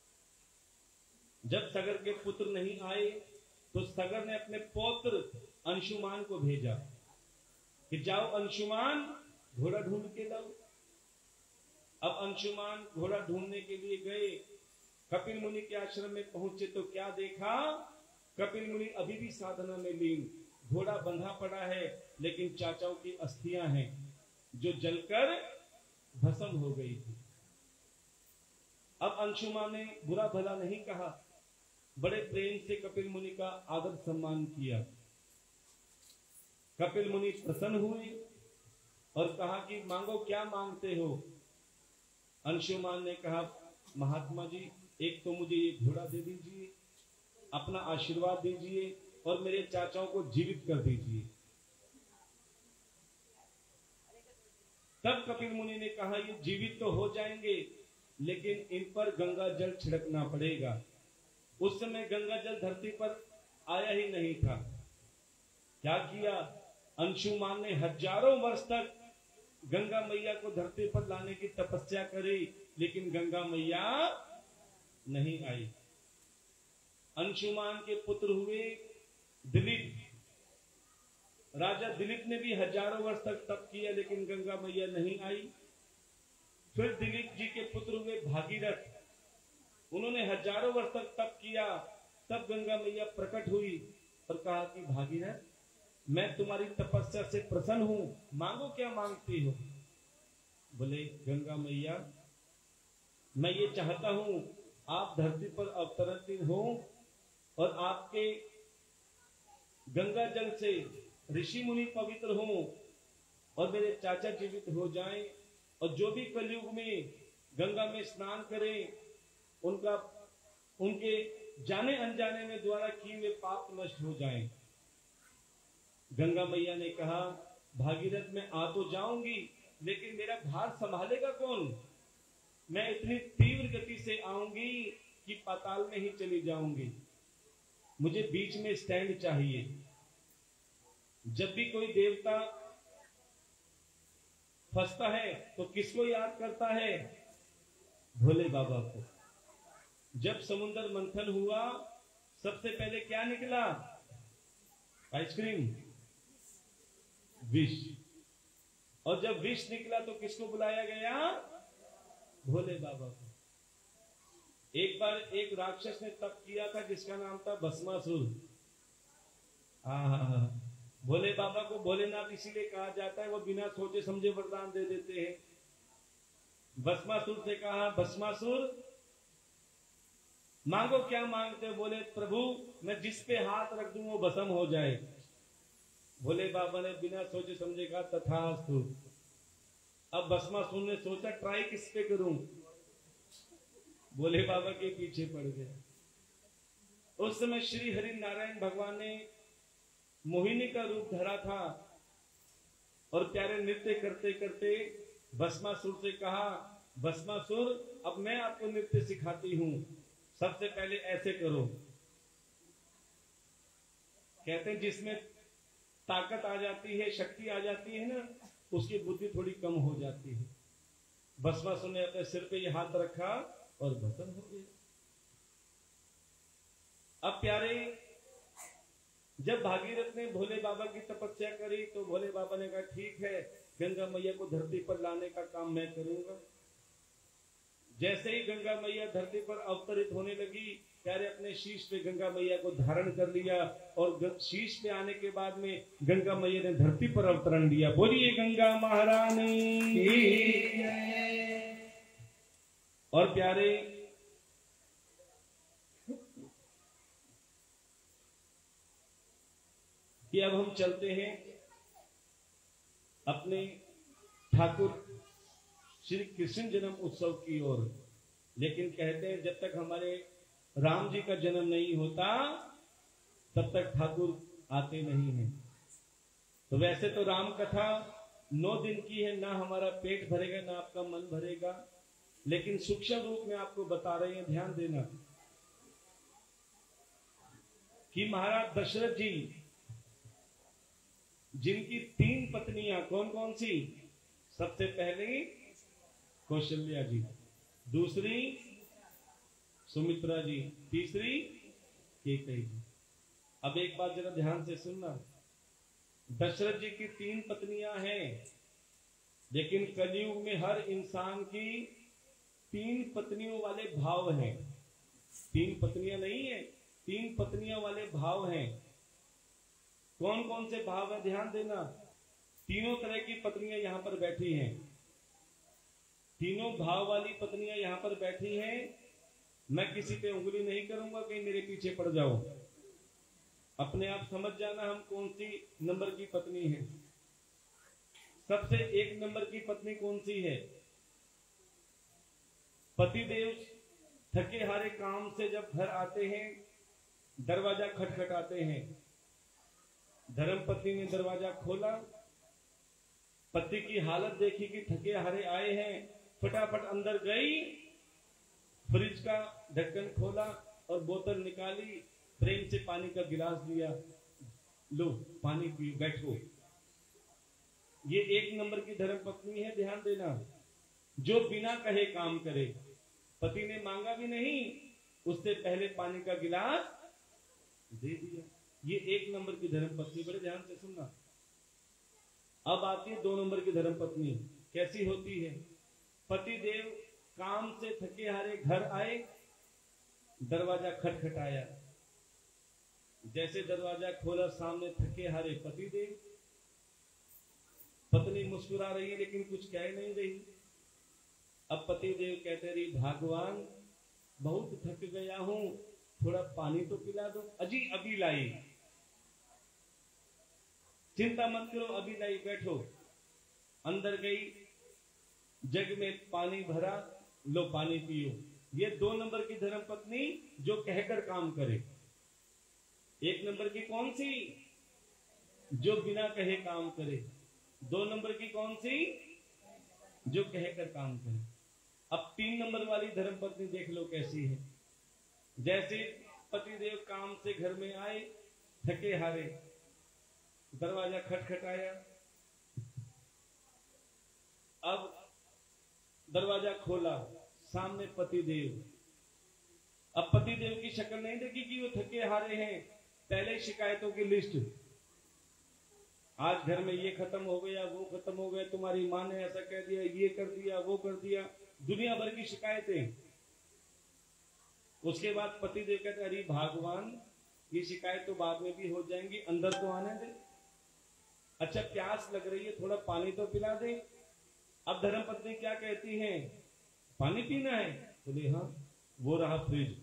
A: जब सगर के पुत्र नहीं आए तो सगर ने अपने पौत्र अंशुमान को भेजा कि जाओ अंशुमान घोड़ा ढूंढ के लाओ। अब अंशुमान घोड़ा ढूंढने के लिए गए, कपिल मुनि के आश्रम में पहुंचे तो क्या देखा, कपिल मुनि अभी भी साधना में लीन, घोड़ा बंधा पड़ा है, लेकिन चाचाओं की अस्थियां हैं जो जलकर भस्म हो गई थी। अब अंशुमान ने बुरा भला नहीं कहा, बड़े प्रेम से कपिल मुनि का आदर सम्मान किया। कपिल मुनि प्रसन्न हुए और कहा कि मांगो, क्या मांगते हो। अंशुमान ने कहा, महात्मा जी, एक तो मुझे ये घोड़ा दे दीजिए, अपना आशीर्वाद दीजिए और मेरे चाचाओं को जीवित कर दीजिए। तब कपिल मुनि ने कहा, ये जीवित तो हो जाएंगे, लेकिन इन पर गंगा जल छिड़कना पड़ेगा। उस समय गंगा जल धरती पर आया ही नहीं था। क्या किया, अंशुमान ने हजारों वर्ष तक गंगा मैया को धरती पर लाने की तपस्या करी, लेकिन गंगा मैया नहीं आई। अंशुमान के पुत्र हुए दिलीप। राजा दिलीप ने भी हजारों वर्ष तक तप किया, लेकिन गंगा मैया नहीं आई। फिर दिलीप जी के पुत्र हुए भागीरथ। उन्होंने हजारों वर्ष तक तप किया, तब गंगा मैया प्रकट हुई और कहा कि भागीरथ, मैं तुम्हारी तपस्या से प्रसन्न हूं, मांगो क्या मांगती हो। बोले, गंगा मैया, मैं ये चाहता हूं आप धरती पर अवतरित हो और आपके गंगा जल से ऋषि मुनि पवित्र हो और मेरे चाचा जीवित हो जाएं, और जो भी कलयुग में गंगा में स्नान करें, उनका उनके जाने अनजाने में द्वारा किए हुए पाप नष्ट हो जाएं। गंगा मैया ने कहा, भागीरथ, मैं आ तो जाऊंगी, लेकिन मेरा भार संभालेगा कौन। मैं इतनी तीव्र गति से आऊंगी कि पाताल में ही चली जाऊंगी। मुझे बीच में स्टैंड चाहिए। जब भी कोई देवता फंसता है तो किसको याद करता है, भोले बाबा को। जब समुद्र मंथन हुआ, सबसे पहले क्या निकला, आइसक्रीम, विष। और जब विष निकला तो किसको बुलाया गया, भोले बाबा को। एक बार एक राक्षस ने तप किया था जिसका नाम था भस्मासुर। हाँ, भोले बाबा को भोलेनाथ इसीलिए कहा जाता है, वो बिना सोचे समझे वरदान दे देते हैं। भस्मासुर से कहा, भस्मासुर मांगो क्या मांगते हो? बोले प्रभु मैं जिस पे हाथ रख दूं वो भस्म हो जाए। भोले बाबा ने बिना सोचे समझे कहा तथास्तु। अब भस्मासुर ने सोचा ट्राई किस पे करूं, भोले बाबा के पीछे पड़ गया। उस समय श्री हरि नारायण भगवान ने मोहिनी का रूप धरा था और प्यारे नृत्य करते करते भस्मासुर से कहा, भस्मासुर अब मैं आपको नृत्य सिखाती हूं, सबसे पहले ऐसे करो। कहते हैं जिसमें ताकत आ जाती है, शक्ति आ जाती है ना, उसकी बुद्धि थोड़ी कम हो जाती है। भस्मासुर ने अपने सिर पे ये हाथ रखा और भस्म हो गया। अब प्यारे जब भागीरथ ने भोले बाबा की तपस्या करी तो भोले बाबा ने कहा ठीक है, गंगा मैया को धरती पर लाने का काम मैं करूंगा। जैसे ही गंगा मैया धरती पर अवतरित होने लगी, प्यारे अपने शीश पे गंगा मैया को धारण कर लिया और शीश पे आने के बाद में गंगा मैया ने धरती पर अवतरण दिया। बोलिए गंगा महारानी की। और प्यारे कि अब हम चलते हैं अपने ठाकुर श्री कृष्ण जन्म उत्सव की ओर। लेकिन कहते हैं जब तक हमारे राम जी का जन्म नहीं होता तब तक ठाकुर आते नहीं हैं। तो वैसे तो राम कथा नौ दिन की है, ना हमारा पेट भरेगा ना आपका मन भरेगा, लेकिन सूक्ष्म रूप में आपको बता रहे हैं, ध्यान देना कि महाराज दशरथ जी जिनकी तीन पत्नियां कौन कौन सी? सबसे पहले कौशल्या जी, दूसरी सुमित्रा जी, तीसरी कैकेयी जी। अब एक बात जरा ध्यान से सुनना, दशरथ जी की तीन पत्नियां हैं, लेकिन कलयुग में हर इंसान की तीन पत्नियों वाले भाव हैं। तीन पत्नियां नहीं है, तीन पत्नियां वाले भाव हैं। कौन कौन से भाव है? ध्यान देना, तीनों तरह की पत्नियां यहां पर बैठी हैं, तीनों भाव वाली पत्नियां यहां पर बैठी हैं। मैं किसी पे उंगली नहीं करूंगा, कहीं मेरे पीछे पड़ जाओ, अपने आप समझ जाना हम कौन सी नंबर की पत्नी है। सबसे एक नंबर की पत्नी कौन सी है? पतिदेव थके हारे काम से जब घर आते हैं, दरवाजा खटखटाते हैं। धर्मपत्नी ने दरवाजा खोला, पति की हालत देखी कि थके हारे आए हैं, फटाफट अंदर गई, फ्रिज का ढक्कन खोला और बोतल निकाली, प्रेम से पानी का गिलास दिया, लो पानी पियो, बैठो। ये एक नंबर की धर्मपत्नी है। ध्यान देना, जो बिना कहे काम करे। पति ने मांगा भी नहीं, उससे पहले पानी का गिलास दे दिया। ये एक नंबर की धर्मपत्नी। बड़े ध्यान से सुनना। अब आती है दो नंबर की धर्मपत्नी। कैसी होती है? पति देव काम से थके हारे घर आए, दरवाजा खटखटाया, जैसे दरवाजा खोला, सामने थके हारे पति देव। पत्नी मुस्कुरा रही है लेकिन कुछ कह नहीं रही। अब पति देव कहते रही, भगवान बहुत थक गया हूं, थोड़ा पानी तो पिला दो। अजी अभी लाई, चिंता मत करो, अभी लाई, बैठो। अंदर गई, जग में पानी भरा, लो पानी पियो। ये दो नंबर की धर्मपत्नी जो कहकर काम करे। एक नंबर की कौन सी? जो बिना कहे काम करे। दो नंबर की कौन सी? जो कहकर काम करे। अब तीन नंबर वाली धर्मपत्नी देख लो कैसी है। जैसे पतिदेव काम से घर में आए, थके हारे, दरवाजा खटखटाया, अब दरवाजा खोला, सामने पतिदेव। अब पतिदेव की शक्ल नहीं देखी कि वो थके हारे हैं, पहले शिकायतों की लिस्ट। आज घर में ये खत्म हो गया, वो खत्म हो गया, तुम्हारी माँ ने ऐसा कह दिया, ये कर दिया, वो कर दिया, दुनिया भर की शिकायतें। उसके बाद पतिदेव कहते, अरे भगवान, ये शिकायत तो बाद में भी हो जाएंगी, अंदर तो आने दे। अच्छा प्यास लग रही है, थोड़ा पानी तो पिला दे। अब धर्मपत्नी क्या कहती हैं, पानी पीना है? बोले हाँ। वो रहा फ्रिज,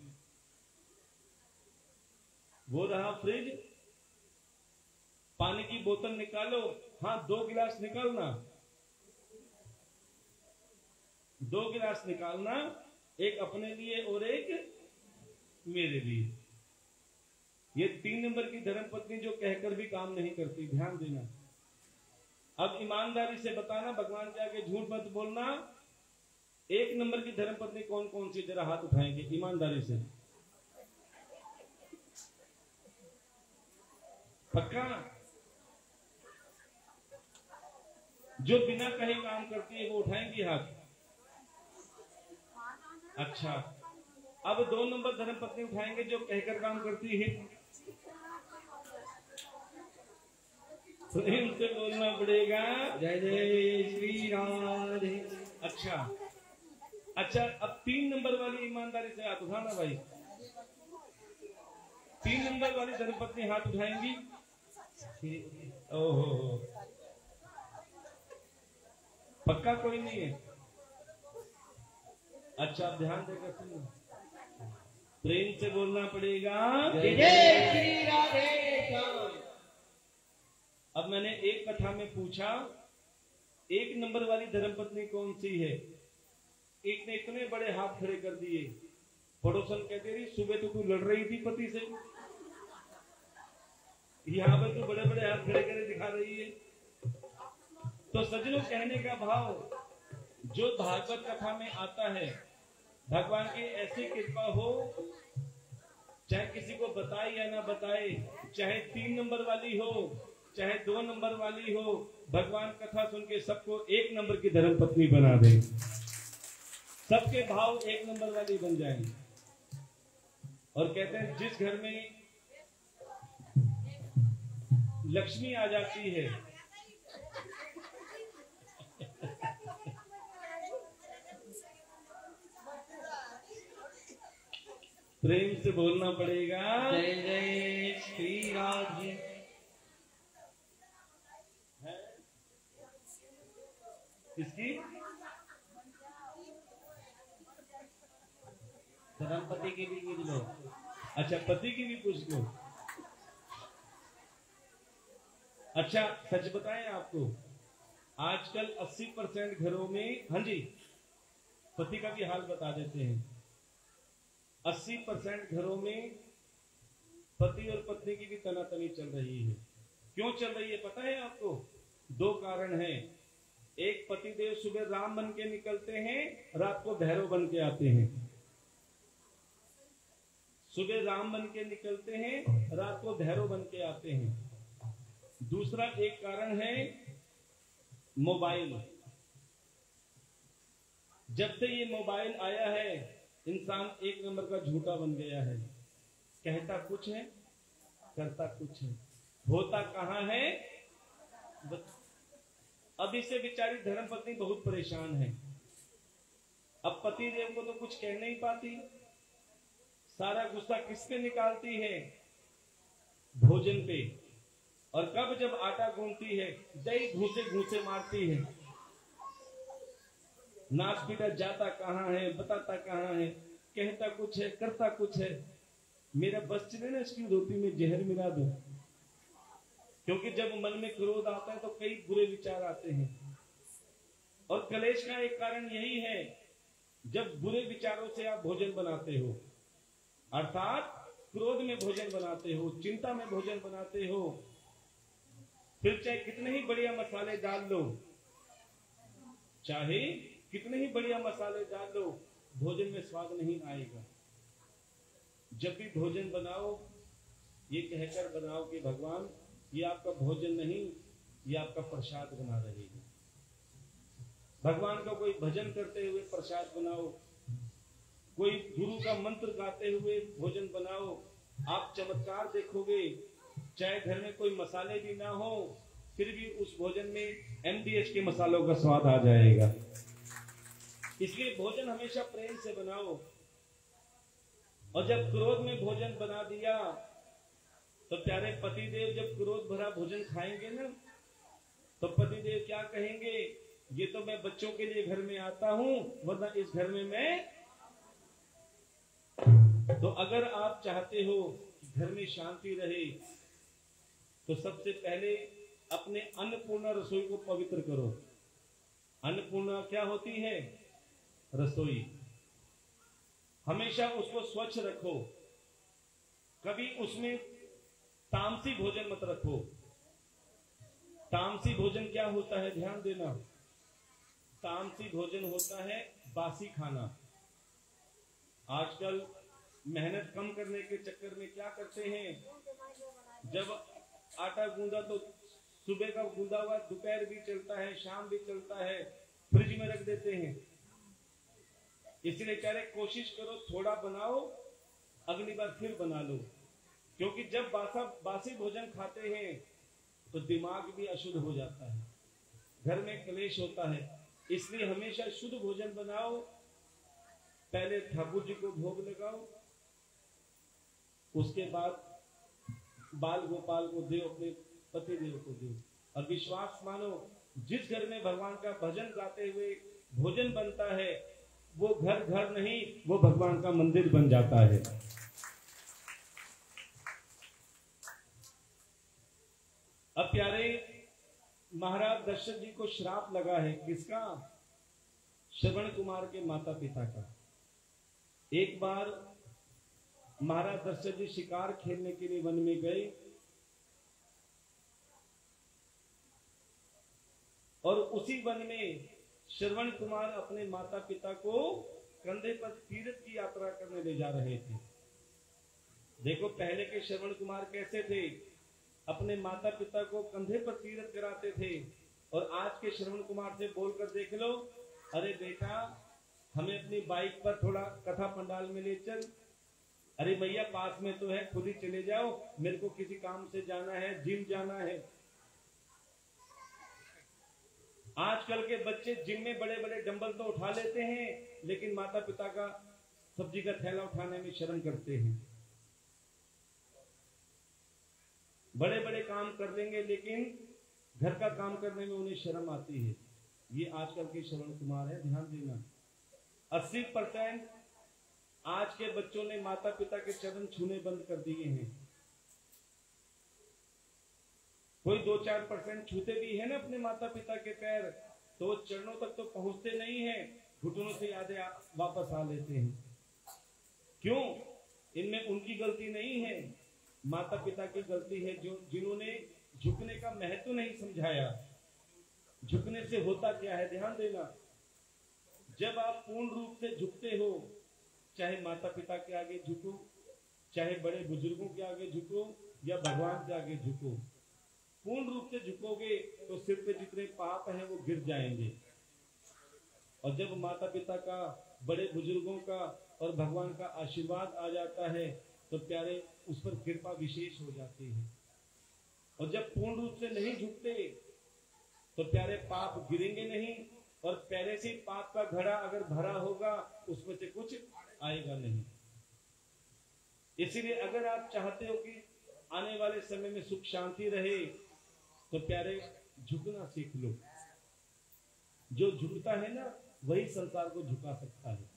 A: वो रहा फ्रिज, पानी की बोतल निकालो। हाँ दो गिलास निकालना, दो गिलास निकालना, एक अपने लिए और एक मेरे लिए। ये तीन नंबर की धर्मपत्नी जो कहकर भी काम नहीं करती, ध्यान देना। अब ईमानदारी से बताना, भगवान के आगे झूठ मत बोलना। एक नंबर की धर्मपत्नी कौन कौन सी, जरा हाथ उठाएंगे ईमानदारी से, पक्का? जो बिना कहे काम करती है वो उठाएंगी हाथ। अच्छा, अब दो नंबर धर्मपत्नी उठाएंगे जो कहकर काम करती है। तो इनसे बोलना पड़ेगा
C: जय जय श्री राधे।
A: अच्छा अच्छा, अब तीन नंबर वाली ईमानदारी से हाथ उठाना भाई। तीन नंबर वाली धर्मपत्नी हाथ उठाएंगी। ओहो, पक्का कोई नहीं है? अच्छा आप ध्यान देकर सुनो, प्रेम से बोलना पड़ेगा
C: जय जय श्री राधे श्याम।
A: अब मैंने एक कथा में पूछा, एक नंबर वाली धर्मपत्नी कौन सी है? एक ने इतने बड़े हाथ खड़े कर दिए। पड़ोसन कहते रही, सुबह तो तू लड़ रही थी पति से, यहाँ पे तू बड़े बड़े हाथ खड़े करे दिखा रही है। तो सज्जनों, कहने का भाव, जो भागवत कथा में आता है, भगवान की ऐसी कृपा हो, चाहे किसी को बताए या ना बताए, चाहे तीन नंबर वाली हो चाहे दो नंबर वाली हो, भगवान कथा सुन के सबको एक नंबर की धर्मपत्नी बना दे, सबके भाव एक नंबर वाली बन जाएंगे। और कहते हैं जिस घर में लक्ष्मी आ जाती है, प्रेम से बोलना पड़ेगा
C: जय जय श्री राधे।
A: इसकी
C: धर्मपति की भी गिन लो।
A: अच्छा, पति की भी पूछ लो। अच्छा सच बताएं आपको, आजकल अस्सी परसेंट घरों में, हाँ जी, पति का भी हाल बता देते हैं, अस्सी परसेंट घरों में पति और पत्नी की भी तनातनी चल रही है। क्यों चल रही है पता है आपको? दो कारण हैं। एक, पतिदेव सुबह राम बन के निकलते हैं, रात को भैरव बन के आते हैं। सुबह राम बन के निकलते हैं, रात को भैरव बन के आते हैं। दूसरा एक कारण है मोबाइल। जब से ये मोबाइल आया है, इंसान एक नंबर का झूठा बन गया है। कहता कुछ है, करता कुछ है, होता कहां है। अब इससे बेचारी धर्मपत्नी बहुत परेशान है। अब पति देव को तो कुछ कह नहीं पाती, सारा गुस्सा किस पे निकालती है? भोजन पे। और कब जब आटा गूंथती है, दही घूसे घूसे मारती है। नाच पीटा जाता कहां है, बताता कहां है, कहता कुछ है, करता कुछ है। मेरा बस चले ना, इसकी रोटी में जहर मिला दो। क्योंकि जब मन में क्रोध आता है तो कई बुरे विचार आते हैं। और कलेश का एक कारण यही है, जब बुरे विचारों से आप भोजन बनाते हो, अर्थात क्रोध में भोजन बनाते हो, चिंता में भोजन बनाते हो, फिर चाहे कितने ही बढ़िया मसाले डाल लो, चाहे कितने ही बढ़िया मसाले डाल लो, भोजन में स्वाद नहीं आएगा। जब भी भोजन बनाओ, ये कहकर बनाओ कि भगवान ये आपका भोजन नहीं, ये आपका प्रसाद बना रही है। भगवान का कोई भजन करते हुए प्रसाद बनाओ, कोई गुरु का मंत्र गाते हुए भोजन बनाओ। आप चमत्कार देखोगे। चाहे घर में कोई मसाले भी ना हो, फिर भी उस भोजन में एमडीएच के मसालों का स्वाद आ जाएगा। इसलिए भोजन हमेशा प्रेम से बनाओ। और जब क्रोध में भोजन बना दिया, तो प्यारे पतिदेव जब क्रोध भरा भोजन खाएंगे ना, तो पतिदेव क्या कहेंगे, ये तो मैं बच्चों के लिए घर में आता हूं, वरना इस घर में मैं। तो अगर आप चाहते हो कि घर में शांति रहे, तो सबसे पहले अपने अन्नपूर्णा रसोई को पवित्र करो। अन्नपूर्णा क्या होती है? रसोई। हमेशा उसको स्वच्छ रखो, कभी उसमें तामसी भोजन मत रखो। तामसी भोजन क्या होता है, ध्यान देना। तामसी भोजन होता है बासी खाना। आजकल मेहनत कम करने के चक्कर में क्या करते हैं, जब आटा गूंदा तो सुबह का गूंदा हुआ दोपहर भी चलता है, शाम भी चलता है, फ्रिज में रख देते हैं। इसलिए कह रहे कोशिश करो थोड़ा बनाओ, अगली बार फिर बना लो, क्योंकि जब बासा बासी भोजन खाते हैं तो दिमाग भी अशुद्ध हो जाता है, घर में क्लेश होता है। इसलिए हमेशा शुद्ध भोजन बनाओ, पहले ठाकुर जी को भोग लगाओ, उसके बाद बाल गोपाल को दो, अपने पति देव को दो। और विश्वास मानो, जिस घर में भगवान का भजन गाते हुए भोजन बनता है, वो घर घर नहीं, वो भगवान का मंदिर बन जाता है। अब प्यारे महाराज दशरथ जी को श्राप लगा है, किसका? श्रवण कुमार के माता पिता का। एक बार महाराज दशरथ जी शिकार खेलने के लिए वन में गए और उसी वन में श्रवण कुमार अपने माता पिता को कंधे पर तीर्थ की यात्रा करने ले जा रहे थे। देखो पहले के श्रवण कुमार कैसे थे, अपने माता पिता को कंधे पर तीर्थ कराते थे। और आज के श्रवण कुमार से बोलकर देख लो, अरे बेटा हमें अपनी बाइक पर थोड़ा कथा पंडाल में ले चल। अरे भैया पास में तो है, खुद ही चले जाओ, मेरे को किसी काम से जाना है, जिम जाना है। आजकल के बच्चे जिम में बड़े बड़े डंबल तो उठा लेते हैं, लेकिन माता पिता का सब्जी का थैला उठाने में शर्म करते हैं। बड़े बड़े काम कर लेंगे, लेकिन घर का काम करने में उन्हें शर्म आती है। ये आजकल के श्रवण कुमार है, ध्यान देना। अस्सी परसेंट आज के बच्चों ने माता पिता के चरण छूने बंद कर दिए हैं। कोई दो चार परसेंट छूते भी है ना अपने माता पिता के पैर, तो वो चरणों तक तो पहुंचते नहीं है, घुटनों से यादें वापस आ लेते हैं। क्यों? इनमें उनकी गलती नहीं है, माता पिता की गलती है, जो जिन्होंने झुकने का महत्व नहीं समझाया। झुकने से होता क्या है, ध्यान देना। जब आप पूर्ण रूप से झुकते हो, चाहे माता पिता के आगे झुको, चाहे बड़े बुजुर्गों के आगे झुको, या भगवान के आगे झुको, पूर्ण रूप से झुकोगे तो सिर पे जितने पाप हैं वो गिर जाएंगे। और जब माता पिता का, बड़े बुजुर्गों का और भगवान का आशीर्वाद आ जाता है, तो प्यारे उस पर कृपा विशेष हो जाती है। और जब पूर्ण रूप से नहीं झुकते, तो प्यारे पाप गिरेंगे नहीं, और पहले से पाप का घड़ा अगर भरा होगा, उसमें से कुछ आएगा नहीं। इसीलिए अगर आप चाहते हो कि आने वाले समय में सुख शांति रहे, तो प्यारे झुकना सीख लो। जो झुकता है ना, वही संसार को झुका सकता है।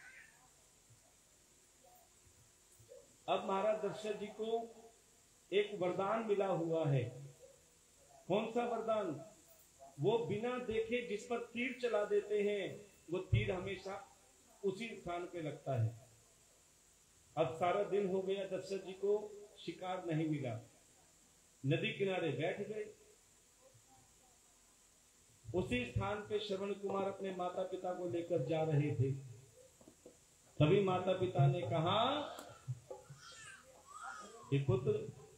A: अब महाराज दशरथ जी को एक वरदान मिला हुआ है। कौन सा वरदान? वो बिना देखे जिस पर तीर चला देते हैं, वो तीर हमेशा उसी स्थान पे लगता है। अब सारा दिन हो गया, दशरथ जी को शिकार नहीं मिला। नदी किनारे बैठ गए। उसी स्थान पे श्रवण कुमार अपने माता पिता को लेकर जा रहे थे। तभी माता पिता ने कहा कि पुत्र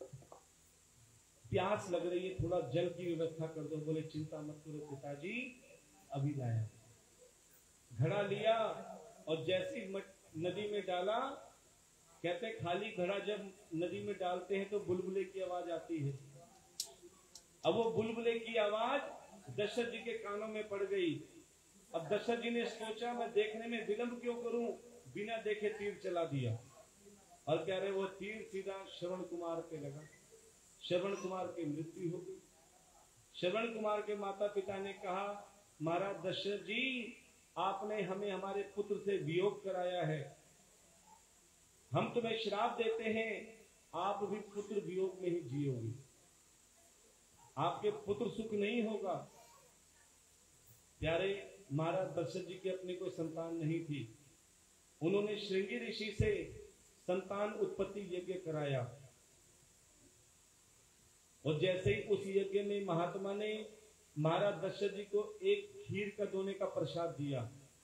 A: प्यास लग रही है, थोड़ा जल की व्यवस्था कर दो। बोले चिंता मत करो पिताजी, अभी लाया। घड़ा लिया और जैसी नदी में डाला, कहते खाली घड़ा जब नदी में डालते हैं तो बुलबुले की आवाज आती है। अब वो बुलबुले की आवाज दशरथ जी के कानों में पड़ गई। अब दशरथ जी ने सोचा मैं देखने में विलंब क्यों करूं, बिना देखे तीर चला दिया। और कह रहे वो तीर सीधा श्रवण कुमार पे लगा। श्रवण कुमार की मृत्यु हो गई। श्रवण कुमार के माता पिता ने कहा, महाराज दशरथ जी, आपने हमें हमारे पुत्र से वियोग कराया है, हम तुम्हें श्राप देते हैं, आप भी पुत्र वियोग में ही जियोगे, आपके पुत्र सुख नहीं होगा। प्यारे महाराज दशरथ जी की अपनी कोई संतान नहीं थी। उन्होंने श्रृंगी ऋषि से संतान उत्पत्ति यज्ञ कराया, और जैसे ही उस यज्ञ में महात्मा ने महाराज दशरथ जी को एक खीर का दोने का प्रसाद दिया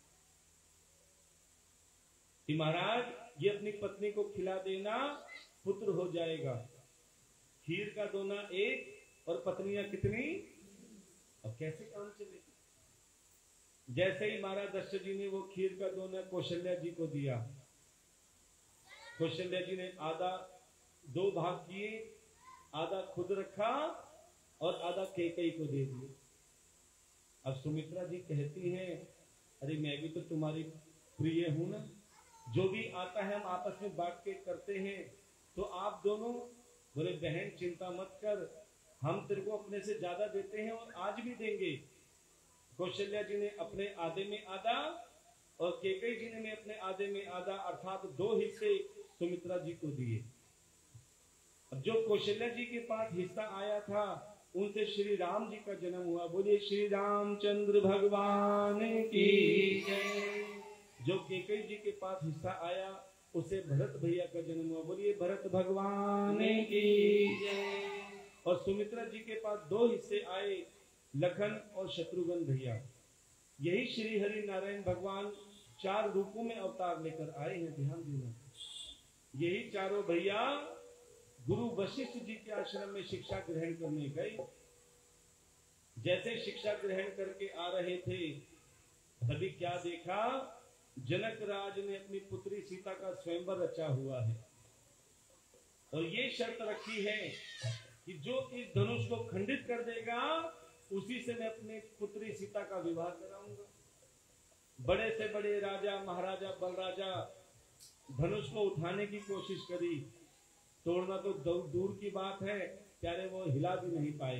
A: कि महाराज ये अपनी पत्नी को खिला देना, पुत्र हो जाएगा। खीर का दोना एक और पत्नियां कितनी, अब कैसे काम चलेगा। जैसे ही महाराज दशरथ जी ने वो खीर का दोना कौशल्या जी को दिया, कौशल्या जी ने आधा दो भाग किए, आधा खुद रखा और आधा केकई को दे दिए। अब सुमित्रा जी कहती हैं, अरे मैं भी तो तुम्हारी प्रिय हूं ना, जो भी आता है हम आपस में बांट के करते हैं, तो आप दोनों बोले बहन चिंता मत कर, हम तेरे को अपने से ज्यादा देते हैं और आज भी देंगे। कौशल्या जी ने अपने आधे में आधा और केकई जी ने अपने आधे में आधा, अर्थात दो हिस्से सुमित्रा जी को दिए। अब जो कौशल्या जी के पास हिस्सा आया था, उनसे श्री राम जी का जन्म हुआ। बोलिए श्री रामचंद्र भगवान की जय। जो केकई जी के पास हिस्सा आया, उसे भरत भैया का जन्म हुआ। बोलिए भरत भगवान की जय। और सुमित्रा जी के पास दो हिस्से आए, लखन और शत्रुघ्न भैया। यही श्री हरि नारायण भगवान चार रूपों में अवतार लेकर आए हैं, ध्यान देना। यही चारों भैया गुरु वशिष्ठ जी के आश्रम में शिक्षा ग्रहण करने गए। जैसे शिक्षा ग्रहण करके आ रहे थे, तभी क्या देखा, जनक राज ने अपनी पुत्री सीता का स्वयंवर रचा हुआ है, और ये शर्त रखी है कि जो इस धनुष को खंडित कर देगा, उसी से मैं अपनी पुत्री सीता का विवाह कराऊंगा। बड़े से बड़े राजा महाराजा बलराजा धनुष को उठाने की कोशिश करी, तोड़ना तो दूर की बात है, प्यारे वो हिला भी नहीं पाए।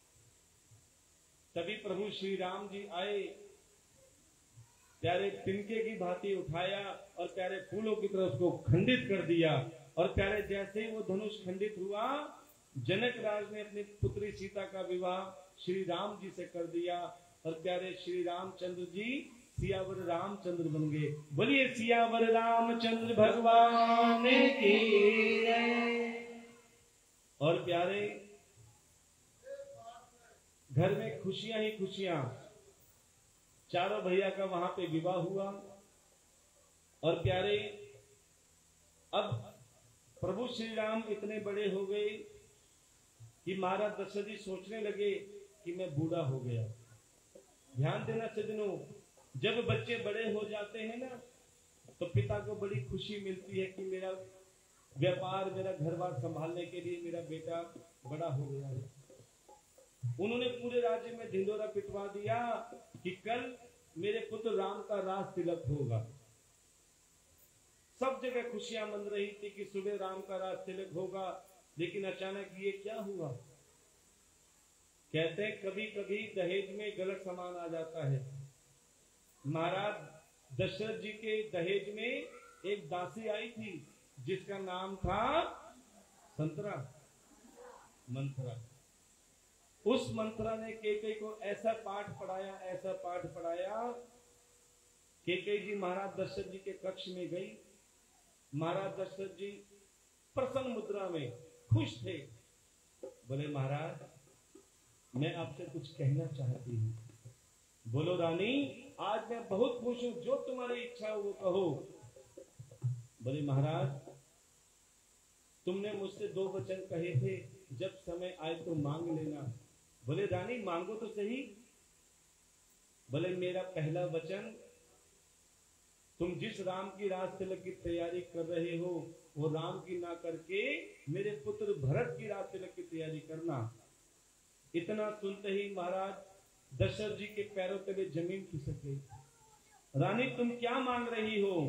A: तभी प्रभु श्री राम जी आए, प्यारे तिनके की भांति उठाया और प्यारे फूलों की तरह उसको खंडित कर दिया। और प्यारे जैसे ही वो धनुष खंडित हुआ, जनक राज ने अपनी पुत्री सीता का विवाह श्री राम जी से कर दिया, और प्यारे श्री रामचंद्र जी सियावर रामचंद्र बन गए। बोलिए सियावर रामचंद्र भगवान की जय। और प्यारे घर में खुशियां ही खुशियां, चारों भैया का वहां पे विवाह हुआ। और प्यारे अब प्रभु श्री राम इतने बड़े हो गए कि महाराज दशरथ जी सोचने लगे कि मैं बूढ़ा हो गया। ध्यान देना सज्जनों, जब बच्चे बड़े हो जाते हैं ना, तो पिता को बड़ी खुशी मिलती है कि मेरा व्यापार, मेरा घर बार संभालने के लिए मेरा बेटा बड़ा हो गया है। उन्होंने पूरे राज्य में ढिंडोरा पिटवा दिया कि कल मेरे पुत्र राम का राज तिलक होगा। सब जगह खुशियां मन रही थी कि सुबह राम का राज तिलक होगा, लेकिन अचानक ये क्या हुआ। कहते हैं कभी कभी दहेज में गलत सामान आ जाता है। महाराज दशरथ जी के दहेज में एक दासी आई थी, जिसका नाम था संतरा मंथरा। उस मंथरा ने केकई को ऐसा पाठ पढ़ाया, ऐसा पाठ पढ़ाया। केकई जी महाराज दशरथ जी के कक्ष में गई। महाराज दशरथ जी प्रसन्न मुद्रा में खुश थे। बोले महाराज, मैं आपसे कुछ कहना चाहती हूँ। बोलो रानी, आज मैं बहुत खुश हूं, जो तुम्हारी इच्छा हो वो कहो। बोले महाराज, तुमने मुझसे दो वचन कहे थे, जब समय आए तो मांग लेना। बोले रानी, मांगो तो सही। बोले मेरा पहला वचन, तुम जिस राम की राज तिलक की तैयारी कर रहे हो, वो राम की ना करके मेरे पुत्र भरत की राज तिलक की तैयारी करना। इतना सुनते ही महाराज दशरथ जी के पैरों तले जमीन खिसक गई। रानी, तुम क्या मांग रही हो?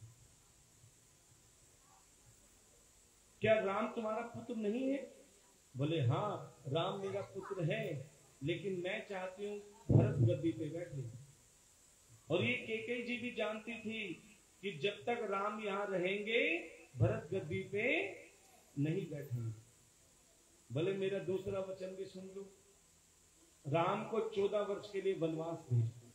A: क्या राम तुम्हारा पुत्र नहीं है? बोले हाँ, राम मेरा पुत्र है, लेकिन मैं चाहती हूँ भरत गद्दी पे बैठे। और ये कैकेयी जी भी जानती थी कि जब तक राम यहाँ रहेंगे भरत गद्दी पे नहीं बैठेंगे। बोले मेरा दूसरा वचन भी सुन लो, राम को चौदह वर्ष के लिए वनवास भेज दो।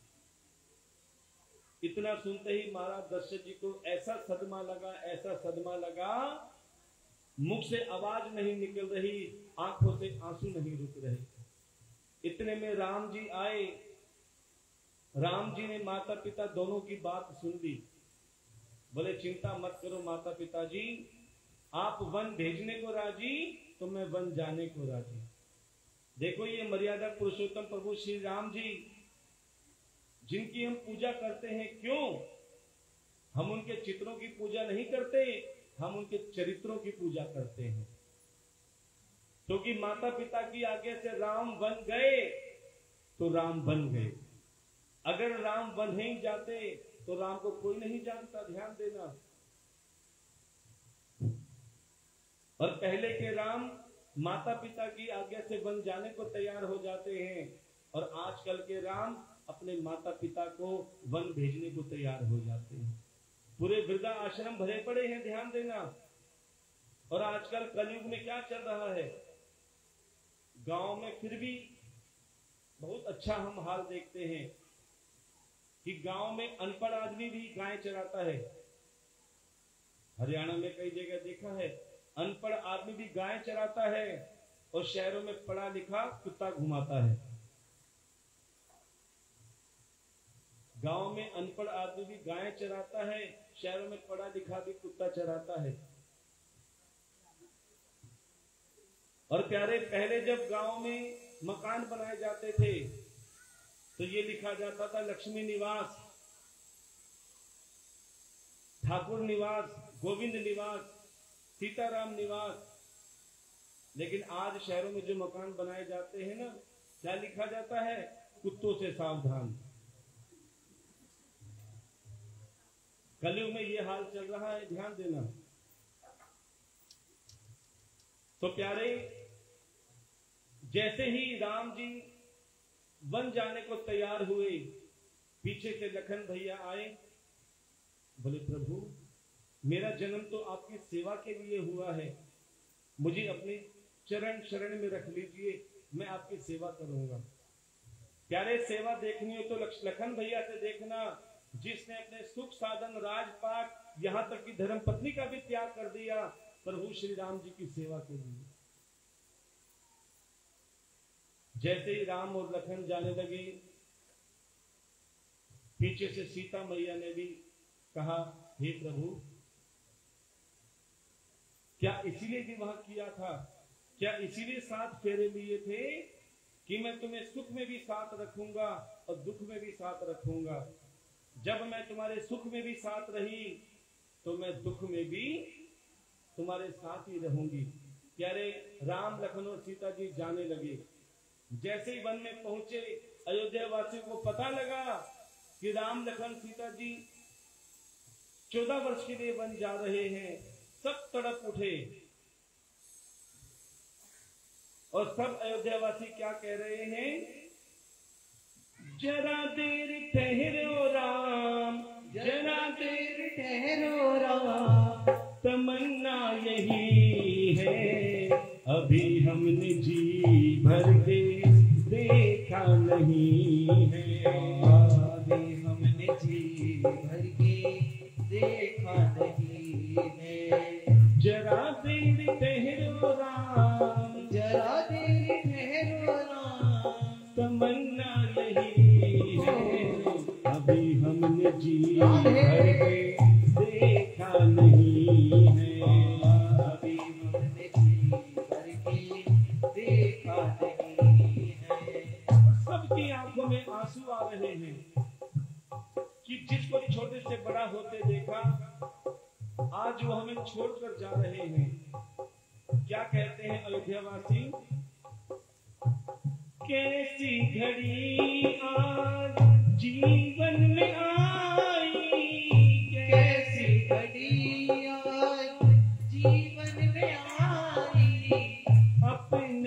A: इतना सुनते ही महाराज दशरथ जी को ऐसा सदमा लगा, ऐसा सदमा लगा, मुख से आवाज नहीं निकल रही, आंखों से आंसू नहीं रुक रहे। इतने में राम जी आए। राम जी ने माता पिता दोनों की बात सुन ली। बोले चिंता मत करो माता पिता जी, आप वन भेजने को राजी तो मैं वन जाने को राजी। देखो ये मर्यादा पुरुषोत्तम प्रभु श्री राम जी, जिनकी हम पूजा करते हैं, क्यों हम उनके चित्रों की पूजा नहीं करते, हम उनके चरित्रों की पूजा करते हैं। क्योंकि तो माता पिता की आज्ञा से राम बन गए तो राम बन गए। अगर राम वन नहीं जाते तो राम को कोई नहीं जानता, ध्यान देना। और पहले के राम माता पिता की आज्ञा से वन जाने को तैयार हो जाते हैं, और आजकल के राम अपने माता पिता को वन भेजने को तैयार हो जाते हैं। पूरे वृद्धा आश्रम भरे पड़े हैं, ध्यान देना। और आजकल कलयुग में क्या चल रहा है, गांव में फिर भी बहुत अच्छा हम हाल देखते हैं कि गांव में अनपढ़ आदमी भी गाय चराता है। हरियाणा में कई जगह देखा है, अनपढ़ आदमी भी गाय चराता है, और शहरों में पढ़ा लिखा कुत्ता घुमाता है। गांव में अनपढ़ आदमी भी गाय चराता है, शहरों में पढ़ा लिखा भी कुत्ता चराता है। और प्यारे, पहले जब गांव में मकान बनाए जाते थे तो ये लिखा जाता था लक्ष्मी निवास, ठाकुर निवास, गोविंद निवास, सीताराम निवास। लेकिन आज शहरों में जो मकान बनाए जाते हैं ना, क्या लिखा जाता है, कुत्तों से सावधान। कलयुग में ये हाल चल रहा है, ध्यान देना। तो प्यारे, जैसे ही राम जी वन जाने को तैयार हुए, पीछे से लखन भैया आए। बोले प्रभु, मेरा जन्म तो आपकी सेवा के लिए हुआ है, मुझे अपने चरण शरण में रख लीजिए, मैं आपकी सेवा करूंगा। प्यारे, सेवा देखनी हो तो लखन भैया से देखना, जिसने अपने सुख साधन राजपाट यहां तक कि धर्म पत्नी का भी त्याग कर दिया प्रभु श्री राम जी की सेवा के लिए। जैसे ही राम और लखन जाने लगे, पीछे से सीता मैया ने भी कहा, हे प्रभु, क्या इसीलिए विवाह किया था, क्या इसीलिए साथ फेरे लिए थे कि मैं तुम्हें सुख में भी साथ रखूंगा और दुख में भी साथ रखूंगा। जब मैं तुम्हारे सुख में भी साथ रही तो मैं दुख में भी तुम्हारे साथ ही रहूंगी। प्यारे, राम लखन और सीता जी जाने लगे। जैसे ही वन में पहुंचे, अयोध्या वासियों को पता लगा कि राम लखन सीता जी चौदह वर्ष के लिए वन जा रहे हैं। सब तड़प उठे और सब अयोध्यावासी क्या कह रहे हैं, जरा देर ठहरो राम, जरा देर ठहरो राम, तमन्ना यही है अभी हमने जी भर के देखा नहीं है,
C: अभी हमने जी भर के देखा नहीं है।
A: जरा देर ठहरो राम,
C: जरा देर ठहरो राम,
A: तमन्ना यही है अभी हमने जी भर के देखा नहीं है,
C: अभी हमने जी भर के देखा नहीं है।
A: सबकी आंखों में आंसू आ रहे हैं कि जिसको छोटे से बड़ा होते देखा, आज वो हमें छोड़कर जा रहे हैं। क्या कहते हैं अयोध्यावासी, कैसी घड़ी आज जीवन में आई,
C: कैसी घड़ी आज जीवन में आई,
A: अपने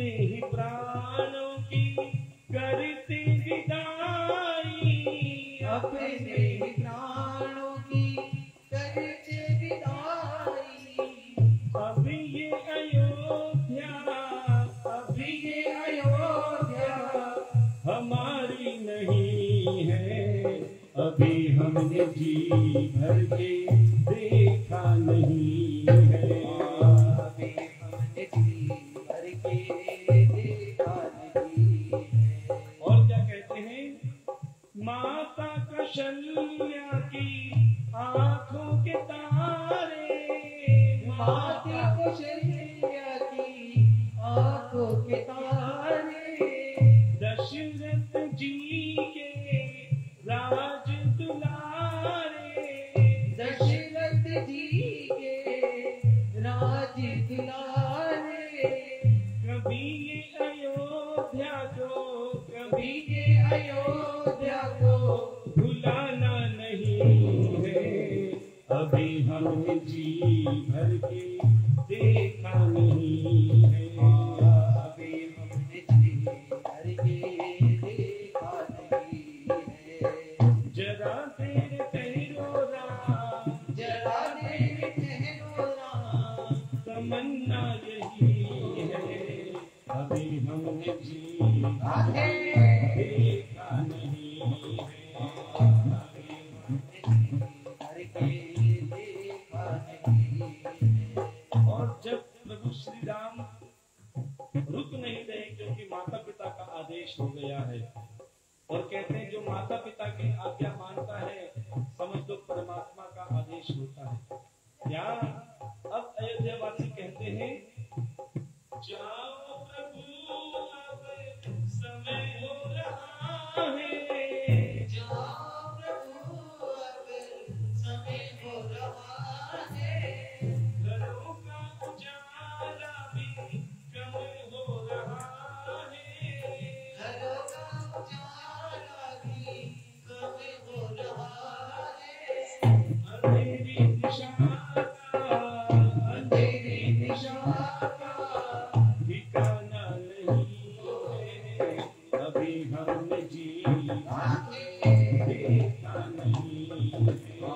A: अभी हमने जी भर के देखा नहीं है।
C: अभी हमने जी भर के देखा नहीं है।
A: और क्या कहते हैं, माता कौशल्या की आंखों के तारे,
C: माता कौशल्या की आंखों के तारे,
A: दशरथ जी के राज दुलारे,
C: दशरथ जी के राज दुलारे,
A: कभी ये अयोध्या को, कभी
C: कभी ये अयोध्या को
A: भुलाना नहीं है। अभी हमने जी भर के देखा नहीं है।
C: अभी हमने जी भर के देखा नहीं है।
A: जरा देर ठहरो राम,
C: जरा देर ठहरो राम,
A: तमन्ना यही है। अभी हमने जी
C: आधे
A: देखा नहीं है।
C: भर के देखा नहीं है।
A: और जब प्रभु श्री राम रुक नहीं रहे, क्योंकि माता पिता का आदेश हो गया है, और कहते हैं जो माता पिता की आज्ञा मानता है समझ लो परमात्मा का आदेश होता है। क्या अब अयोध्या वासी कहते हैं, जाओ प्रभु अब समय हो रहा है,
C: जाओ प्रभु अब समय हो रहा है,
A: घरों का उजाला भी कम हो रहा है,
C: घरों का उजाला भी कम हो रहा है,
A: अंधेरी दिशा का,
C: अंधेरी दिशा का
A: ठिकाना नहीं है। अभी हमने जी देखा नहीं है।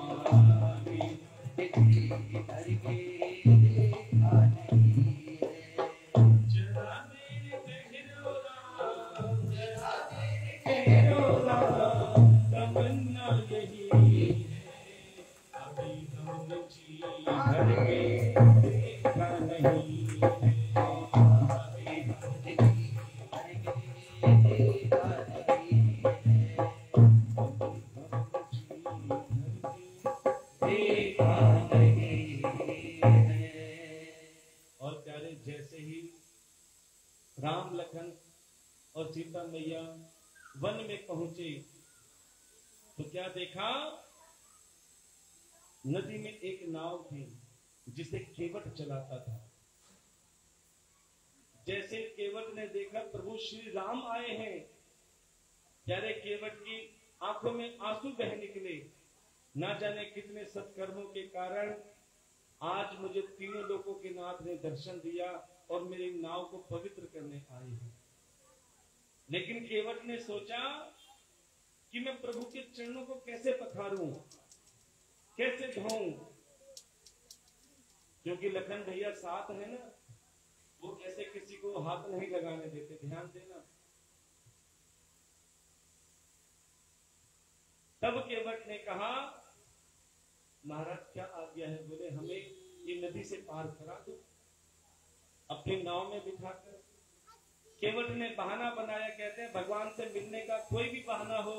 C: भर के देखा नहीं है।
A: जरा मेरे ठहरो राम,
C: जरा देर
A: ठहरो राम, तमन्ना यही है। अभी हमने जी भर के देखा नहीं है। अभी हमने जी
C: भर के देखा नहीं है। देखा नहीं है।
A: और प्यारे, जैसे ही राम लखन और सीता मैया वन में पहुंचे तो क्या देखा, नदी में एक नाव थी जिसे केवट चलाता था। जैसे केवट ने देखा प्रभु श्री राम आए हैं, प्यारे केवट की आंखों में आंसू बह निकले। ना जाने कितने सत्कर्मों के कारण आज मुझे तीनों लोगों के नाथ ने दर्शन दिया और मेरी नाव को पवित्र करने आए हैं। लेकिन केवट ने सोचा कि मैं प्रभु के चरणों को कैसे पखारूं, कैसे धोऊं, क्योंकि लखन भैया साथ है ना, वो ऐसे किसी को हाथ नहीं लगाने देते, ध्यान देना। तब केवट ने कहा, महाराज क्या आज्ञा है? बोले हमें ये नदी से पार करा दो अपनी नाव में बिठाकर। केवट ने बहाना बनाया, कहते हैं भगवान से मिलने का कोई भी बहाना हो,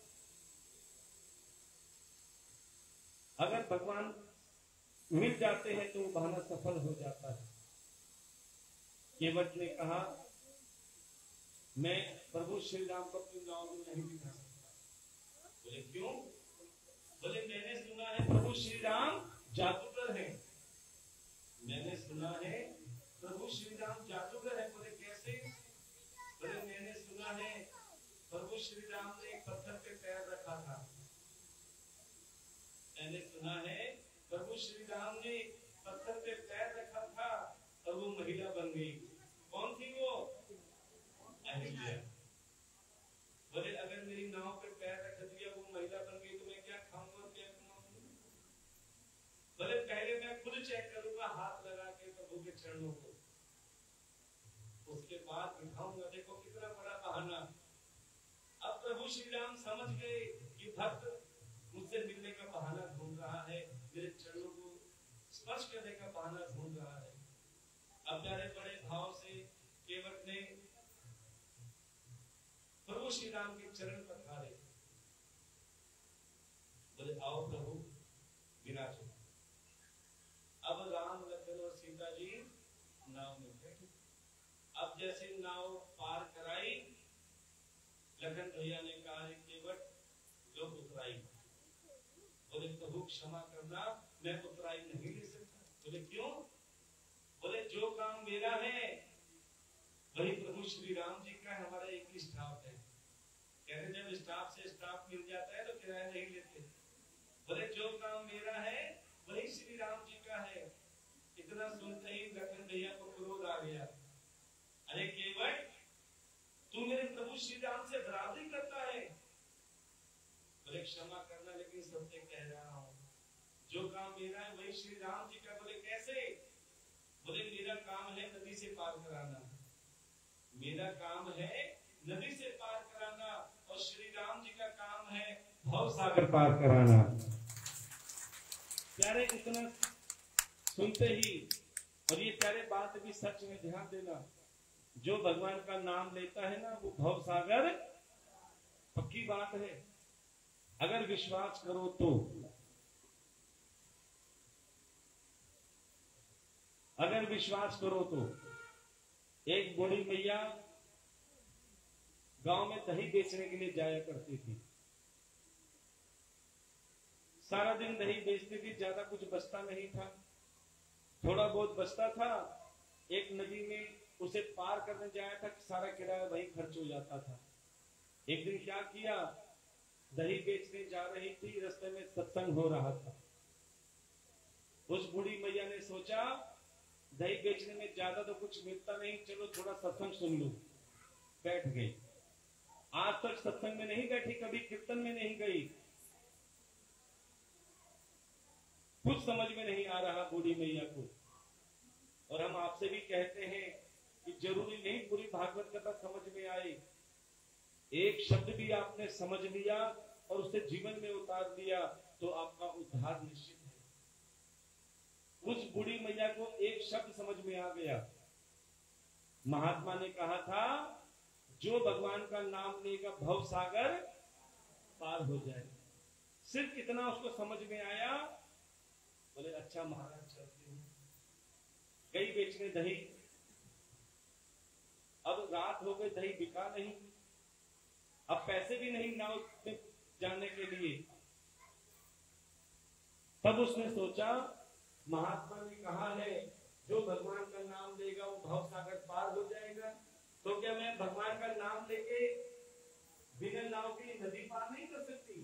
A: अगर भगवान मिल जाते हैं तो वो बहाना सफल हो जाता है। केवट ने कहा, मैं प्रभु श्री राम को अपनी नाव में नहीं बिठा सकता। बोले क्यों? बोले मैंने सुना है प्रभु श्री राम जादूगर हैं। मैंने सुना है प्रभु श्री राम जादूगर है। बोले कैसे? बोले मैंने सुना है प्रभु श्री राम ने एक पत्थर पे पैर रखा था। मैंने सुना है प्रभु श्री राम ने पत्थर पे पैर रखा था और वो महिला बन गई। कौन थी वो? अहिल्या। बोले अगर मेरी नाव पे पैर रख दिया, वो महिला बन गई, तो मैं क्या खाऊंगा, क्या कमाऊंगा? बोले पहले मैं खुद चेक करूंगा हाथ लगा के प्रभु के चरणों को, उसके बाद बिठाऊंगा। देखो कितना बड़ा बहाना। अब प्रभु श्री राम समझ गए कि भक्त मुझसे मिलने का बहाना ढूंढ रहा है, मेरे चरणों को स्पर्श करने का बहाना ढूंढ रहा है। अब प्यारे बड़े भाव से केवट ने प्रभु श्री राम के चरण पखारे, बोले आओ प्रभु विराजो। अब राम लखन और सीता जी नाव में बैठे। अब जैसे नाव पार कराई, लखन भैया ने कहा केवट लो उतराई। बोले प्रभु क्षमा करना, मैं उतराई नहीं ले सकता। बोले क्यों? बोले जो काम मेरा है वही प्रभु श्री राम जी का, हमारा एक ही स्टाफ है। कहते जब स्टाफ से स्टाफ मिल जाता है तो किराया नहीं लेते। बोले जो काम मेरा है वही श्री राम जी का है। इतना सुनते ही लखन भैया को क्रोध आ गया। अरे केवट, तू मेरे प्रभु श्री राम से बराबरी करता है। बोले क्षमा करना, लेकिन सत्य कह रहा हूं, जो काम मेरा है वही श्री राम जी का। बोले कैसे? बोले मेरा काम है नदी से पार कराना, मेरा काम है नदी से पार कराना, और श्री राम जी का काम है भव सागर पार कराना। प्यारे इतना सुनते ही, और ये प्यारे बात भी सच में ध्यान देना, जो भगवान का नाम लेता है ना वो भव सागर, पक्की बात है। अगर विश्वास करो तो, अगर विश्वास करो तो। एक बूढ़ी मैया गांव में दही बेचने के लिए जाया करती थी। सारा दिन दही बेचती थी, ज्यादा कुछ बचता नहीं था, थोड़ा बहुत बचता था। एक नदी में उसे पार करने जाया था, सारा किराया वही खर्च हो जाता था। एक दिन क्या किया, दही बेचने जा रही थी, रास्ते में सत्संग हो रहा था। उस बूढ़ी मैया ने सोचा दही बेचने में ज्यादा तो कुछ मिलता नहीं, चलो थोड़ा सत्संग सुन लूं। बैठ गई। आज तक सत्संग में नहीं बैठी, कभी कीर्तन में नहीं गई, कुछ समझ में नहीं आ रहा बूढ़ी मैया को। और हम आपसे भी कहते हैं कि जरूरी नहीं पूरी भागवत कथा समझ में आए, एक शब्द भी आपने समझ लिया और उसे जीवन में उतार दिया तो आपका उद्धार निश्चित है। उस बूढ़ी मैया को एक शब्द समझ में आ गया। महात्मा ने कहा था जो भगवान का नाम लेगा भव सागर पार हो जाए। सिर्फ इतना उसको समझ में आया। बोले अच्छा महाराज चलते हैं। गई बेचने दही। अब रात हो गई, दही बिका नहीं, अब पैसे भी नहीं नाव में जाने के लिए। तब उसने सोचा, महात्मा ने कहा है जो भगवान का नाम लेगा वो भव सागर पार हो जाएगा, तो क्या मैं भगवान का नाम लेके बिना नाव की नदी पार नहीं कर सकती?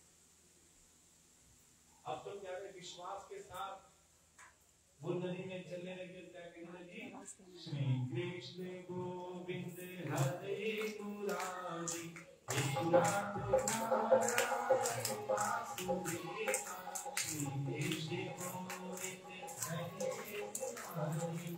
A: अब तो क्या है, विश्वास के साथ वो नदी में चलने लगे। क्या कहने लगी? श्री कृष्ण गोविंद हरे मुरारी, नाथ नारायण वासुदेव, श्री कृष्ण गोविंद हरे मुरारी,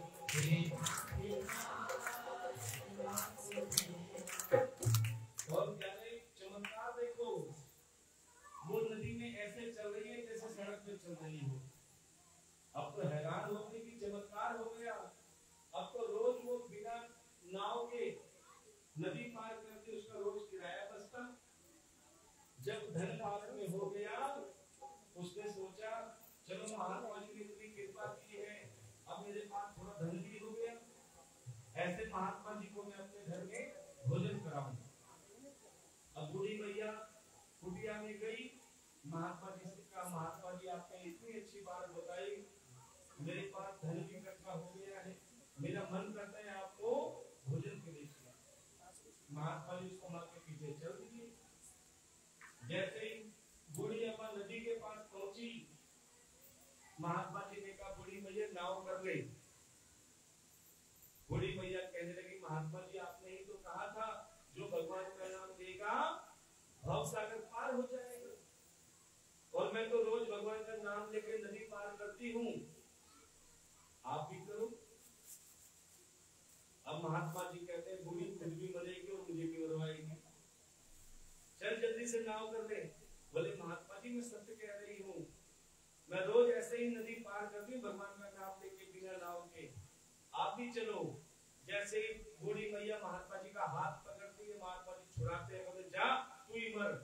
A: और क्या है चमत्कार देखो, वो नदी में ऐसे चल रही है जैसे सड़क पे चल रही हो। अब तो हैरान हो गई कि चमत्कार हो गया। अब तो रोज वो बिना नाव के नदी पार करके उसका रोज किराया बचता। जब धन हाथ में हो गया, उसने सोचा चलो महात्मा जी ने इतनी कृपा की है, अब मेरे पास थोड़ा धन भी हो गया, ऐसे महात्मा जी को मैं अपने घर में भोजन कराऊंगा। अब बूढ़ी मैया कुटिया में गई, महात्मा जी से कहा, महात्मा जी आपने इतनी अच्छी बात बताई, मेरे पास धन भी इकट्ठा हो गया है, मेरा मन करता है आपको भोजन के लिए खिलाऊं। महात्मा जी उसको मां के पीछे चल दिए। जैसे ही बूढ़ी अम्मा नदी के पास पहुंची, महात्मा जी ने कहा बूढ़ी मैया नाव कर ले। बूढ़ी मैया कहने लगी, महात्मा जी आपने ही तो कहा था जो भगवान का नाम लेगा भव सागर पार हो जाएगा, और मैं तो रोज भगवान का नाम लेकर नदी पार करती हूँ, आप भी करो। अब महात्मा जी कहते हैं बूढ़ी खुद भी मरेगी और मुझे भी मरवाएगी, चल जल्दी से नाव कर ले। बोले महात्मा जी मैं सत्य छुड़ाते हैं, बोले जा तू ही मर।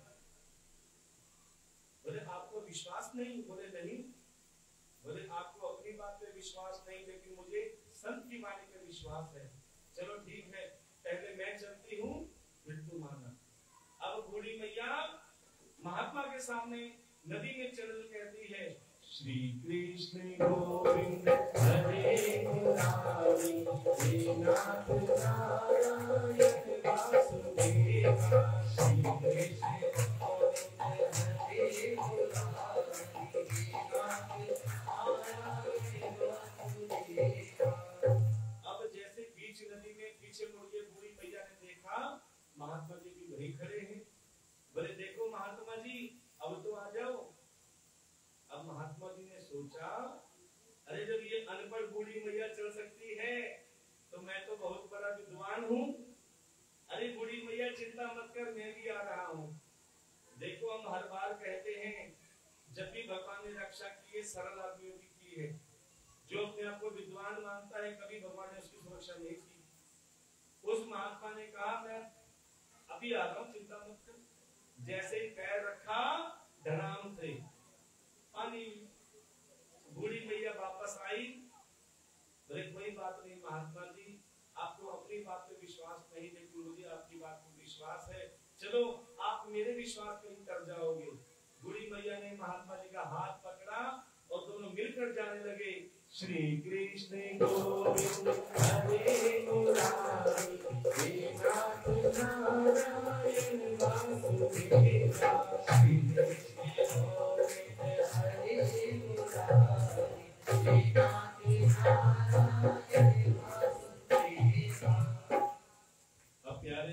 A: बोले आपको विश्वास नहीं? बोले नहीं। बोले आपको अपनी बात पे विश्वास नहीं, लेकिन मुझे संत की वाणी पे विश्वास है। चलो ठीक है, पहले मैं चलती हूँ फिर तू मानना। अब बूढ़ी मैया महात्मा के सामने नदी में चल कहती है, श्री कृष्ण गोविंद हरे मुरारी, हे नाथ नारायण वासुदेवा, श्री कृष्ण गोविंद हरे मुरारी, हे नाथ नारायण वासुदेवा। अब जैसे बीच नदी में पीछे मुड़ के बूढ़ी मैया ने देखा महात्मा जी भी वहीं खड़े हैं। बोले देखो महात्मा जी अब तो आ जाओ। अब महात्मा जी ने सोचा, अरे जब ये अनपढ़ बूढ़ी मैया चल सकती है तो मैं तो बहुत बड़ा विद्वान हूँ। अरे बूढ़ी मैया चिंता मत कर, मैं भी आ रहा हूँ। देखो हम हर बार कहते हैं जब भी भगवान ने रक्षा की है सरल आदमियों की की है। जो अपने आप को विद्वान मानता है कभी भगवान ने उसकी सुरक्षा नहीं की। उस महात्मा ने कहा मैं अभी आ रहा हूँ, चिंता मत कर। जैसे ही पैर रखा धड़ाम से पानी, बूढ़ी मैया वापस आई। बोले कोई बात नहीं महात्मा जी, आपको अपनी बात पे विश्वास नहीं, लेकिन मुझे आपकी बात पे विश्वास है। चलो आप मेरे विश्वास पे ही कर जाओगे। बूढ़ी मैया ने महात्मा जी का हाथ पकड़ा और दोनों मिलकर जाने लगे। श्री कृष्ण गोविंद हरे मुरारी, हे नाथ नारायण वासुदेवा, श्री कृष्ण गोविंद हरे मुरारी, हे नाथ नारायण वासुदेवा। अब प्यारे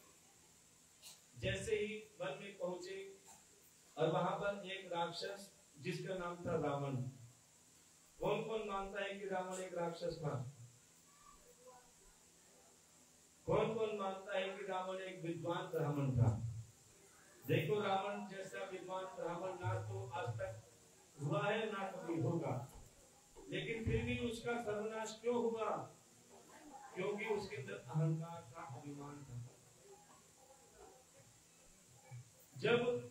A: जैसे ही वन में पहुंचे और वहां पर एक राक्षस जिसका नाम था रावण। कौन कौन मानता है कि रावण एक राक्षस था? कौन कौन मानता है कि रावण एक विद्वान ब्राह्मण था? देखो रावण जैसा विद्वान ब्राह्मण ना तो आज तक हुआ है ना कभी होगा, लेकिन फिर भी उसका सर्वनाश क्यों हुआ? क्योंकि उसके अंदर अहंकार का अभिमान था। जब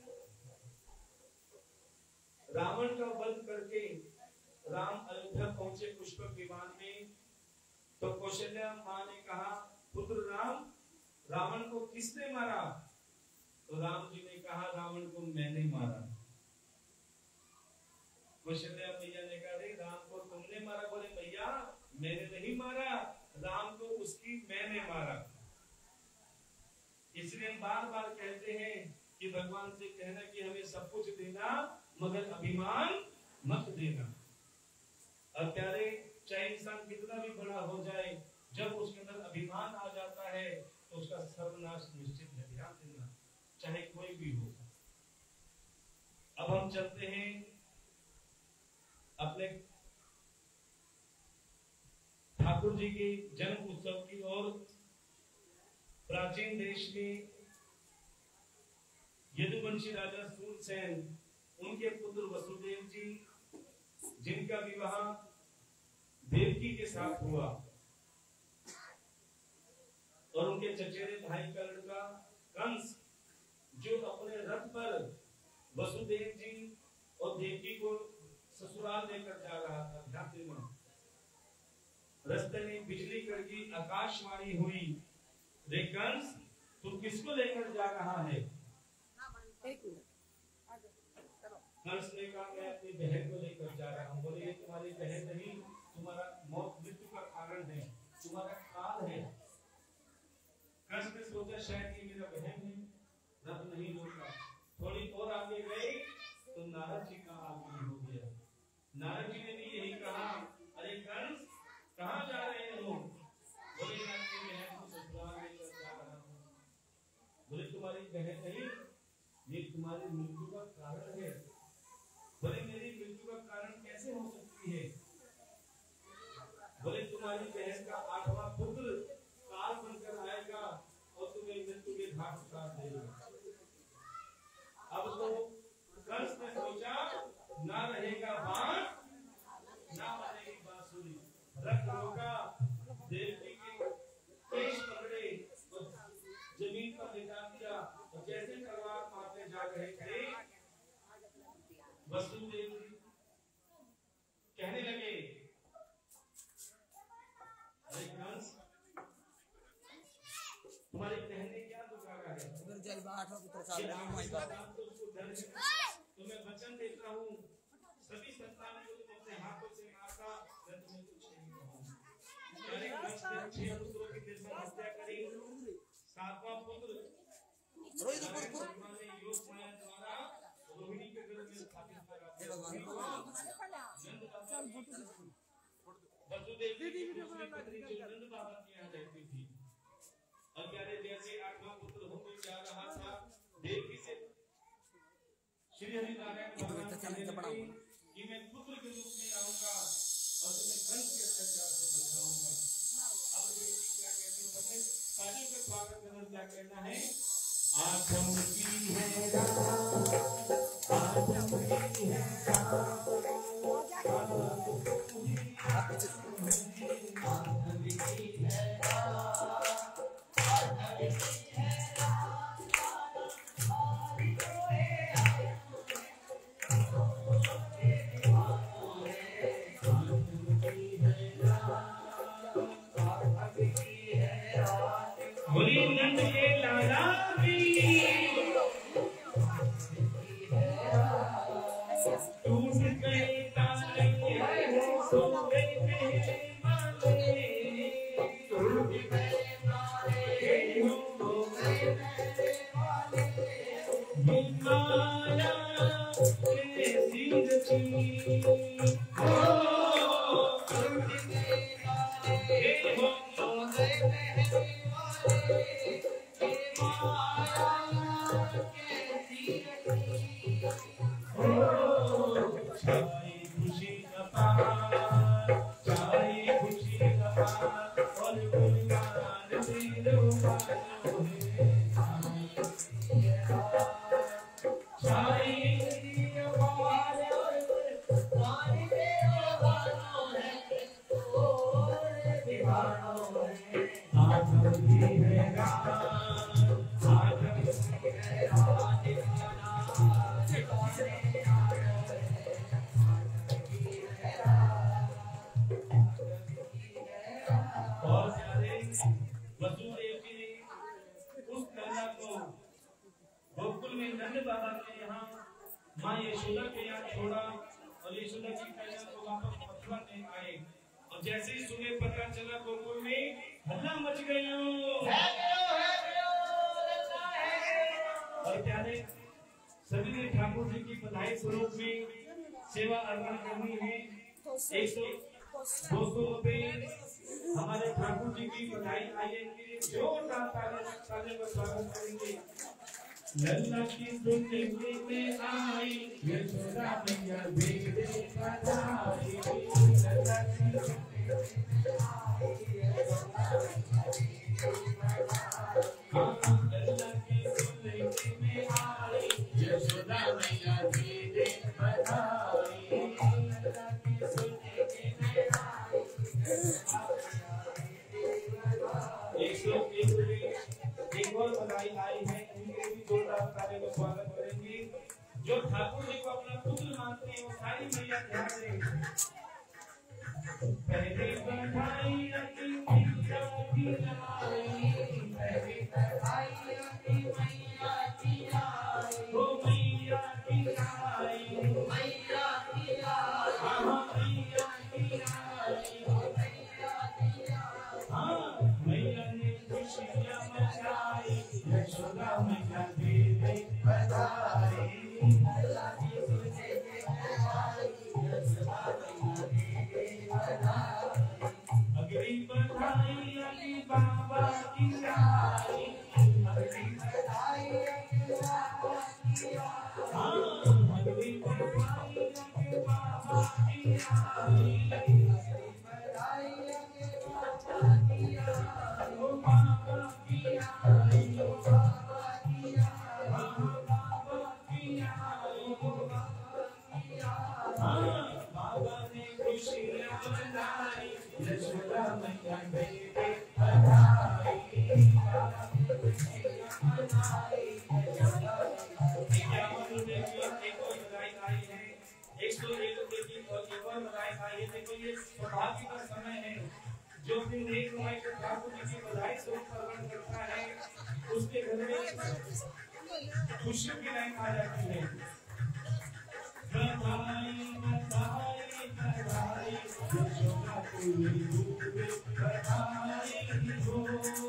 A: रावण का वध करके राम अयोध्या पहुंचे पुष्पक विमान में, तो कौशल्या मां ने कहा पुत्र राम, रावण को किसने मारा? तो राम जी ने कहा रावण को मैंने मारा। कौशल्या मैया ने कहा रे राम को तुमने मारा? बोले भैया मैंने नहीं मारा, राम को उसकी मैंने मारा। इसलिए बार बार कहते हैं कि भगवान से कहना कि हमें सब कुछ देना मगर अभिमान मत देना। और प्यारे चाहे इंसान कितना भी बड़ा हो जाए, जब उसके अंदर अभिमान आ जाता है तो उसका सर्वनाश निश्चित है। ध्यान देना, चाहे कोई भी हो। अब हम चलते हैं अपने ठाकुर जी के जन्म उत्सव की ओर। प्राचीन देश में यदुवंशी राजा सूरसेन, उनके पुत्र वसुदेव जी, जिनका विवाह देवकी के साथ हुआ, और उनके चचेरे भाई का लड़का कंस, जो अपने रथ पर वसुदेव जी और देवकी को ससुराल लेकर जा रहा था। ध्यान देना, रास्ते में बिजली कड़की, आकाशवाणी हुई, रे कंस तू किसको लेकर जा रहा है? कंस ने कहा मैं अपनी बहन को लेकर जा रहा हूँ। बोले ये तुम्हारी बहन नहीं, तुम्हारा मौत मृत्यु का कारण है, तुम्हारा काल है। कंस ने सोचा शायद ये मेरा बहन है, रथ नहीं रोका। थोड़ी और आगे गए तो नारद जी का आगमन हो गया। नारद जी ने भी यही कहा, अरे कंस कहाँ जा रहे हो? बोले मैं अपनी बहन को ससुराल लेकर जा रहा हूँ। बोले तुम्हारी बहन नहीं, ये तुम्हारी मृत्यु का कारण है। बोले मेरी मृत्यु का कारण कैसे हो सकती है? बोले तुम्हारी बहन का आठवां पुत्र काल बनकर आएगा और तुम्हें मृत्यु के घाट उतार देगा। अब तो कंस ने सोचा ना रहेगा बाण ना बनेगी बांसुरी। रथ रोका, देवकी के केश पकड़े, जमीन पर लेटा तुम्हारे कहने क्या दुखारा है?
D: जय बाठ पुत्र साहब
A: ये
D: नाम माई
A: आपका
D: बाबा
A: नाम तो उसको डर है। तो मैं वचन देता हूँ सभी संतानों को तुम अपने हाथों से मारता, मैं तुम्हें कुछ नहीं कहूँगा। मैंने कष्ट के छह पुत्रों की निर्मम हत्या करी, सातवां पुत्र
D: रोहित पुत्र
A: ने योग माया द्वारा रोहिणी के गर्भ में स्थापित करा।
D: हे भगवान
A: वसुदेव की दूसरी पत्नी जो नंद बाबा के यहाँ रहती थी, और प्यारे जैसे आठवां पुत्र होने जा रहा था, देवकी से श्री हरि नारायण भगवान कहने लगे कि मैं पुत्र के रूप में आऊंगा और तुम्हें कंस के अत्याचार से बचाऊंगा। अब देवकी क्या कहती है, सबने तालियों का स्वागत करना, क्या कहना है? आठम की है रात, आठम की है रात, जैसे ही सुबह पता चला गोकुल में हल्ला मच गया। और प्यारे सभी ने ठाकुर जी की बधाई स्वरूप में सेवा अर्पण करनी है। एक सौ दो सौ रुपए हमारे ठाकुर जी की बधाई आइए, जोरदार ताली पर स्वागत करेंगे। लल्ला की दुनिया में आई यशोदा मैया भेजे बधाई, लल्ला की लल्ला की दुनिया में आई यशोदा मैया भेजे बधाई, लल्ला की दुनिया में आई। एक सौ एक और बधाई आई है, उनके भी जोरदार ताली में स्वागत करेंगे। जो ठाकुर जी को अपना पुत्र मानते हैं वो सारी मैया ध्यान देंगे। पहले बधाई अति मैया की आई, पहले बधाई अति मैया की आई, वो मैया की आई, मैया की आई, हाँ मैया की आई, मैया की आई, हाँ मैया ने खुशियाँ मचाई, यशोदा मैया दे दे बधाई, लल्ला की तुझे बधाई, यशोदा मैया दे दे बधाई। अगली बधाई अली बाबा की आई, अगली बधाई अली बाबा की आई, हाँ अगली बधाई अली बाबा की आई, अगली बधाई अली बाबा की आई, ओ बाबा की आई, ओ बाबा की आई, बाबा की आई, ओ बाबा की आई, हाँ बाबा ने खुशियाँ मनाई, यशोदा मैया दे दे बधाई, बाबा ने खुशियाँ मनाई, यशोदा मैया दे दे बधाई। एक और बधाई आई है, एक सौ एक रुपए की और एक और बधाई आई है। देखो ये सौभाग्य का समय है, जो दिन एक मई को ठाकुर जी की बधाई स्वरूप अर्पण करता है खुशियों की लाइन आ जाती है। बधाई बधाई बधाई यशोदा तुम्हें खूब बधाई हो।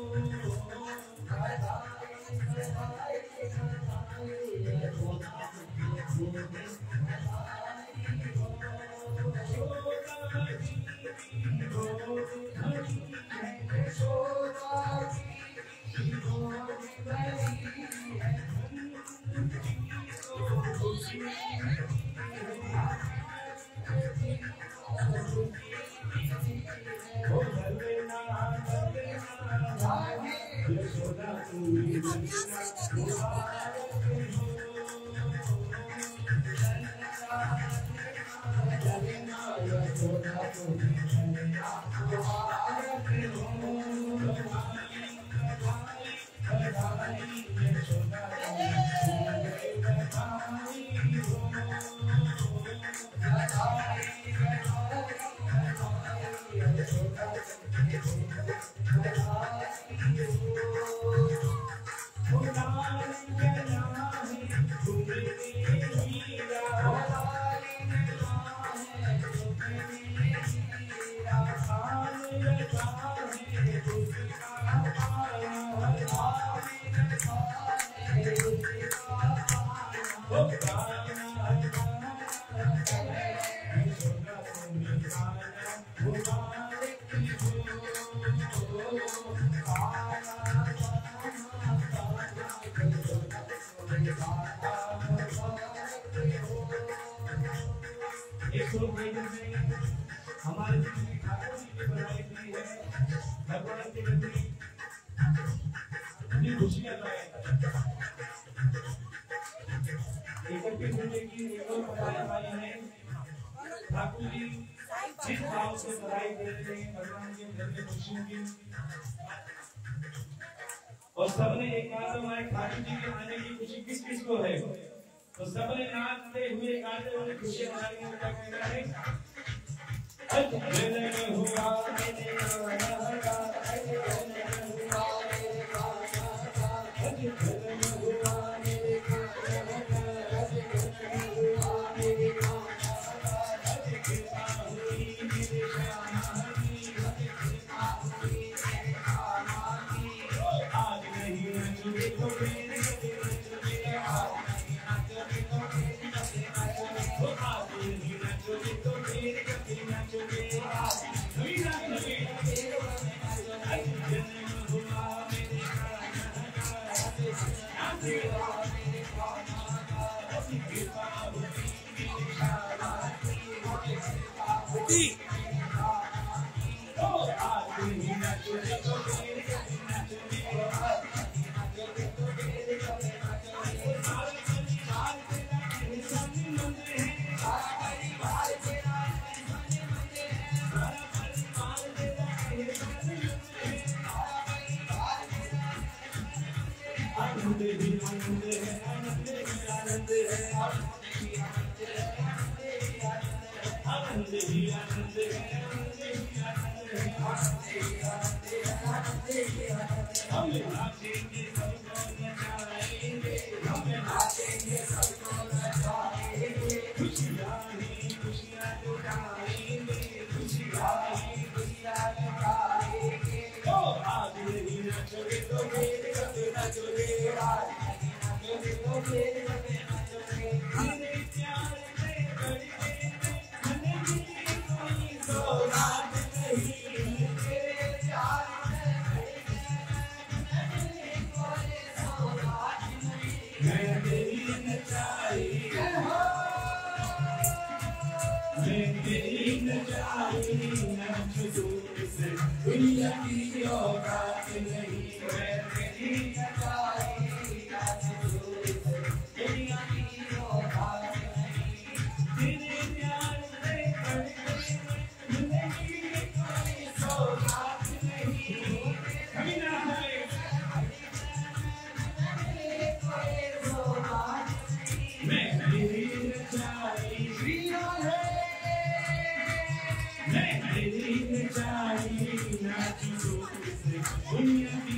A: हमारे ठाकुर जी की बधाई हुई है। भगवान की गति खुशियां इकट्ठे होने की बधाई है। ठाकुर जी जिस भाव से बधाई दे रहे हैं भगवान के घर में खुशियों की, और सबने एक बात हमारे ठाकुर जी के आने की खुशी किस किस को है, तो सबने नाचते हुए गाते हुए खुशियां मनाने का कहना है। हुआ दुनिया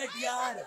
D: बैठ यार।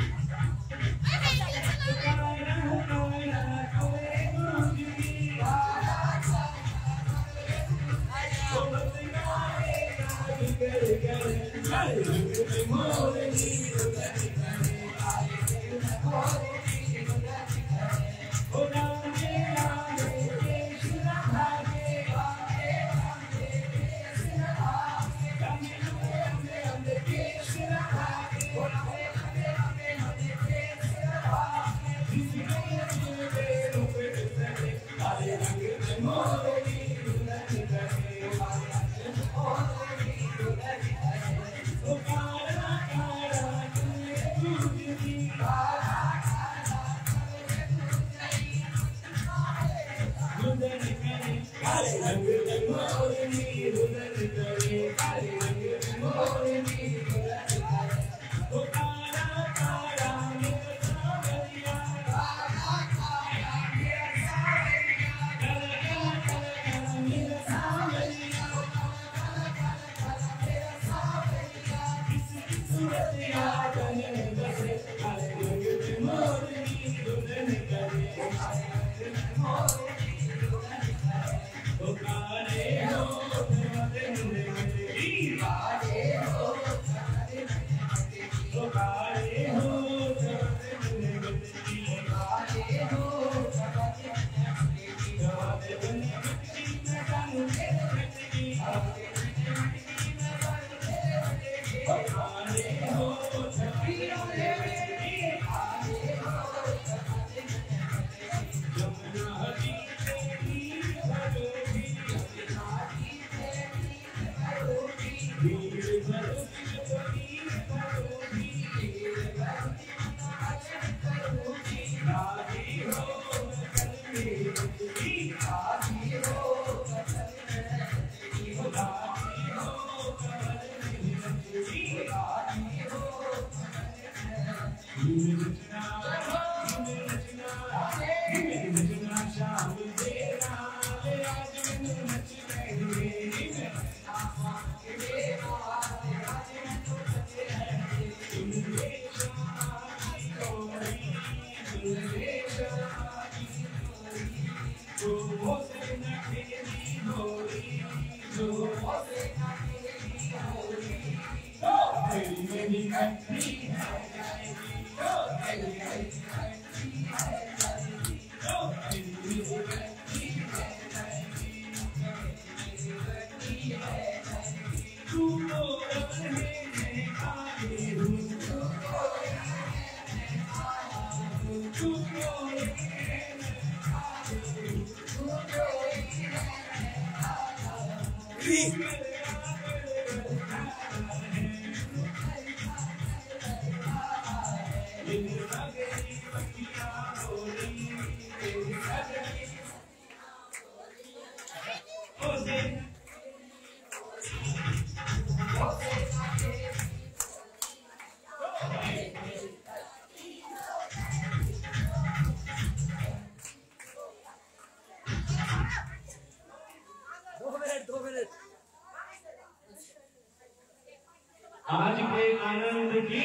A: आज के आनंद की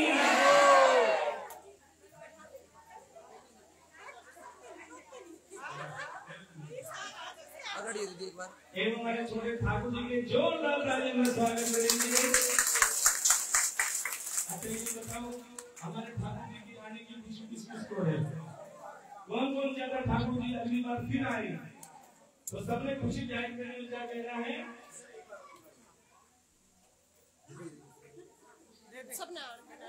D: एक बार
A: एवं हमारे छोटे ठाकुर जी के जोरदार तालियों में स्वागत करेंगे। अच्छा ये बताओ हमारे ठाकुर जी की आने की खुशी किस किस को है? कौन कौन चाहता ठाकुर जी अगली बार फिर आए? तो सबने खुशी जाहिर करने में क्या कहना है?
E: सब ना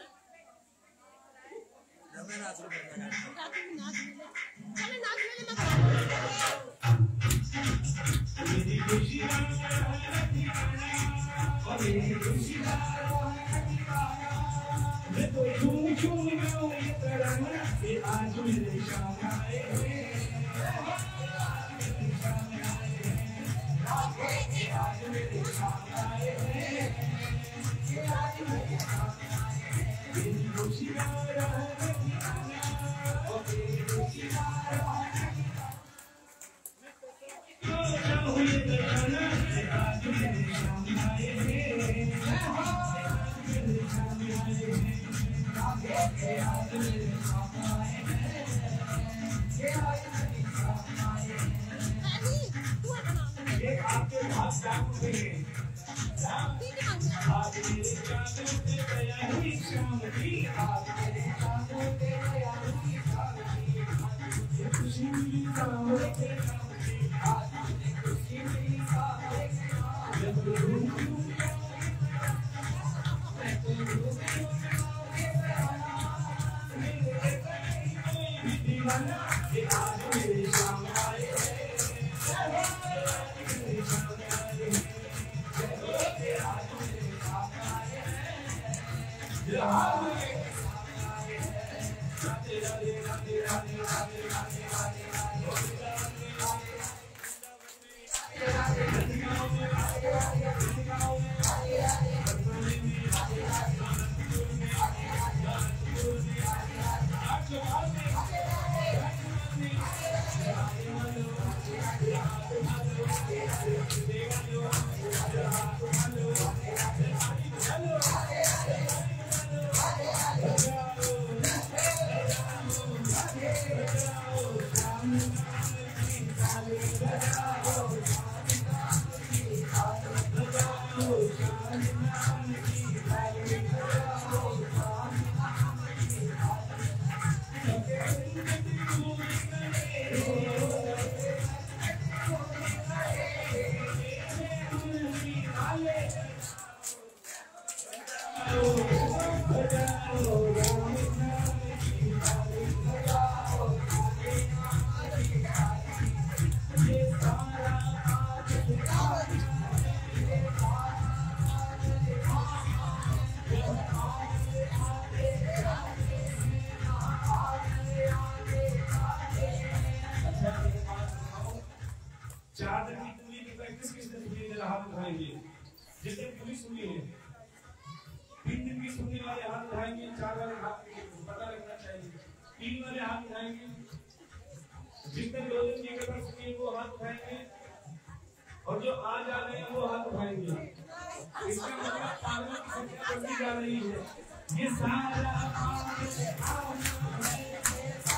D: हमें नाच लो करना
E: रात में नाच मिले चले नाच मिले मैं
A: मेरी खुशी और मेरी खुशी मैं तो झूम झूम गाऊं ये तराना कि आज मेरे शाम आए आज मेरे शाम आए मेरी खुशी
C: मेरे सामने आए हैं, ये आज मेरे सामने आए हैं।
E: रानी, तू अपना
A: ये आपके हाथ जाम हुए हैं।
E: दीदी मांग ले।
A: आज मेरे जादू से गया ही शाम की, आज मेरे जादू से गया ही शाम की, आज मुझे खुशी मिली शाम के नाम की, आज मुझे खुशी मिली शाम के नाम की। जब रूह मैं तो रूह मेरे कोई भी दीवाना, ये आज मेरे सामने आए हैं, आज मेरे सामने आए हैं, आज मेरे सामने आए हैं, आज मेरे सामने आए हैं। राधे राधे राधे राधे राधे राधे राधे चार दिन की पूरी की प्रैक्टिस किस दिन सुनी जरा हाथ उठाएंगे, जिसने पूरी सुनी है। तीन दिन की सुनने वाले हाथ उठाएंगे, चार वाले हाथ पता लगना चाहिए, तीन वाले हाथ उठाएंगे, जिसने दो दिन की कथा सुनी है वो हाथ उठाएंगे, और जो आज आ रहे हैं वो हाथ उठाएंगे। इसका मतलब पागलों की संख्या बढ़ती जा रही है। ये सारा